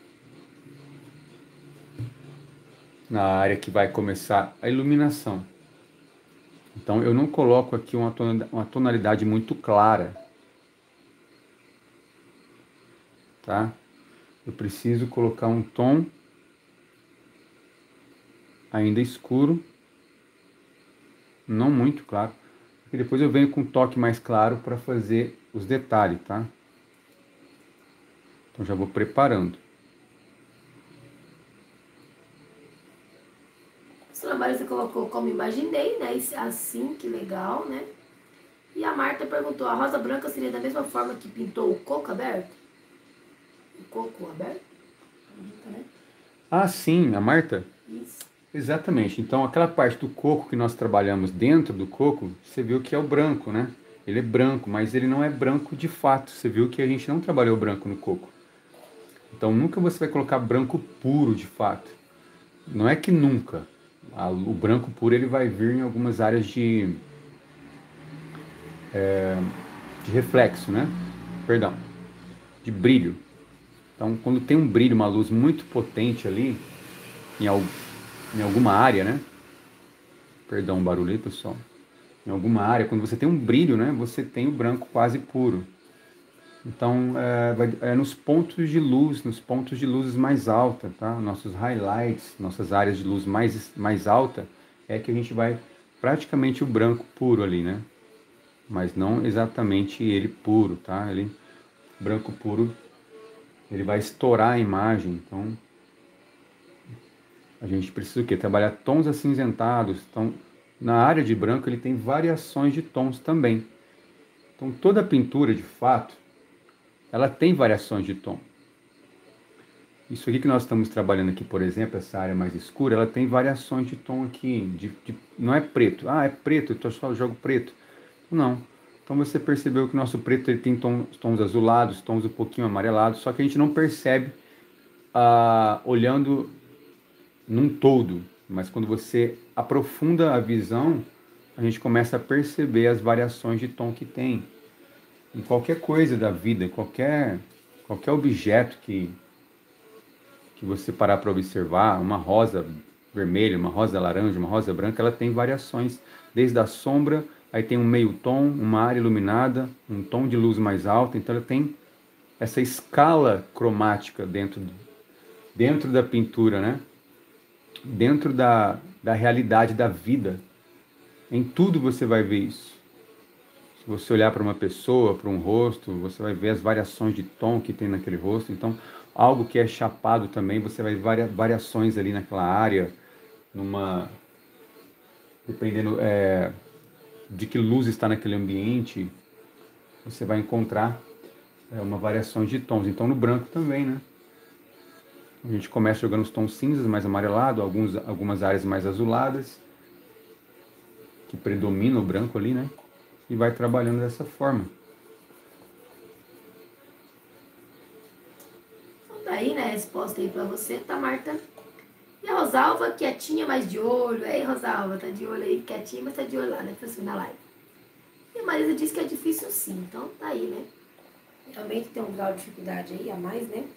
Speaker 2: Na área que vai começar a iluminação. Então eu não coloco aqui uma tonalidade muito clara, tá? Eu preciso colocar um tom ainda escuro, não muito claro, e depois eu venho com um toque mais claro para fazer os detalhes, tá? Então já vou preparando.
Speaker 3: A Maria, você colocou como imaginei, né? Assim, que legal, né? E a Marta perguntou, a rosa branca seria da mesma forma que pintou o coco aberto? O coco aberto? Né?
Speaker 2: Ah, sim, a Marta?
Speaker 3: Isso.
Speaker 2: Exatamente. Então aquela parte do coco que nós trabalhamos dentro do coco, você viu que é o branco, né? Ele é branco, mas ele não é branco de fato. Você viu que a gente não trabalhou branco no coco. Então nunca você vai colocar branco puro de fato. Não é que nunca. O branco puro ele vai vir em algumas áreas de reflexo, né? Perdão, de brilho. Então quando tem um brilho, uma luz muito potente ali, em alguma área, né? Perdão o barulho aí, pessoal. Em alguma área, quando você tem um brilho, né? Você tem o branco quase puro. Então, é nos pontos de luz, nos pontos de luzes mais alta, tá? Nossos highlights, nossas áreas de luz mais alta, é que a gente vai praticamente o branco puro ali, né? Mas não exatamente ele puro, tá? Ele, branco puro, ele vai estourar a imagem, então a gente precisa o quê? Trabalhar tons acinzentados. Então, na área de branco ele tem variações de tons também. Então, toda pintura, de fato, ela tem variações de tom. Isso aqui que nós estamos trabalhando aqui, por exemplo, essa área mais escura, ela tem variações de tom aqui, não é preto. Ah, é preto, então eu só jogo preto. Não. Então você percebeu que o nosso preto ele tem tons azulados, tons um pouquinho amarelados, só que a gente não percebe olhando num todo. Mas quando você aprofunda a visão, a gente começa a perceber as variações de tom que tem. Em qualquer coisa da vida, qualquer objeto que você parar para observar, uma rosa vermelha, uma rosa laranja, uma rosa branca, ela tem variações, desde a sombra, aí tem um meio tom, uma área iluminada, um tom de luz mais alto, então ela tem essa escala cromática dentro da pintura, né? Dentro da realidade da vida. Em tudo você vai ver isso. Se você olhar para uma pessoa, para um rosto, você vai ver as variações de tom que tem naquele rosto. Então, algo que é chapado também, você vai ver variações ali naquela área, dependendo de que luz está naquele ambiente, você vai encontrar uma variação de tons. Então, no branco também, né? A gente começa jogando os tons cinzas, mais amarelado, algumas áreas mais azuladas, que predomina o branco ali, né? E vai trabalhando dessa forma.
Speaker 3: Então daí, né, a resposta aí pra você, tá, Marta? E a Rosalva, quietinha, mas de olho. Ei, Rosalva, tá de olho aí, quietinha, mas tá de olho lá, né, professor, na live. E a Marisa disse que é difícil sim, então tá aí, né? Realmente tem um grau de dificuldade aí a mais, né?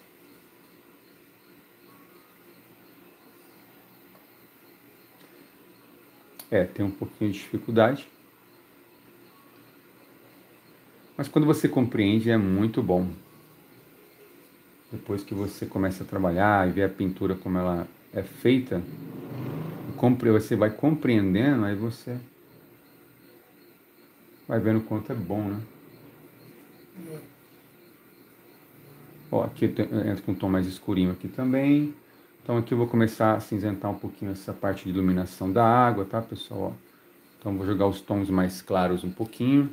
Speaker 2: Tem um pouquinho de dificuldade. Mas quando você compreende, é muito bom. Depois que você começa a trabalhar e ver a pintura como ela é feita, você vai compreendendo, aí você vai vendo o quanto é bom, né? Ó, aqui eu entro com um tom mais escurinho aqui também. Então aqui eu vou começar a cinzentar um pouquinho essa parte de iluminação da água, tá, pessoal? Então vou jogar os tons mais claros um pouquinho.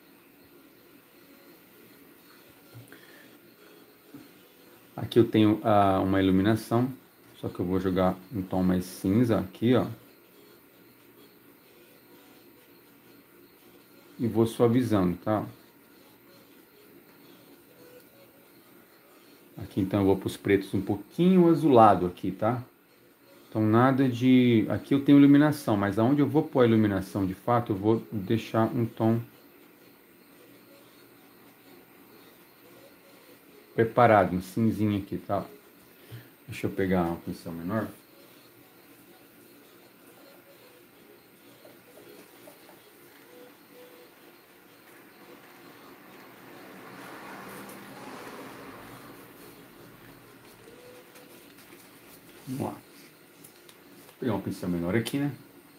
Speaker 2: Aqui eu tenho uma iluminação, só que eu vou jogar um tom mais cinza aqui, ó. e vou suavizando, tá? Aqui então eu vou para os pretos um pouquinho azulado aqui, tá? Então nada de... Aqui eu tenho iluminação, mas aonde eu vou pôr a iluminação de fato, eu vou deixar um tom preparado, um cinzinho aqui, tá? Deixa eu pegar uma pincel menor. Vamos lá. Vou pegar um pincel menor aqui, né?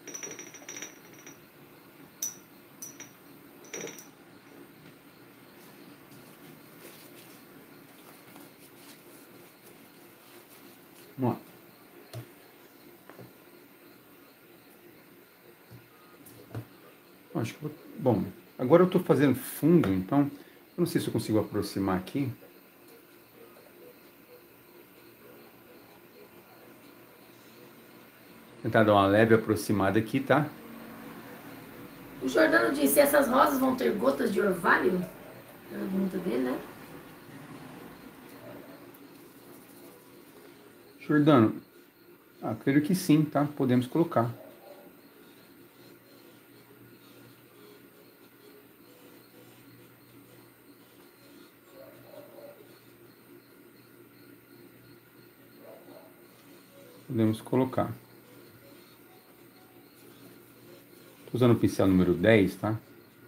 Speaker 2: Vamos lá. Acho que bom, agora eu estou fazendo fundo, então eu não sei se eu consigo aproximar aqui. Tentar dar uma leve aproximada aqui, tá?
Speaker 3: O Jordano disse, essas rosas vão ter gotas de orvalho? Pergunta dele, né?
Speaker 2: Jordano, creio que sim, tá? Podemos colocar. Podemos colocar. Estou usando o pincel número 10, tá?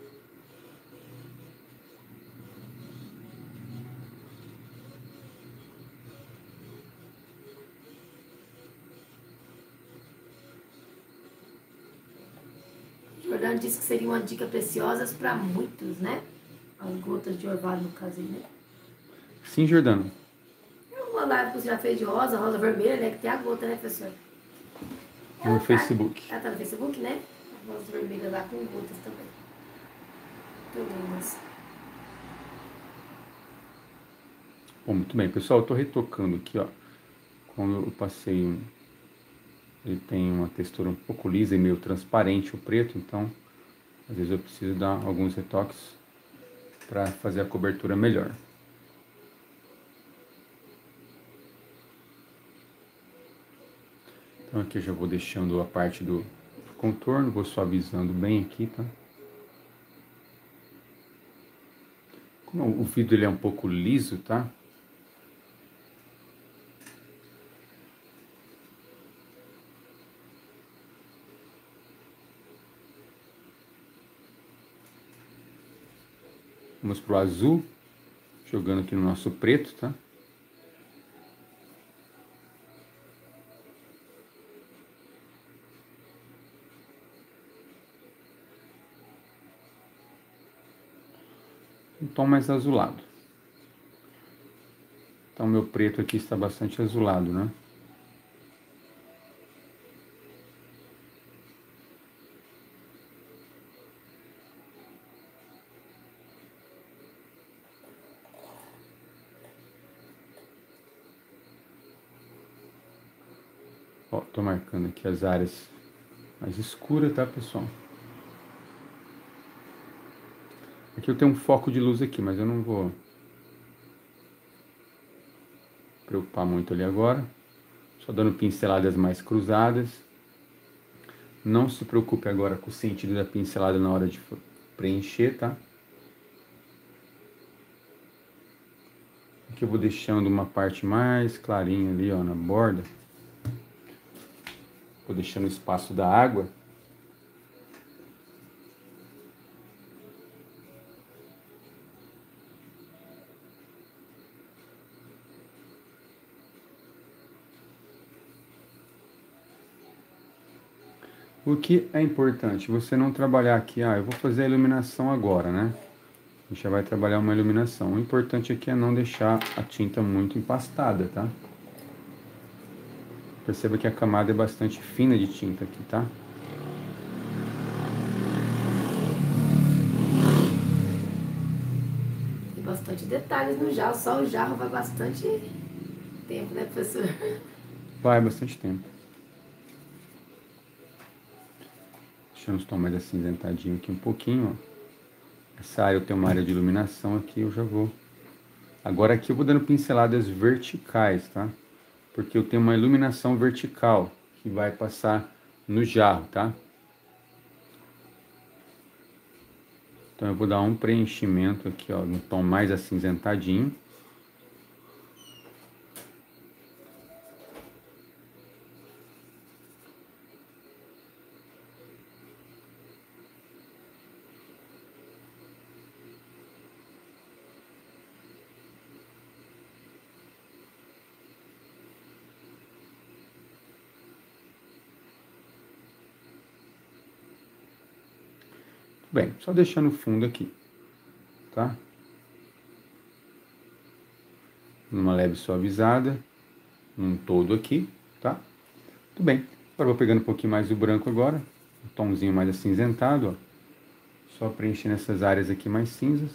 Speaker 3: O Jordano disse que seria uma dica preciosa para muitos, né? As gotas de orvalho no caso aí, né?
Speaker 2: Sim, Jordano.
Speaker 3: Uma live que você já fez de rosa, rosa vermelha, né? Que tem a gota, né, professor?
Speaker 2: No Facebook.
Speaker 3: Ela tá no Facebook, né? A rosa vermelha lá com gotas também. Muito lindas.
Speaker 2: Bom, muito bem, pessoal. Eu estou retocando aqui, ó. Como eu passei, ele tem uma textura um pouco lisa e meio transparente o preto, então às vezes eu preciso dar alguns retoques para fazer a cobertura melhor. Então aqui eu já vou deixando a parte do contorno, vou suavizando bem aqui, tá? Como o vidro ele é um pouco liso, tá? Vamos pro azul, jogando aqui no nosso preto, tá? Um tom mais azulado. Então meu preto aqui está bastante azulado, né? Ó, tô marcando aqui as áreas mais escuras, tá, pessoal? Aqui eu tenho um foco de luz aqui, mas eu não vou preocupar muito ali agora. Só dando pinceladas mais cruzadas. Não se preocupe agora com o sentido da pincelada na hora de preencher, tá? Aqui eu vou deixando uma parte mais clarinha ali, ó, na borda. Vou deixando o espaço da água. O que é importante, você não trabalhar aqui, eu vou fazer a iluminação agora, né? A gente já vai trabalhar uma iluminação. O importante aqui é não deixar a tinta muito empastada, tá? Perceba que a camada é bastante fina de tinta aqui, tá?
Speaker 3: Tem bastante detalhes no jarro, só o jarro vai bastante tempo, né, professor?
Speaker 2: Vai bastante tempo. Deixando os tons mais acinzentadinhos aqui um pouquinho, ó. Essa área eu tenho uma área de iluminação aqui, eu já vou... Agora aqui eu vou dando pinceladas verticais, tá? Porque eu tenho uma iluminação vertical que vai passar no jarro, tá? Então eu vou dar um preenchimento aqui, ó, no tom mais acinzentadinho. Bem, só deixando o fundo aqui, tá? Numa leve suavizada, num todo aqui, tá? Tudo bem. Agora eu vou pegando um pouquinho mais do branco agora, um tomzinho mais acinzentado, ó. Só preenchendo essas áreas aqui mais cinzas.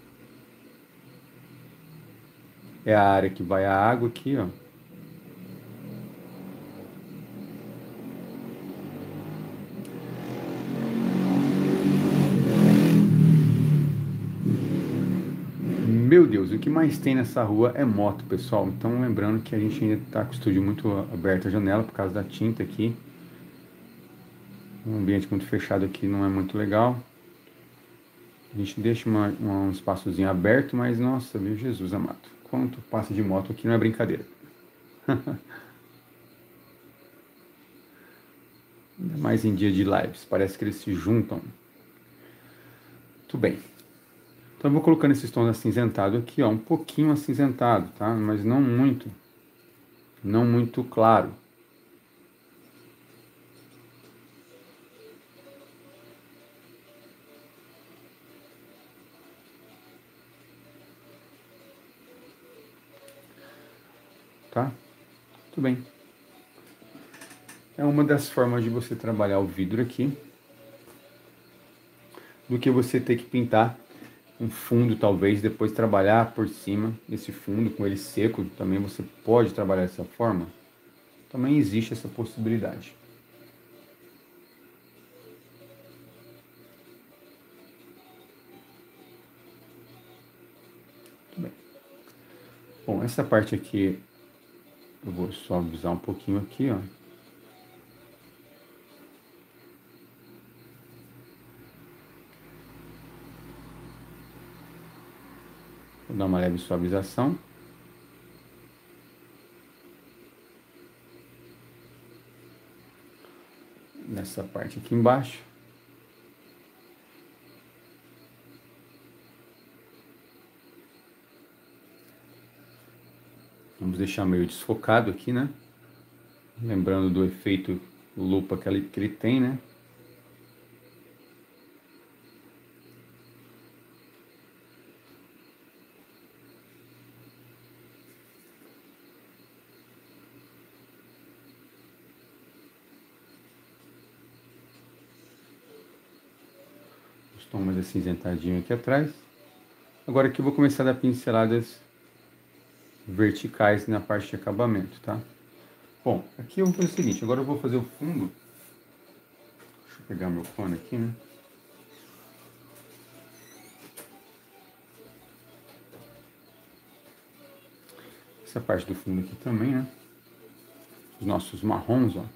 Speaker 2: É a área que vai a água aqui, ó. Meu Deus, o que mais tem nessa rua é moto, pessoal. Então, lembrando que a gente ainda está com o estúdio muito aberto a janela por causa da tinta aqui. Um ambiente muito fechado aqui não é muito legal. A gente deixa um espaçozinho aberto, mas nossa, meu Jesus amado. Quanto passa de moto aqui não é brincadeira. Ainda mais em dia de lives, parece que eles se juntam. Tudo bem. Então eu vou colocando esses tons acinzentados aqui, ó, um pouquinho acinzentado, tá? Mas não muito claro. Tá? Tudo bem. É uma das formas de você trabalhar o vidro aqui, do que você ter que pintar um fundo, talvez, depois trabalhar por cima desse fundo, com ele seco, também você pode trabalhar dessa forma. Também existe essa possibilidade. Muito bem. Bom, essa parte aqui, eu vou suavizar um pouquinho aqui, ó. Vou dar uma leve suavização. Nessa parte aqui embaixo. Vamos deixar meio desfocado aqui, né? Lembrando do efeito lupa que ele tem, né? Tom mais acinzentadinho aqui atrás. Agora aqui eu vou começar a dar pinceladas verticais na parte de acabamento, tá? Bom, aqui eu vou fazer o seguinte, agora eu vou fazer o fundo. Deixa eu pegar meu fone aqui, né? Essa parte do fundo aqui também, né? Os nossos marrons, ó.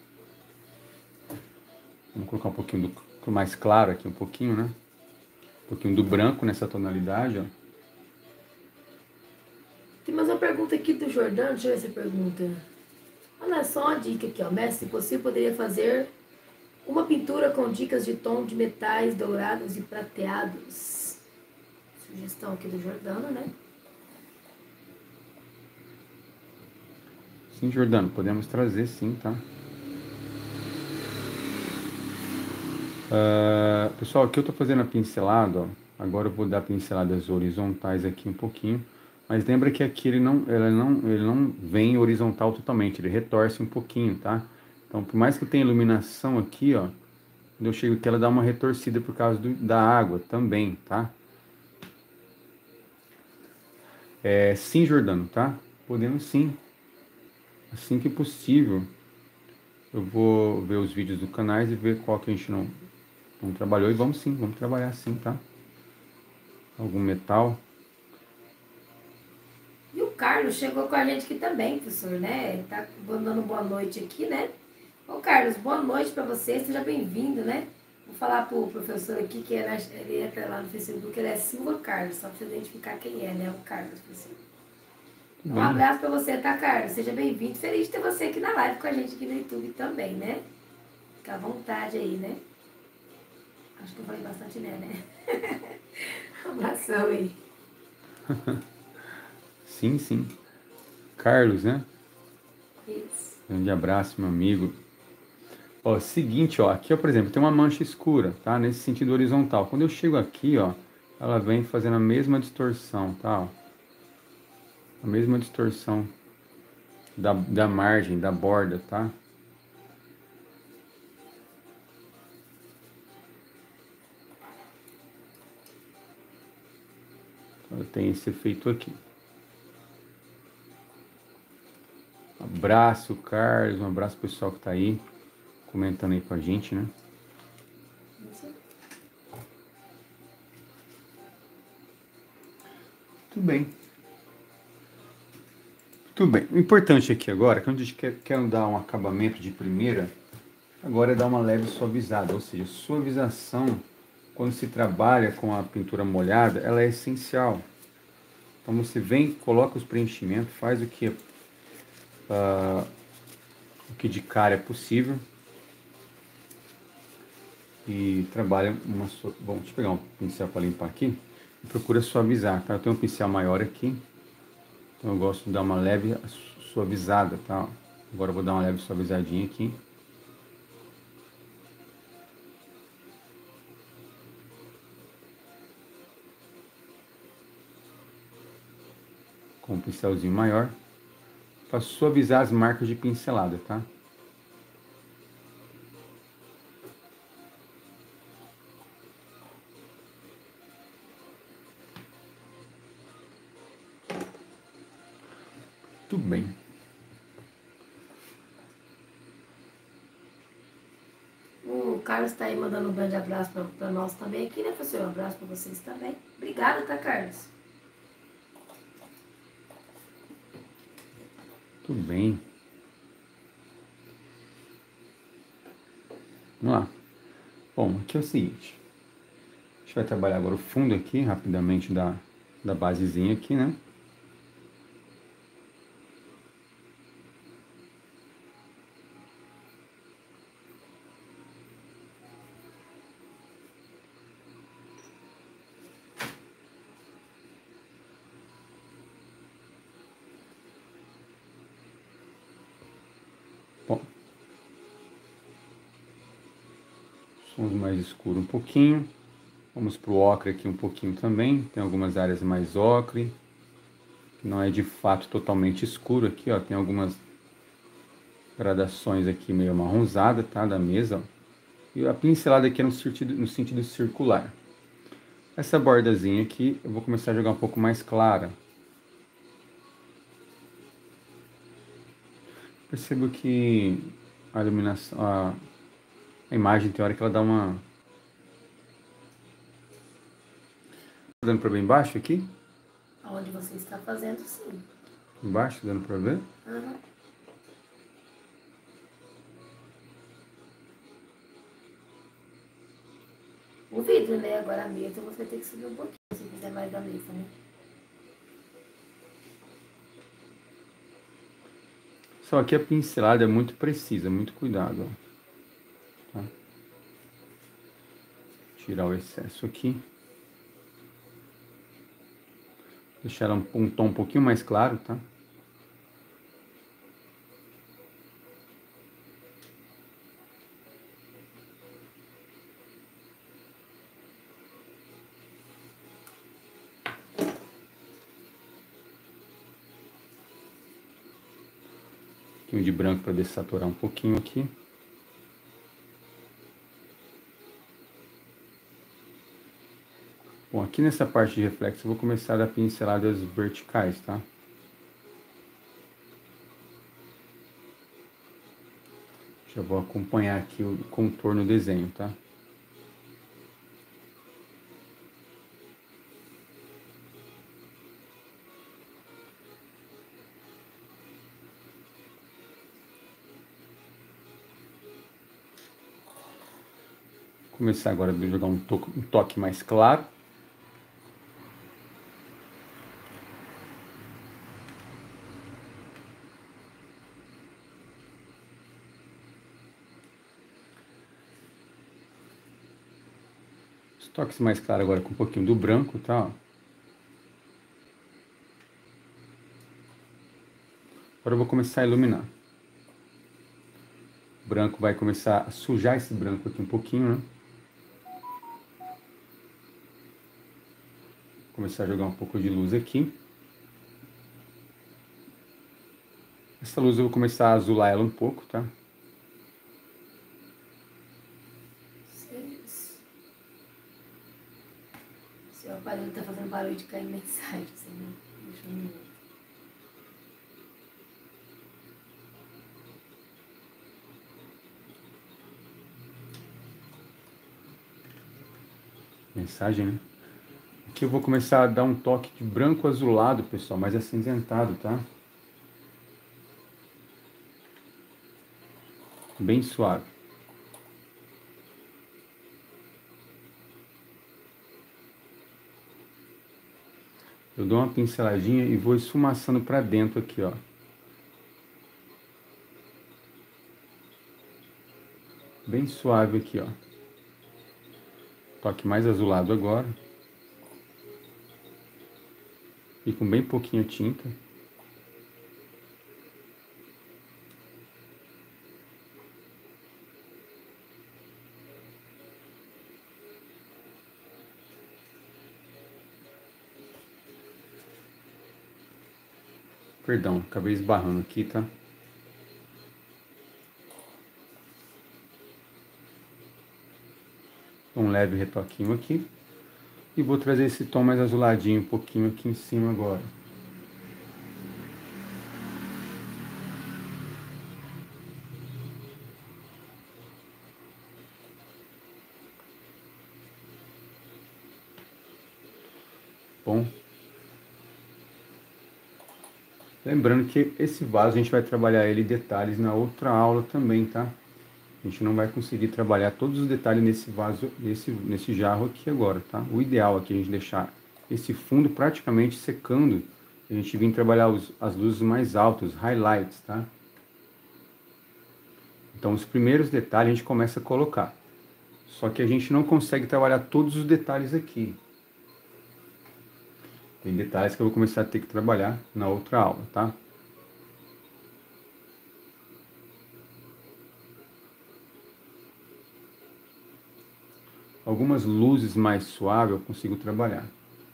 Speaker 2: Vamos colocar um pouquinho do mais claro aqui, um pouquinho, né? Um pouquinho do branco nessa tonalidade, ó.
Speaker 3: Tem mais uma pergunta aqui do Jordão, deixa eu ver essa pergunta. Olha só uma dica aqui, ó. Mestre, se possível, poderia fazer uma pintura com dicas de tom de metais dourados e prateados. Sugestão aqui do Jordano, né?
Speaker 2: Sim, Jordano, podemos trazer sim, tá? Pessoal, aqui eu tô fazendo a pincelada, ó. Agora eu vou dar pinceladas horizontais aqui um pouquinho. Mas lembra que aqui ele não vem horizontal totalmente, ele retorce um pouquinho, tá? Então, por mais que eu tenha iluminação aqui, ó, quando eu chego aqui ela dá uma retorcida por causa da água também, tá? Sim, Jordano, tá? Podemos sim. Assim que possível. Eu vou ver os vídeos do canal e ver qual que a gente não trabalhou e vamos sim, vamos trabalhar sim, tá? algum metal.
Speaker 3: E o Carlos chegou com a gente aqui também, professor, né? Tá dando boa noite aqui, né? Ô, Carlos, boa noite para você, seja bem-vindo, né? Vou falar pro professor aqui, que ele entra lá no Facebook, ele é Silva Carlos, só pra você identificar quem é, né? O Carlos, professor.
Speaker 2: Tudo
Speaker 3: Um
Speaker 2: bem?
Speaker 3: abraço para você, tá, Carlos? Seja bem-vindo. Feliz de ter você aqui na live com a gente aqui no YouTube também, né? Fica à vontade aí, né? Acho que eu falei bastante, né? Um abração aí.
Speaker 2: Sim, sim. Carlos, né?
Speaker 3: Isso.
Speaker 2: Grande abraço, meu amigo. Ó, seguinte, ó, aqui, ó, por exemplo, tem uma mancha escura, tá? Nesse sentido horizontal. Quando eu chego aqui, ó, ela vem fazendo a mesma distorção, tá? Ó, a mesma distorção da margem, da borda, tá? Então, tem esse efeito aqui. Um abraço, Carlos, um abraço pro pessoal que tá aí, comentando aí com a gente, né?
Speaker 3: Isso.
Speaker 2: Tudo bem. Tudo bem. O importante aqui agora, quando a gente quer dar um acabamento de primeira, agora é dar uma leve suavizada, ou seja, suavização, quando se trabalha com a pintura molhada, ela é essencial. Então você vem, coloca os preenchimentos, faz o que de cara é possível e trabalha uma... Bom, deixa eu pegar um pincel para limpar aqui e procura suavizar, tá? Eu tenho um pincel maior aqui, então eu gosto de dar uma leve suavizada, tá? Agora eu vou dar uma leve suavizadinha aqui. Com um pincelzinho maior, para suavizar as marcas de pincelada, tá? Tudo bem.
Speaker 3: O Carlos está aí mandando um grande abraço para nós também aqui, né, professor? Um abraço para vocês também. Obrigada, tá, Carlos?
Speaker 2: Tudo bem. Vamos lá. Bom, aqui é o seguinte. A gente vai trabalhar agora o fundo aqui, rapidamente, da basezinha aqui, né? Bom, sons mais escuros um pouquinho. Vamos para o ocre aqui um pouquinho também. Tem algumas áreas mais ocre, que não é de fato totalmente escuro aqui, ó. Tem algumas gradações aqui meio amarronzada, tá? Da mesa, ó. E a pincelada aqui é no sentido circular. Essa bordazinha aqui, eu vou começar a jogar um pouco mais clara. Percebo que a iluminação, a imagem tem hora que ela dá uma... Tá dando para ver embaixo aqui?
Speaker 3: Aonde você está fazendo, sim.
Speaker 2: Embaixo, dando para ver?
Speaker 3: Aham. O vidro, né? Agora a mesa você tem que subir um pouquinho, se quiser mais da mesa, né?
Speaker 2: Só que a pincelada é muito precisa, muito cuidado, ó. Tá? Tirar o excesso aqui. Deixar ela um tom um pouquinho mais claro, tá? Um pouquinho de branco para dessaturar um pouquinho aqui. Bom, aqui nessa parte de reflexo eu vou começar a dar pinceladas verticais, tá? Já vou acompanhar aqui o contorno do desenho, tá? começar agora a jogar um toque mais claro. Os toques mais claros agora com um pouquinho do branco, tá? Agora eu vou começar a iluminar. O branco vai começar a sujar esse branco aqui um pouquinho, né? Começar a jogar um pouco de luz aqui. Essa luz eu vou começar a azular ela um pouco, tá?
Speaker 3: Seu aparelho tá fazendo barulho de cair mensagem, você não deixa um minuto.
Speaker 2: Mensagem, né? Aqui eu vou começar a dar um toque de branco azulado, pessoal, mais acinzentado, tá? Bem suave. Eu dou uma pinceladinha e vou esfumaçando para dentro aqui, ó. Bem suave aqui, ó. Toque mais azulado agora. E com bem pouquinha tinta. Perdão, acabei esbarrando aqui, tá? Um leve retoquinho aqui. E vou trazer esse tom mais azuladinho um pouquinho aqui em cima agora. Bom. Lembrando que esse vaso a gente vai trabalhar ele em detalhes na outra aula também, tá? A gente não vai conseguir trabalhar todos os detalhes nesse vaso, nesse jarro aqui agora, tá? O ideal aqui é a gente deixar esse fundo praticamente secando. A gente vir trabalhar as luzes mais altas, os highlights, tá? Então os primeiros detalhes a gente começa a colocar. Só que a gente não consegue trabalhar todos os detalhes aqui. Tem detalhes que eu vou começar a ter que trabalhar na outra aula, tá? Algumas luzes mais suaves eu consigo trabalhar.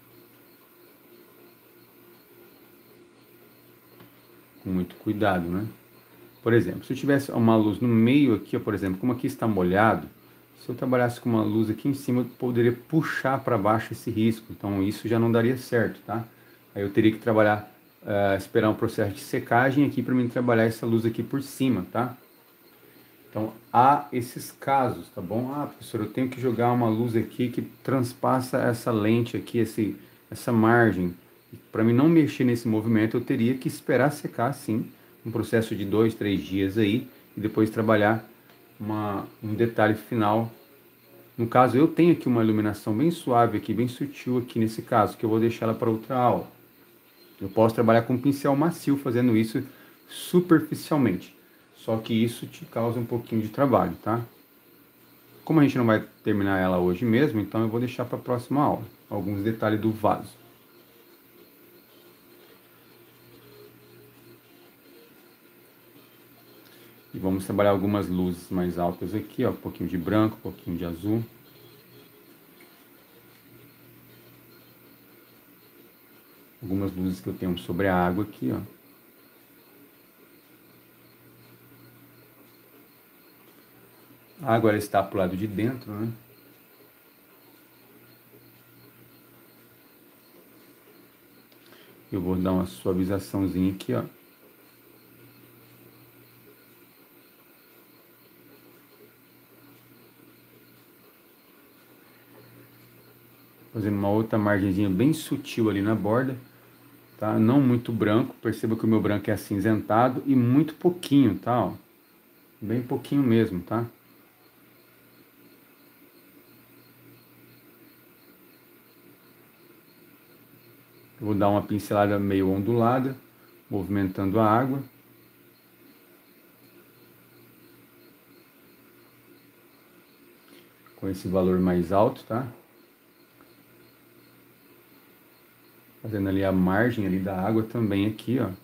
Speaker 2: Com muito cuidado, né? Por exemplo, se eu tivesse uma luz no meio aqui, por exemplo, como aqui está molhado, se eu trabalhasse com uma luz aqui em cima, eu poderia puxar para baixo esse risco. Então isso já não daria certo, tá? Aí eu teria que trabalhar, esperar um processo de secagem aqui para mim trabalhar essa luz aqui por cima, tá? Então há esses casos, tá bom? Ah, professor, eu tenho que jogar uma luz aqui que transpassa essa lente aqui, essa margem. Para mim não mexer nesse movimento, eu teria que esperar secar, sim, um processo de 2, 3 dias aí, e depois trabalhar um detalhe final. No caso, eu tenho aqui uma iluminação bem suave aqui, bem sutil aqui nesse caso, que eu vou deixar ela para outra aula. Eu posso trabalhar com um pincel macio fazendo isso superficialmente. Só que isso te causa um pouquinho de trabalho, tá? Como a gente não vai terminar ela hoje mesmo, então eu vou deixar para a próxima aula alguns detalhes do vaso. E vamos trabalhar algumas luzes mais altas aqui, ó, um pouquinho de branco, um pouquinho de azul. Algumas luzes que eu tenho sobre a água aqui, ó. A água ela está pro lado de dentro, né? Eu vou dar uma suavizaçãozinha aqui, ó. Fazendo uma outra margenzinha bem sutil ali na borda, tá? Não muito branco, perceba que o meu branco é acinzentado e muito pouquinho, tá? Ó. Bem pouquinho mesmo, tá? Eu vou dar uma pincelada meio ondulada, movimentando a água. Com esse valor mais alto, tá? Fazendo ali a margem ali da água também aqui, ó.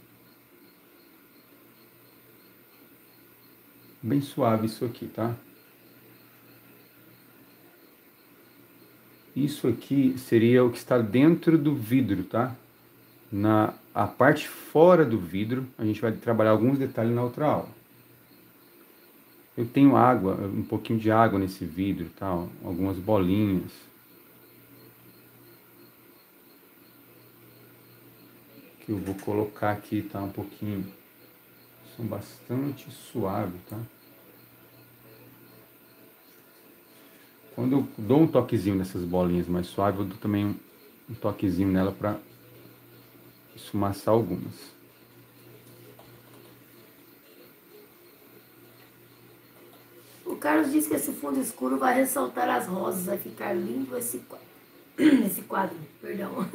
Speaker 2: Bem suave isso aqui, tá? Isso aqui seria o que está dentro do vidro, tá? A parte fora do vidro, a gente vai trabalhar alguns detalhes na outra aula. Eu tenho água, um pouquinho de água nesse vidro, tá? Algumas bolinhas. Que eu vou colocar aqui, tá? Um pouquinho. São bastante suaves, tá? Quando eu dou um toquezinho nessas bolinhas mais suaves, eu dou também um toquezinho nela para esfumaçar algumas.
Speaker 3: O Carlos disse que esse fundo escuro vai ressaltar as rosas, vai ficar lindo esse quadro. Esse quadro, perdão.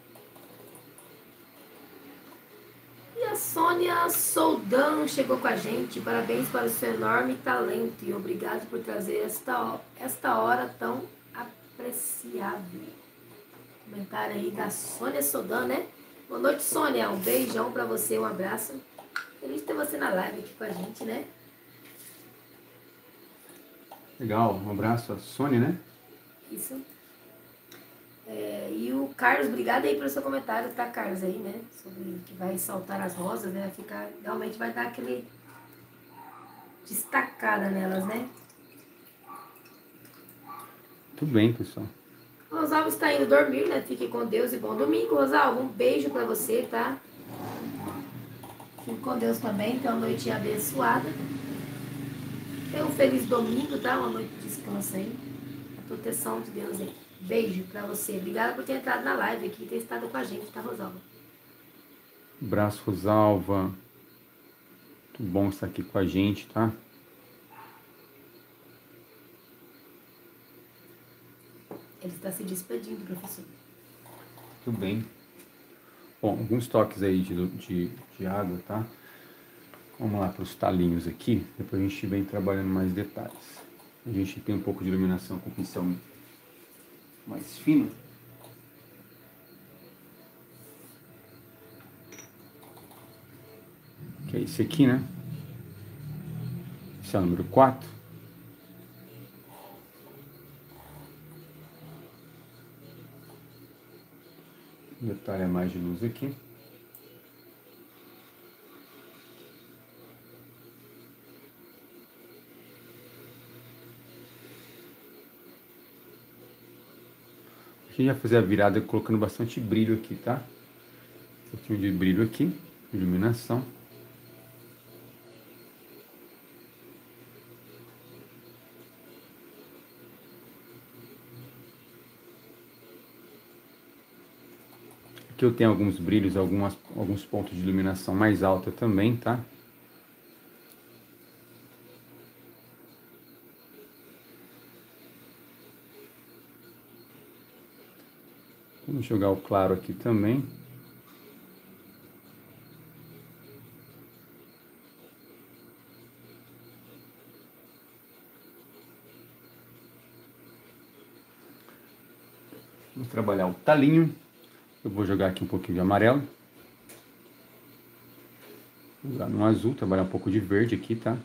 Speaker 3: E a Sônia Soldan chegou com a gente. Parabéns para o seu enorme talento e obrigado por trazer esta hora tão apreciável. Comentário aí da Sônia Soldan, né? Boa noite, Sônia. Um beijão para você, um abraço. Feliz de ter você na live aqui com a gente, né?
Speaker 2: Legal, um abraço a Sônia, né?
Speaker 3: Isso. E o Carlos, obrigado aí pelo seu comentário, tá, Carlos, aí, né? Sobre que vai saltar as rosas, né? Realmente vai dar aquele destacada nelas, né?
Speaker 2: Tudo bem, pessoal.
Speaker 3: O Rosalvo está indo dormir, né? Fique com Deus e bom domingo, Rosalvo. Um beijo pra você, tá? Fique com Deus também, tenha uma noite abençoada. Tenha um feliz domingo, tá? Uma noite de descanso aí. A proteção de Deus aí. Beijo pra você. Obrigada por ter entrado na live aqui e ter estado com a gente, tá, Rosalva?
Speaker 2: Abraço, Rosalva. Muito bom estar aqui com a gente, tá?
Speaker 3: Ele está se despedindo, professor.
Speaker 2: Tudo bem. Bom, alguns toques aí de água, tá? Vamos lá para os talinhos aqui. Depois a gente vem trabalhando mais detalhes. A gente tem um pouco de iluminação com pincel mais fino. Que é esse aqui, né? Esse é o número 4. Detalhe a mais de luz aqui. A gente vai fazer a virada colocando bastante brilho aqui, tá? Um pouquinho de brilho aqui, iluminação. Aqui eu tenho alguns brilhos, alguns pontos de iluminação mais alta também, tá? Vamos jogar o claro aqui também. Vamos trabalhar o talinho. Eu vou jogar aqui um pouquinho de amarelo. Vou jogar no azul, trabalhar um pouco de verde aqui, tá?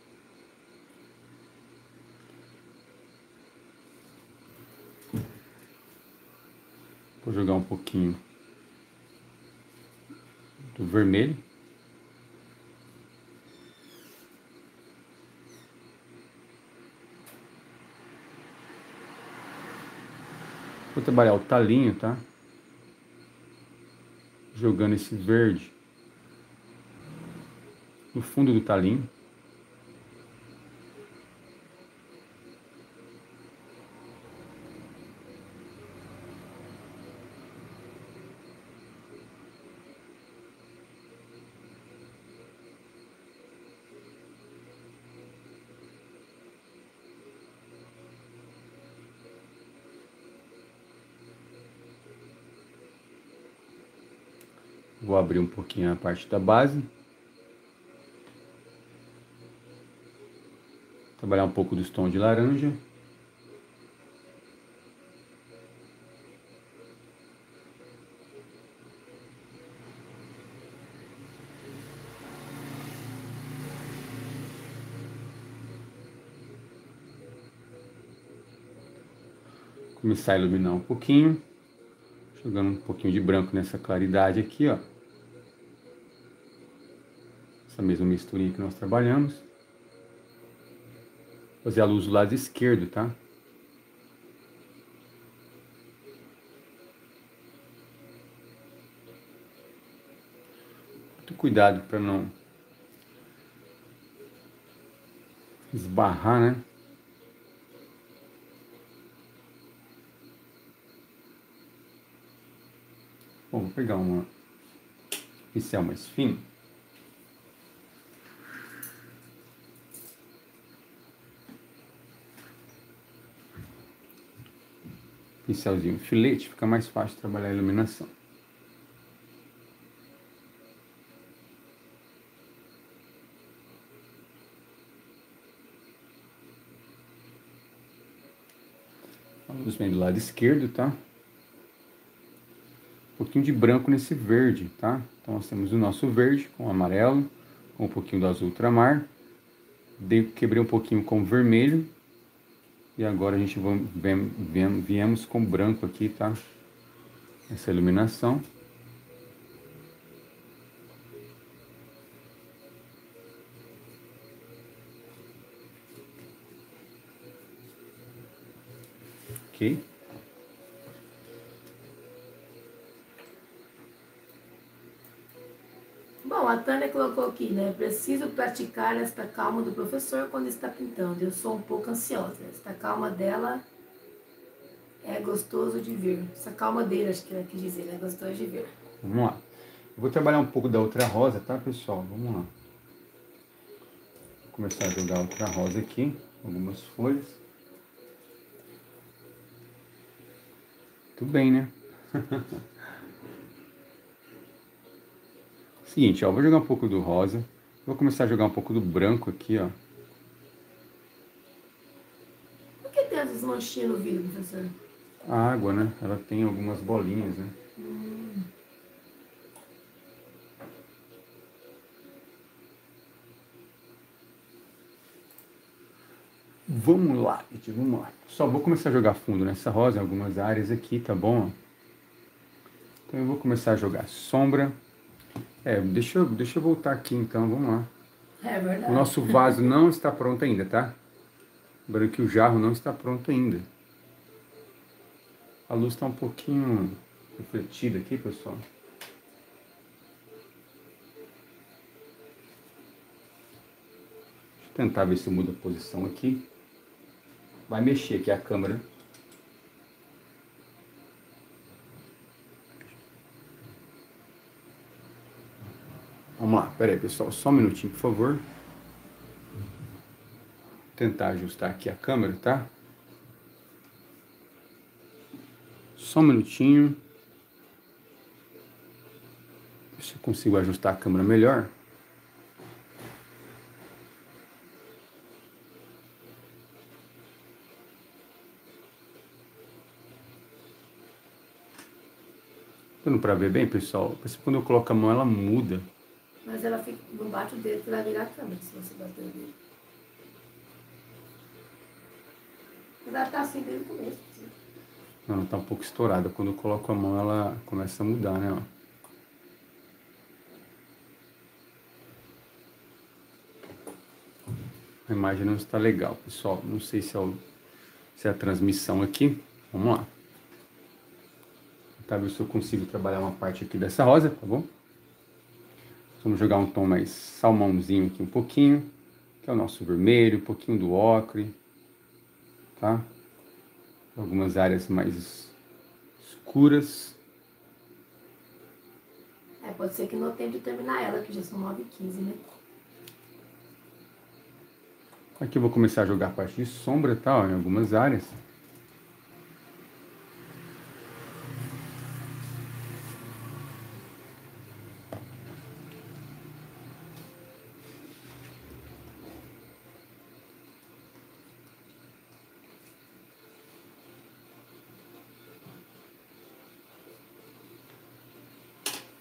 Speaker 2: Vou jogar um pouquinho do vermelho. Vou trabalhar o talinho, tá? Jogando esse verde no fundo do talinho. Vou abrir um pouquinho a parte da base. Trabalhar um pouco dos tons de laranja. Começar a iluminar um pouquinho, jogando um pouquinho de branco nessa claridade aqui, ó. Essa mesma misturinha que nós trabalhamos. Fazer a luz do lado esquerdo, tá? Muito cuidado para não esbarrar, né? Bom, vou pegar uma pincel mais fino. Pincelzinho filete, fica mais fácil trabalhar a iluminação. A luz vem do lado esquerdo, tá? Um pouquinho de branco nesse verde, tá? Então nós temos o nosso verde com o amarelo, com um pouquinho do azul ultramar. Quebrei um pouquinho com o vermelho. E agora a gente viemos com branco aqui, tá? Essa iluminação. Ok?
Speaker 3: Bom, a Tânia colocou aqui, né? Preciso praticar esta calma do professor quando está pintando. Eu sou um pouco ansiosa. Esta calma dela é gostoso de ver. Essa calma dele, acho que ela quis dizer, é gostoso de ver.
Speaker 2: Vamos lá. Eu vou trabalhar um pouco da outra rosa, tá, pessoal? Vamos lá. Vou começar a jogar outra rosa aqui, algumas folhas. Muito bem, né? Seguinte, ó, vou jogar um pouco do rosa. Vou começar a jogar um pouco do branco aqui, ó.
Speaker 3: Por que tem essas manchinhas no vidro, professor?
Speaker 2: A água, né? Ela tem algumas bolinhas, né? Vamos lá, gente, vamos lá. Só vou começar a jogar fundo nessa rosa, em algumas áreas aqui, tá bom? Então eu vou começar a jogar sombra. Deixa eu voltar aqui então, vamos lá.
Speaker 3: É verdade.
Speaker 2: O nosso vaso não está pronto ainda, tá? Lembrando que o jarro não está pronto ainda. A luz está um pouquinho refletida aqui, pessoal. Deixa eu tentar ver se eu mudo a posição aqui. Vai mexer aqui a câmera. Vamos lá, pera aí, pessoal, só um minutinho, por favor. Vou tentar ajustar aqui a câmera, tá? Só um minutinho. Ver se eu consigo ajustar a câmera melhor. Dando pra ver bem, pessoal? Parece que quando eu coloco a mão, ela muda.
Speaker 3: Mas ela fica, não bate o dedo que vai virar a câmera, se você bater o dedo. Mas ela tá assim desde o começo. Assim.
Speaker 2: Não, ela tá um pouco estourada. Quando eu coloco a mão, ela começa a mudar, né? Ó. A imagem não está legal, pessoal. Não sei se é a transmissão aqui. Vamos lá. Tá, ver se eu consigo trabalhar uma parte aqui dessa rosa, tá bom? Vamos jogar um tom mais salmãozinho aqui um pouquinho, que é o nosso vermelho, um pouquinho do ocre, tá? Algumas áreas mais escuras.
Speaker 3: Pode ser que não tempo de terminar ela, que já são 9h15, né?
Speaker 2: Aqui eu vou começar a jogar a parte de sombra, tá? Ó, em algumas áreas.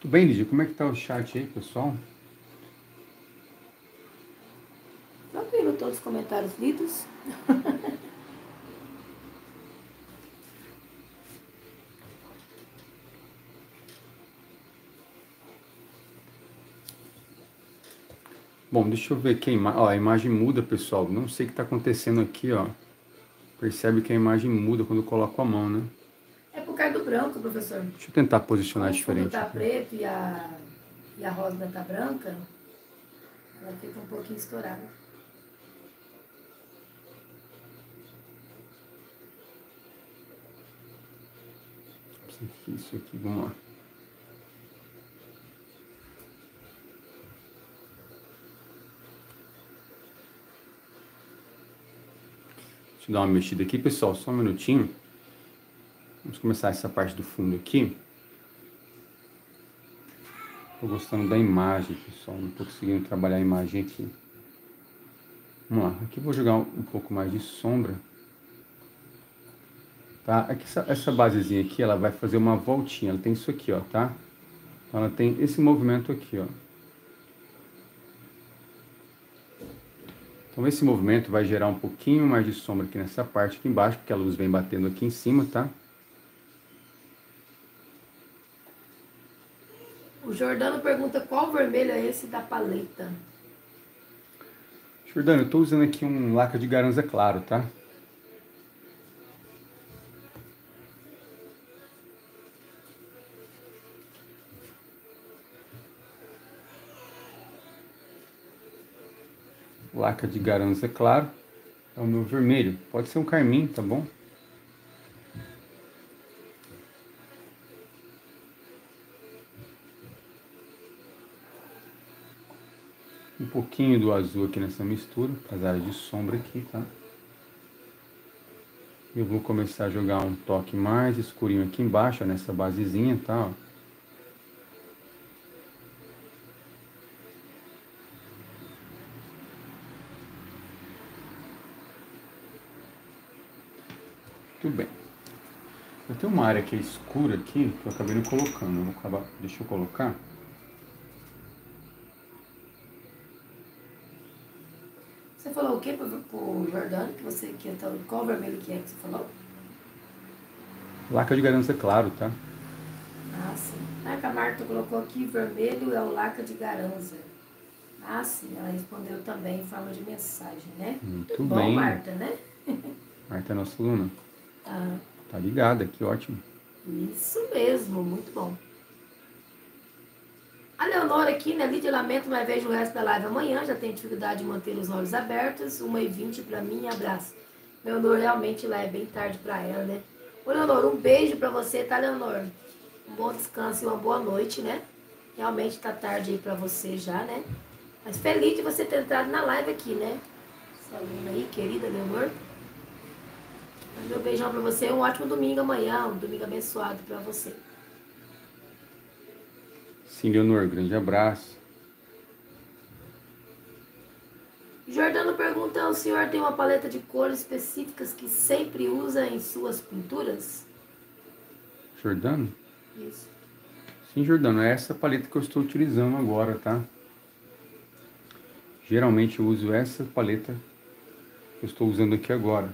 Speaker 2: Tudo bem, Lídia? Como é que tá o chat aí, pessoal?
Speaker 3: Tranquilo, todos os comentários lidos.
Speaker 2: Bom, deixa eu ver aqui a imagem muda, pessoal. Não sei o que está acontecendo aqui, ó. Percebe que a imagem muda quando eu coloco a mão, né?
Speaker 3: É por causa do branco, professor.
Speaker 2: Deixa eu tentar posicionar
Speaker 3: Como o fundo
Speaker 2: diferente
Speaker 3: tá
Speaker 2: aqui.
Speaker 3: preto e a rosa tá branca, ela fica um pouquinho estourada.
Speaker 2: Isso aqui, vamos lá. Deixa eu dar uma mexida aqui, pessoal, só um minutinho. Vamos começar essa parte do fundo aqui. Tô gostando da imagem, pessoal, não tô conseguindo trabalhar a imagem aqui. Vamos lá, aqui eu vou jogar um pouco mais de sombra. Tá? Aqui, essa basezinha aqui, ela vai fazer uma voltinha, ela tem isso aqui, ó, tá? Então, ela tem esse movimento aqui, ó. Então esse movimento vai gerar um pouquinho mais de sombra aqui nessa parte aqui embaixo, porque a luz vem batendo aqui em cima, tá?
Speaker 3: O Jordano pergunta qual vermelho é esse da paleta.
Speaker 2: Jordano, eu tô usando aqui um lacre de garanza claro, tá? Lacre de garanza claro é o meu vermelho. Pode ser um carmim, tá bom? Um pouquinho do azul aqui nessa mistura, as áreas de sombra aqui, tá? Eu vou começar a jogar um toque mais escurinho aqui embaixo, ó, nessa basezinha, tá? Ó. Muito bem. Eu tenho uma área que é escura aqui, que eu acabei não colocando. Deixa eu colocar.
Speaker 3: Você falou o que pro Jordano? Qual vermelho que é que você falou?
Speaker 2: Lacre de garança claro, tá?
Speaker 3: Ah, sim. A Marta colocou aqui, vermelho é o lacre de garanza. Ah, sim, ela respondeu também em forma de mensagem, né?
Speaker 2: Muito
Speaker 3: Bom,
Speaker 2: bem.
Speaker 3: Marta, né?
Speaker 2: Marta é nossa aluna.
Speaker 3: Ah,
Speaker 2: Tá ligada, que ótimo.
Speaker 3: isso mesmo, muito bom. A Leonora aqui, né? Lídia, lamento, mas vejo o resto da live amanhã. Já tenho dificuldade de manter os olhos abertos. 1h20 pra mim, abraço. Leonor, realmente lá é bem tarde pra ela, né? Ô, Leonor, um beijo pra você, tá, Leonor? Um bom descanso e uma boa noite, né? Realmente tá tarde aí pra você já, né? Mas feliz de você ter entrado na live aqui, né? Essa aluna aí, querida Leonor. Meu beijão pra você. Um ótimo domingo amanhã. Um domingo abençoado pra você.
Speaker 2: Sim, Leonor, grande abraço.
Speaker 3: Jordano pergunta, o senhor tem uma paleta de cores específicas que sempre usa em suas pinturas?
Speaker 2: Jordano?
Speaker 3: Isso.
Speaker 2: Sim, Jordano, é essa paleta que eu estou utilizando agora, tá? Geralmente eu uso essa paleta que eu estou usando aqui agora.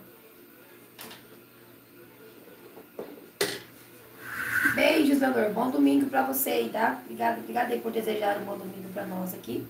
Speaker 3: Beijos, Leonor. Bom domingo pra você aí, tá? Obrigada aí por desejar um bom domingo pra nós aqui.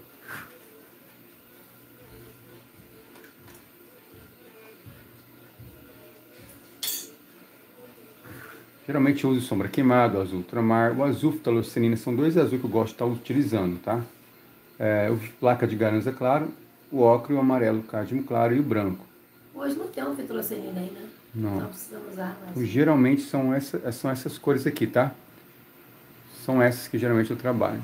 Speaker 2: Geralmente eu uso sombra queimada, azul ultramar. O azul ftalossanina são dois azuis que eu gosto de estar utilizando, tá? O placa de garanza claro, o ocre, o amarelo, o cádmio claro e o branco.
Speaker 3: Hoje não tem um fitrocenina aí, né?
Speaker 2: Não.
Speaker 3: Então precisamos usar mais.
Speaker 2: Então, geralmente são essas cores aqui, tá? São essas que geralmente eu trabalho.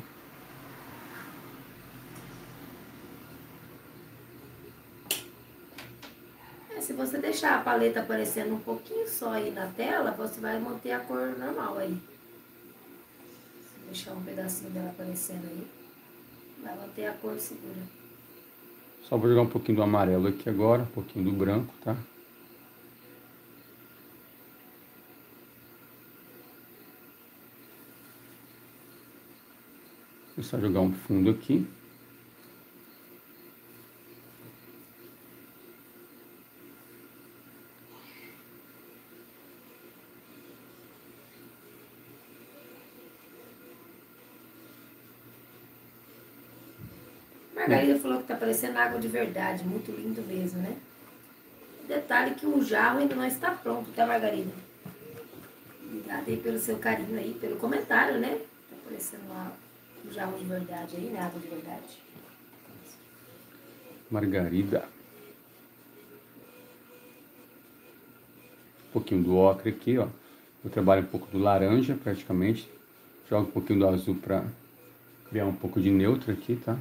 Speaker 3: Se você deixar a paleta aparecendo um pouquinho só aí na tela, você vai manter a cor normal aí. Se deixar um pedacinho dela aparecendo aí, vai manter a cor segura.
Speaker 2: Só vou jogar um pouquinho do amarelo aqui agora, um pouquinho do branco, tá? Começar a jogar um fundo aqui.
Speaker 3: Margarida falou que tá parecendo água de verdade, muito lindo mesmo, né? Detalhe que o jarro ainda não está pronto, tá, Margarida? Obrigada aí pelo seu carinho aí, pelo comentário, né? Tá parecendo um jarro de verdade aí, né? Água de verdade.
Speaker 2: Margarida. Um pouquinho do ocre aqui, ó. Eu trabalho um pouco do laranja, praticamente. Jogo um pouquinho do azul para criar um pouco de neutro aqui, tá?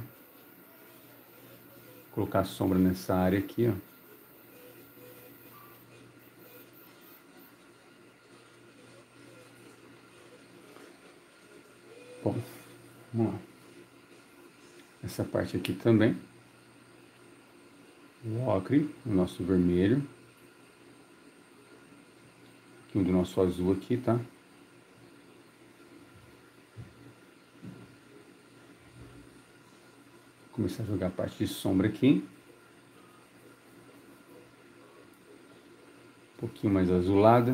Speaker 2: Colocar sombra nessa área aqui, ó. Bom, vamos lá. Essa parte aqui também. O ocre, o nosso vermelho. Um pouquinho do nosso azul aqui, tá? Começar a jogar a parte de sombra aqui. Um pouquinho mais azulada.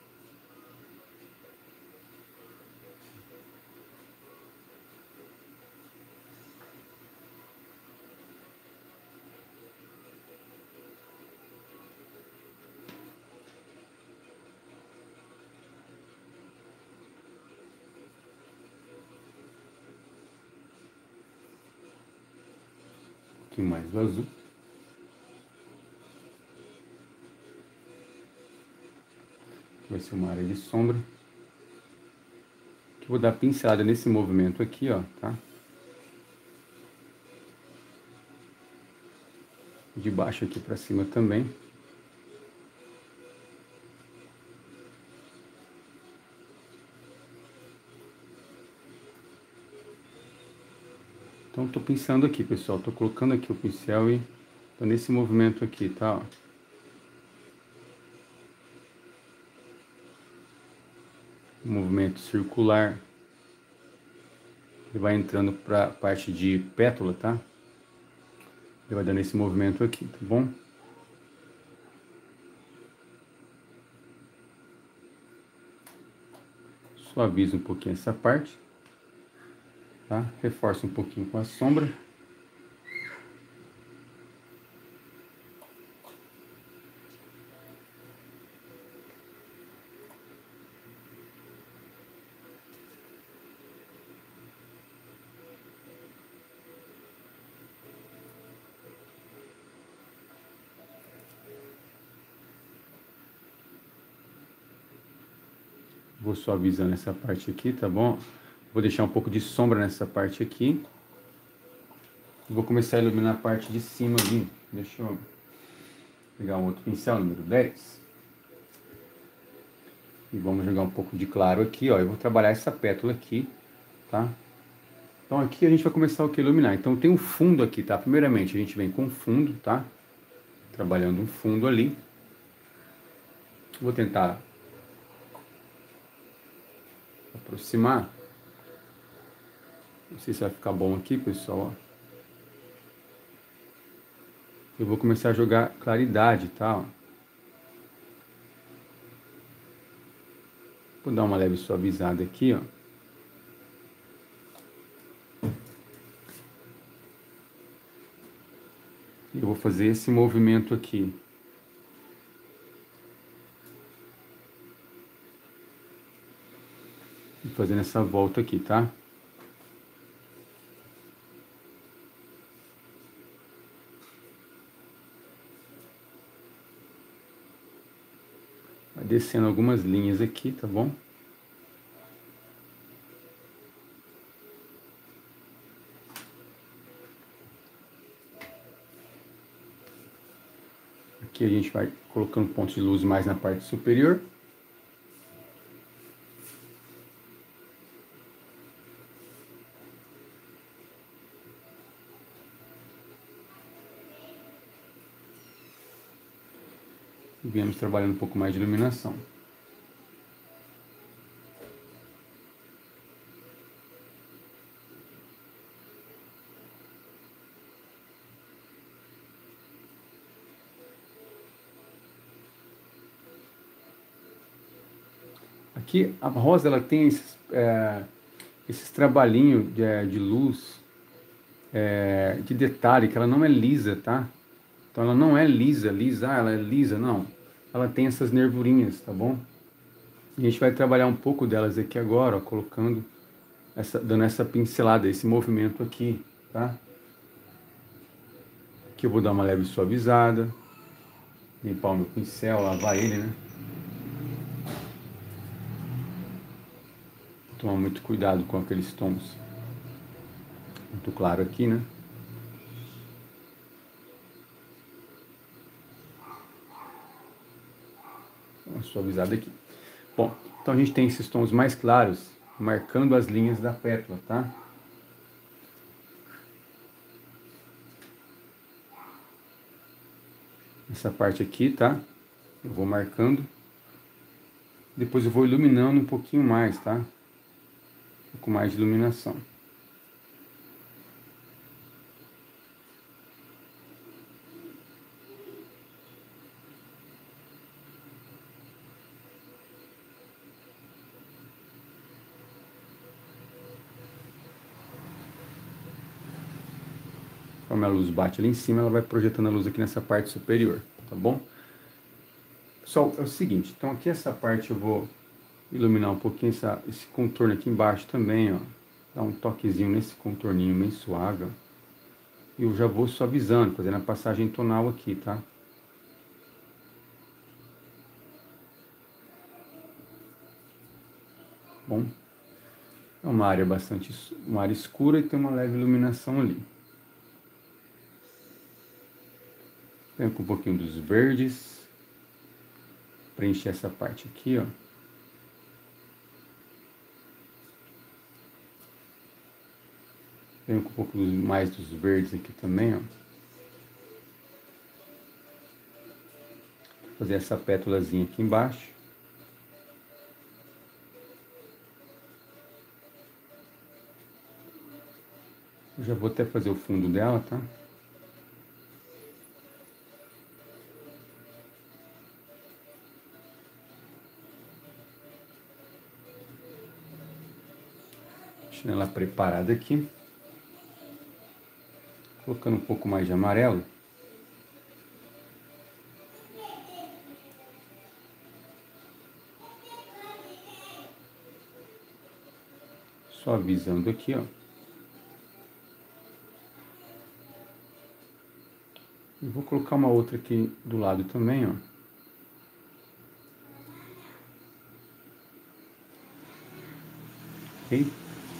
Speaker 2: Um pouquinho mais do azul. Vai ser uma área de sombra. Vou dar pincelada nesse movimento aqui, ó, tá? De baixo aqui para cima também. Então, tô pincelando aqui, pessoal. Tô colocando aqui o pincel e tô nesse movimento aqui, tá? Ó. Um movimento circular. Ele vai entrando para a parte de pétala, tá? Ele vai dando esse movimento aqui, tá bom? Suaviza um pouquinho essa parte, tá? Reforça um pouquinho com a sombra. Vou suavizando essa parte aqui, tá bom? Vou deixar um pouco de sombra nessa parte aqui. Vou começar a iluminar a parte de cima ali. Deixa eu pegar um outro pincel, número 10. E vamos jogar um pouco de claro aqui, ó. Eu vou trabalhar essa pétala aqui, tá? Então aqui a gente vai começar o que? Iluminar. Então tem um fundo aqui, tá? Primeiramente a gente vem com fundo, tá? Trabalhando um fundo ali. Vou tentar aproximar. Não sei se vai ficar bom aqui, pessoal. Eu vou começar a jogar claridade, tá? Vou dar uma leve suavizada aqui, ó. Eu vou fazer esse movimento aqui. E fazendo essa volta aqui, tá? Vai descendo algumas linhas aqui, tá bom? Aqui a gente vai colocando pontos de luz mais na parte superior. E viemos trabalhando um pouco mais de iluminação. Aqui a rosa ela tem esses trabalhinhos de luz, de detalhe, que ela não é lisa, tá? Então ela não é lisa, ela é lisa, não. Ela tem essas nervurinhas, tá bom? E a gente vai trabalhar um pouco delas aqui agora, ó, colocando, dando essa pincelada, esse movimento aqui, tá? Aqui eu vou dar uma leve suavizada, limpar o meu pincel, lavar ele, né? Tomar muito cuidado com aqueles tons muito claro aqui, né? Uma suavizada aqui. Bom, então a gente tem esses tons mais claros, marcando as linhas da pétala, tá? Essa parte aqui, tá? Eu vou marcando. Depois eu vou iluminando um pouquinho mais, tá? Um pouco mais de iluminação. Conforme a luz bate ali em cima, ela vai projetando a luz aqui nessa parte superior, tá bom? Pessoal, é o seguinte, então aqui essa parte eu vou iluminar um pouquinho esse contorno aqui embaixo também, ó. Dar um toquezinho nesse contorninho bem suave, ó. E eu já vou suavizando, fazendo a passagem tonal aqui, tá? Bom, é uma área uma área escura e tem uma leve iluminação ali. Venho com um pouquinho dos verdes, preencher essa parte aqui, ó. Venho com um pouco mais dos verdes aqui também, ó. Fazer essa pétalazinha aqui embaixo. Eu já vou até fazer o fundo dela, tá? Deixando ela preparada aqui. Colocando um pouco mais de amarelo. Suavizando aqui, ó. E vou colocar uma outra aqui do lado também, ó. Ok?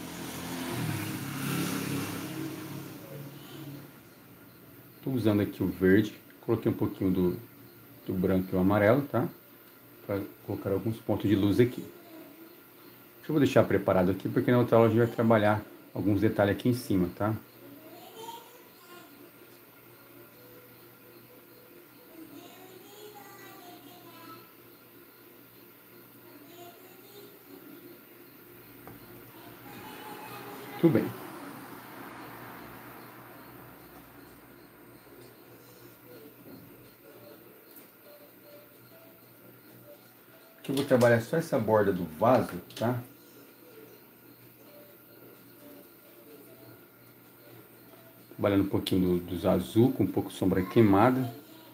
Speaker 2: Estou usando aqui o verde. Coloquei um pouquinho do branco e o amarelo, tá? Para colocar alguns pontos de luz aqui. Eu vou deixar preparado aqui, porque na outra aula a gente vai trabalhar alguns detalhes aqui em cima, tá? Tudo bem. Aqui eu vou trabalhar só essa borda do vaso, tá? Trabalhando um pouquinho dos azul, com um pouco de sombra queimada.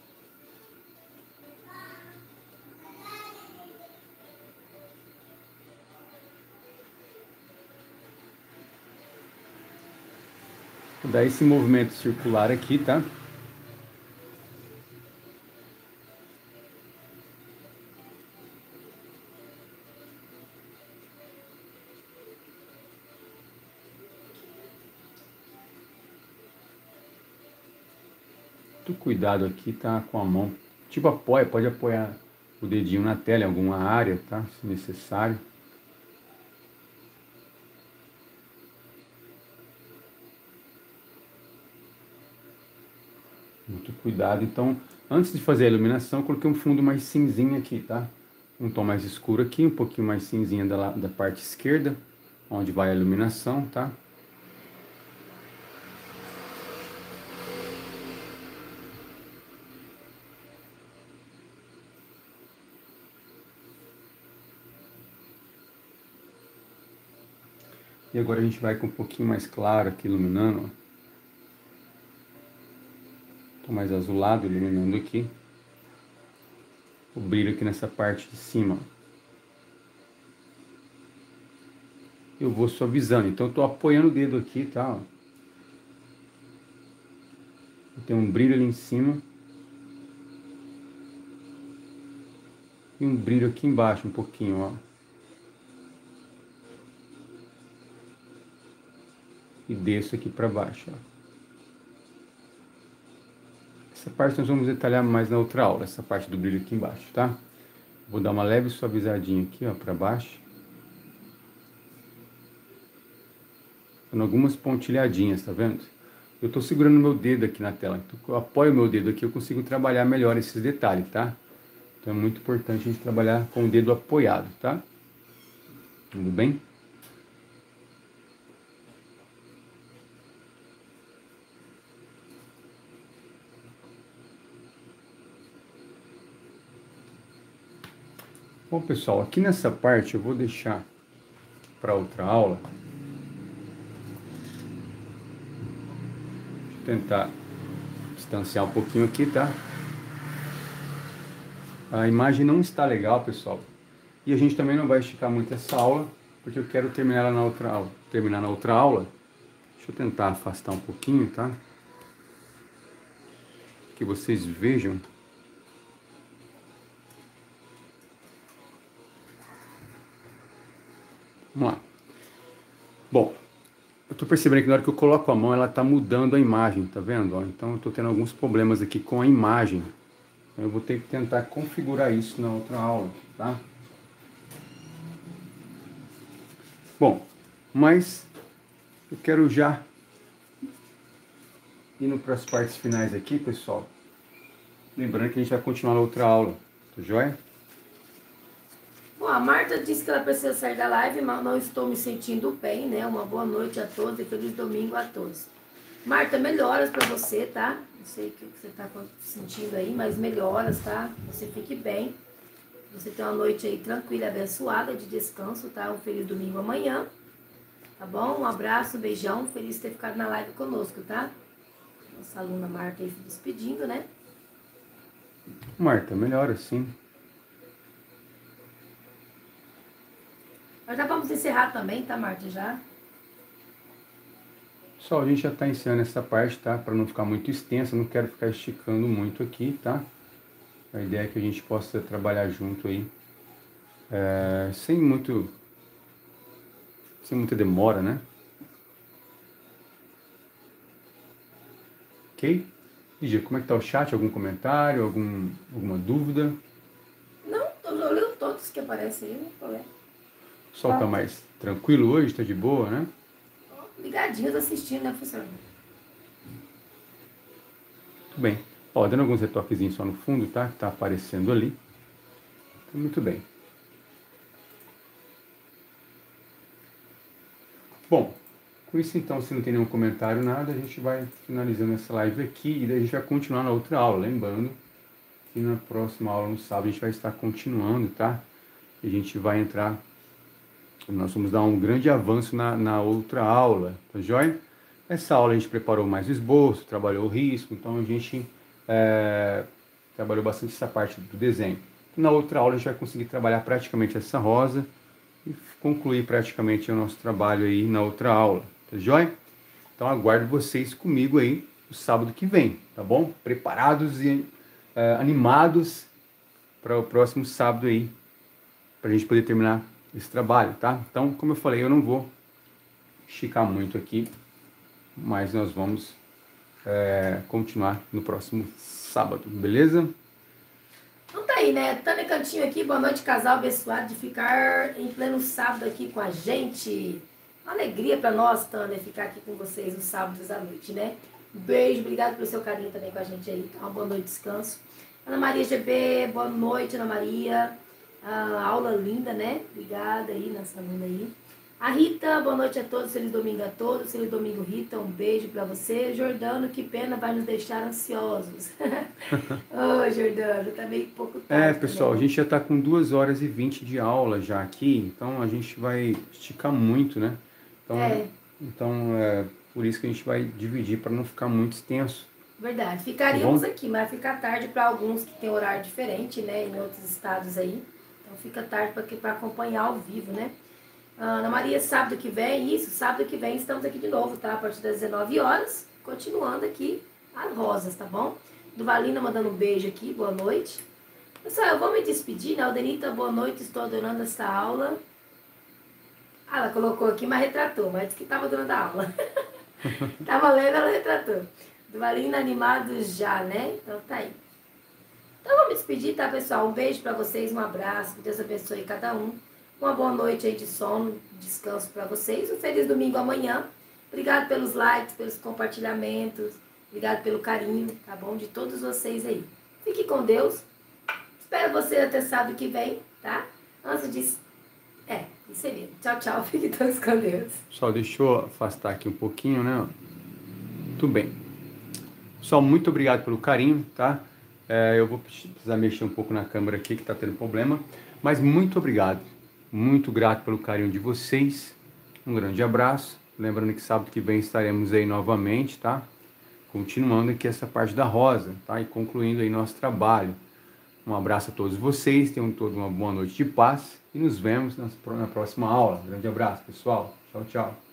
Speaker 2: Vou dar esse movimento circular aqui, tá? Muito cuidado aqui, tá? Com a mão. Tipo, pode apoiar o dedinho na tela em alguma área, tá? Se necessário. Muito cuidado. Então, antes de fazer a iluminação, eu coloquei um fundo mais cinzinho aqui, tá? Um tom mais escuro aqui, um pouquinho mais cinzinha da parte esquerda, onde vai a iluminação, tá? E agora a gente vai com um pouquinho mais claro aqui, iluminando, ó. Tô mais azulado, iluminando aqui. O brilho aqui nessa parte de cima, ó. Eu vou suavizando, então eu tô apoiando o dedo aqui, tá? Ó. Tem um brilho ali em cima. E um brilho aqui embaixo, um pouquinho, ó. E desço aqui para baixo, ó. Essa parte nós vamos detalhar mais na outra aula, essa parte do brilho aqui embaixo, tá? Vou dar uma leve suavizadinha aqui, ó, para baixo. Dando algumas pontilhadinhas, tá vendo? Eu tô segurando meu dedo aqui na tela. Então, eu apoio meu dedo aqui, eu consigo trabalhar melhor esses detalhes, tá? Então é muito importante a gente trabalhar com o dedo apoiado, tá? Tudo bem? Bom, pessoal, aqui nessa parte eu vou deixar para outra aula. Deixa eu tentar distanciar um pouquinho aqui, tá? A imagem não está legal, pessoal. E a gente também não vai esticar muito essa aula, porque eu quero terminar ela na outra aula. Terminar na outra aula. Deixa eu tentar afastar um pouquinho, tá? Que vocês vejam. Vamos lá. Bom, eu tô percebendo que na hora que eu coloco a mão, ela tá mudando a imagem, tá vendo? Ó, então eu tô tendo alguns problemas aqui com a imagem. Eu vou ter que tentar configurar isso na outra aula, tá? Bom, mas eu quero já indo para as partes finais aqui, pessoal. Lembrando que a gente vai continuar na outra aula, tá joia?
Speaker 3: Bom, a Marta disse que ela precisa sair da live, mas não estou me sentindo bem, né? Uma boa noite a todos e feliz domingo a todos. Marta, melhoras para você, tá? Não sei o que você está sentindo aí, mas melhoras, tá? Você fique bem. Você tem uma noite aí tranquila, abençoada, de descanso, tá? Um feliz domingo amanhã, tá bom? Um abraço, um beijão, feliz de ter ficado na live conosco, tá? Nossa aluna Marta aí se despedindo, né?
Speaker 2: Marta, melhora sim.
Speaker 3: Nós já vamos encerrar também, tá, Marta? Já?
Speaker 2: Pessoal, a gente já está encerrando essa parte, tá? Para não ficar muito extensa, não quero ficar esticando muito aqui, tá? A ideia é que a gente possa trabalhar junto aí, sem muita demora, né? Ok? Lígia, como é que tá o chat? Algum comentário? Alguma dúvida?
Speaker 3: Não, eu leio todos que aparecem aí, não tem problema.
Speaker 2: O sol tá mais tranquilo hoje? Tá de boa, né?
Speaker 3: Ligadinhos assistindo, né, professor?
Speaker 2: Muito bem. Ó, dando alguns retoquezinhos só no fundo, tá? Que tá aparecendo ali. Então, muito bem. Bom, com isso então, se não tem nenhum comentário, nada, a gente vai finalizando essa live aqui e daí a gente vai continuar na outra aula. Lembrando que na próxima aula, no sábado, a gente vai estar continuando, tá? E a gente vai entrar, nós vamos dar um grande avanço na outra aula, tá joia? Essa aula a gente preparou mais o esboço, trabalhou o risco, então a gente trabalhou bastante essa parte do desenho. Na outra aula a gente vai conseguir trabalhar praticamente essa rosa e concluir praticamente o nosso trabalho aí na outra aula, tá joia? Então aguardo vocês comigo aí no sábado que vem, tá bom? Preparados e animados para o próximo sábado aí, para a gente poder terminar esse trabalho, tá? Então, como eu falei, eu não vou esticar muito aqui, mas nós vamos continuar no próximo sábado, beleza?
Speaker 3: Então tá aí, né? Tânia Cantinho aqui, boa noite, casal abençoado de ficar em pleno sábado aqui com a gente. Uma alegria pra nós, Tânia, ficar aqui com vocês nos sábados à noite, né? Um beijo, obrigado pelo seu carinho também com a gente aí. Uma boa noite, descanso. Ana Maria GB, boa noite, Ana Maria. Aula linda, né? Obrigada aí, nossa aluna aí. A Rita, boa noite a todos, feliz domingo a todos, feliz domingo, Rita, um beijo pra você. Jordano, que pena, vai nos deixar ansiosos. Ô, Jordano, tá meio pouco tarde.
Speaker 2: Pessoal,
Speaker 3: também.
Speaker 2: a gente já tá com 2 horas e 20 de aula já aqui, então a gente vai esticar muito, né? Então, por isso que a gente vai dividir para não ficar muito extenso.
Speaker 3: Verdade. Ficaríamos aqui, mas fica tarde para alguns que tem horário diferente, né? Em outros estados aí. Então fica tarde para acompanhar ao vivo, né? Ana Maria, sábado que vem, sábado que vem estamos aqui de novo, tá? A partir das 19 horas, continuando aqui as rosas, tá bom? Duvalina mandando um beijo aqui, boa noite. Pessoal, eu vou me despedir, né? Aldenita, boa noite, estou adorando essa aula. Ah, ela colocou aqui, mas retratou, mas disse que estava adorando a aula. Tava lendo, ela retratou. Duvalina animado já, né? Então tá aí. Então vou me despedir, tá, pessoal? Um beijo pra vocês, um abraço, que Deus abençoe cada um. Uma boa noite aí de sono, descanso pra vocês. Um feliz domingo amanhã. Obrigado pelos likes, pelos compartilhamentos. Obrigado pelo carinho, tá bom? De todos vocês aí. Fique com Deus. Espero você até sábado que vem, tá? Antes disso, isso aí mesmo. Tchau, tchau. Fiquem todos com Deus.
Speaker 2: Pessoal, deixa eu afastar aqui um pouquinho, né? Tudo bem. Pessoal, muito obrigado pelo carinho, tá? Eu vou precisar mexer um pouco na câmera aqui, que tá tendo problema. Mas muito obrigado. Muito grato pelo carinho de vocês. Um grande abraço. Lembrando que sábado que vem estaremos aí novamente, tá? Continuando aqui essa parte da rosa, tá? E concluindo aí nosso trabalho. Um abraço a todos vocês. Tenham todos uma boa noite de paz. E nos vemos na próxima aula. Grande abraço, pessoal. Tchau, tchau.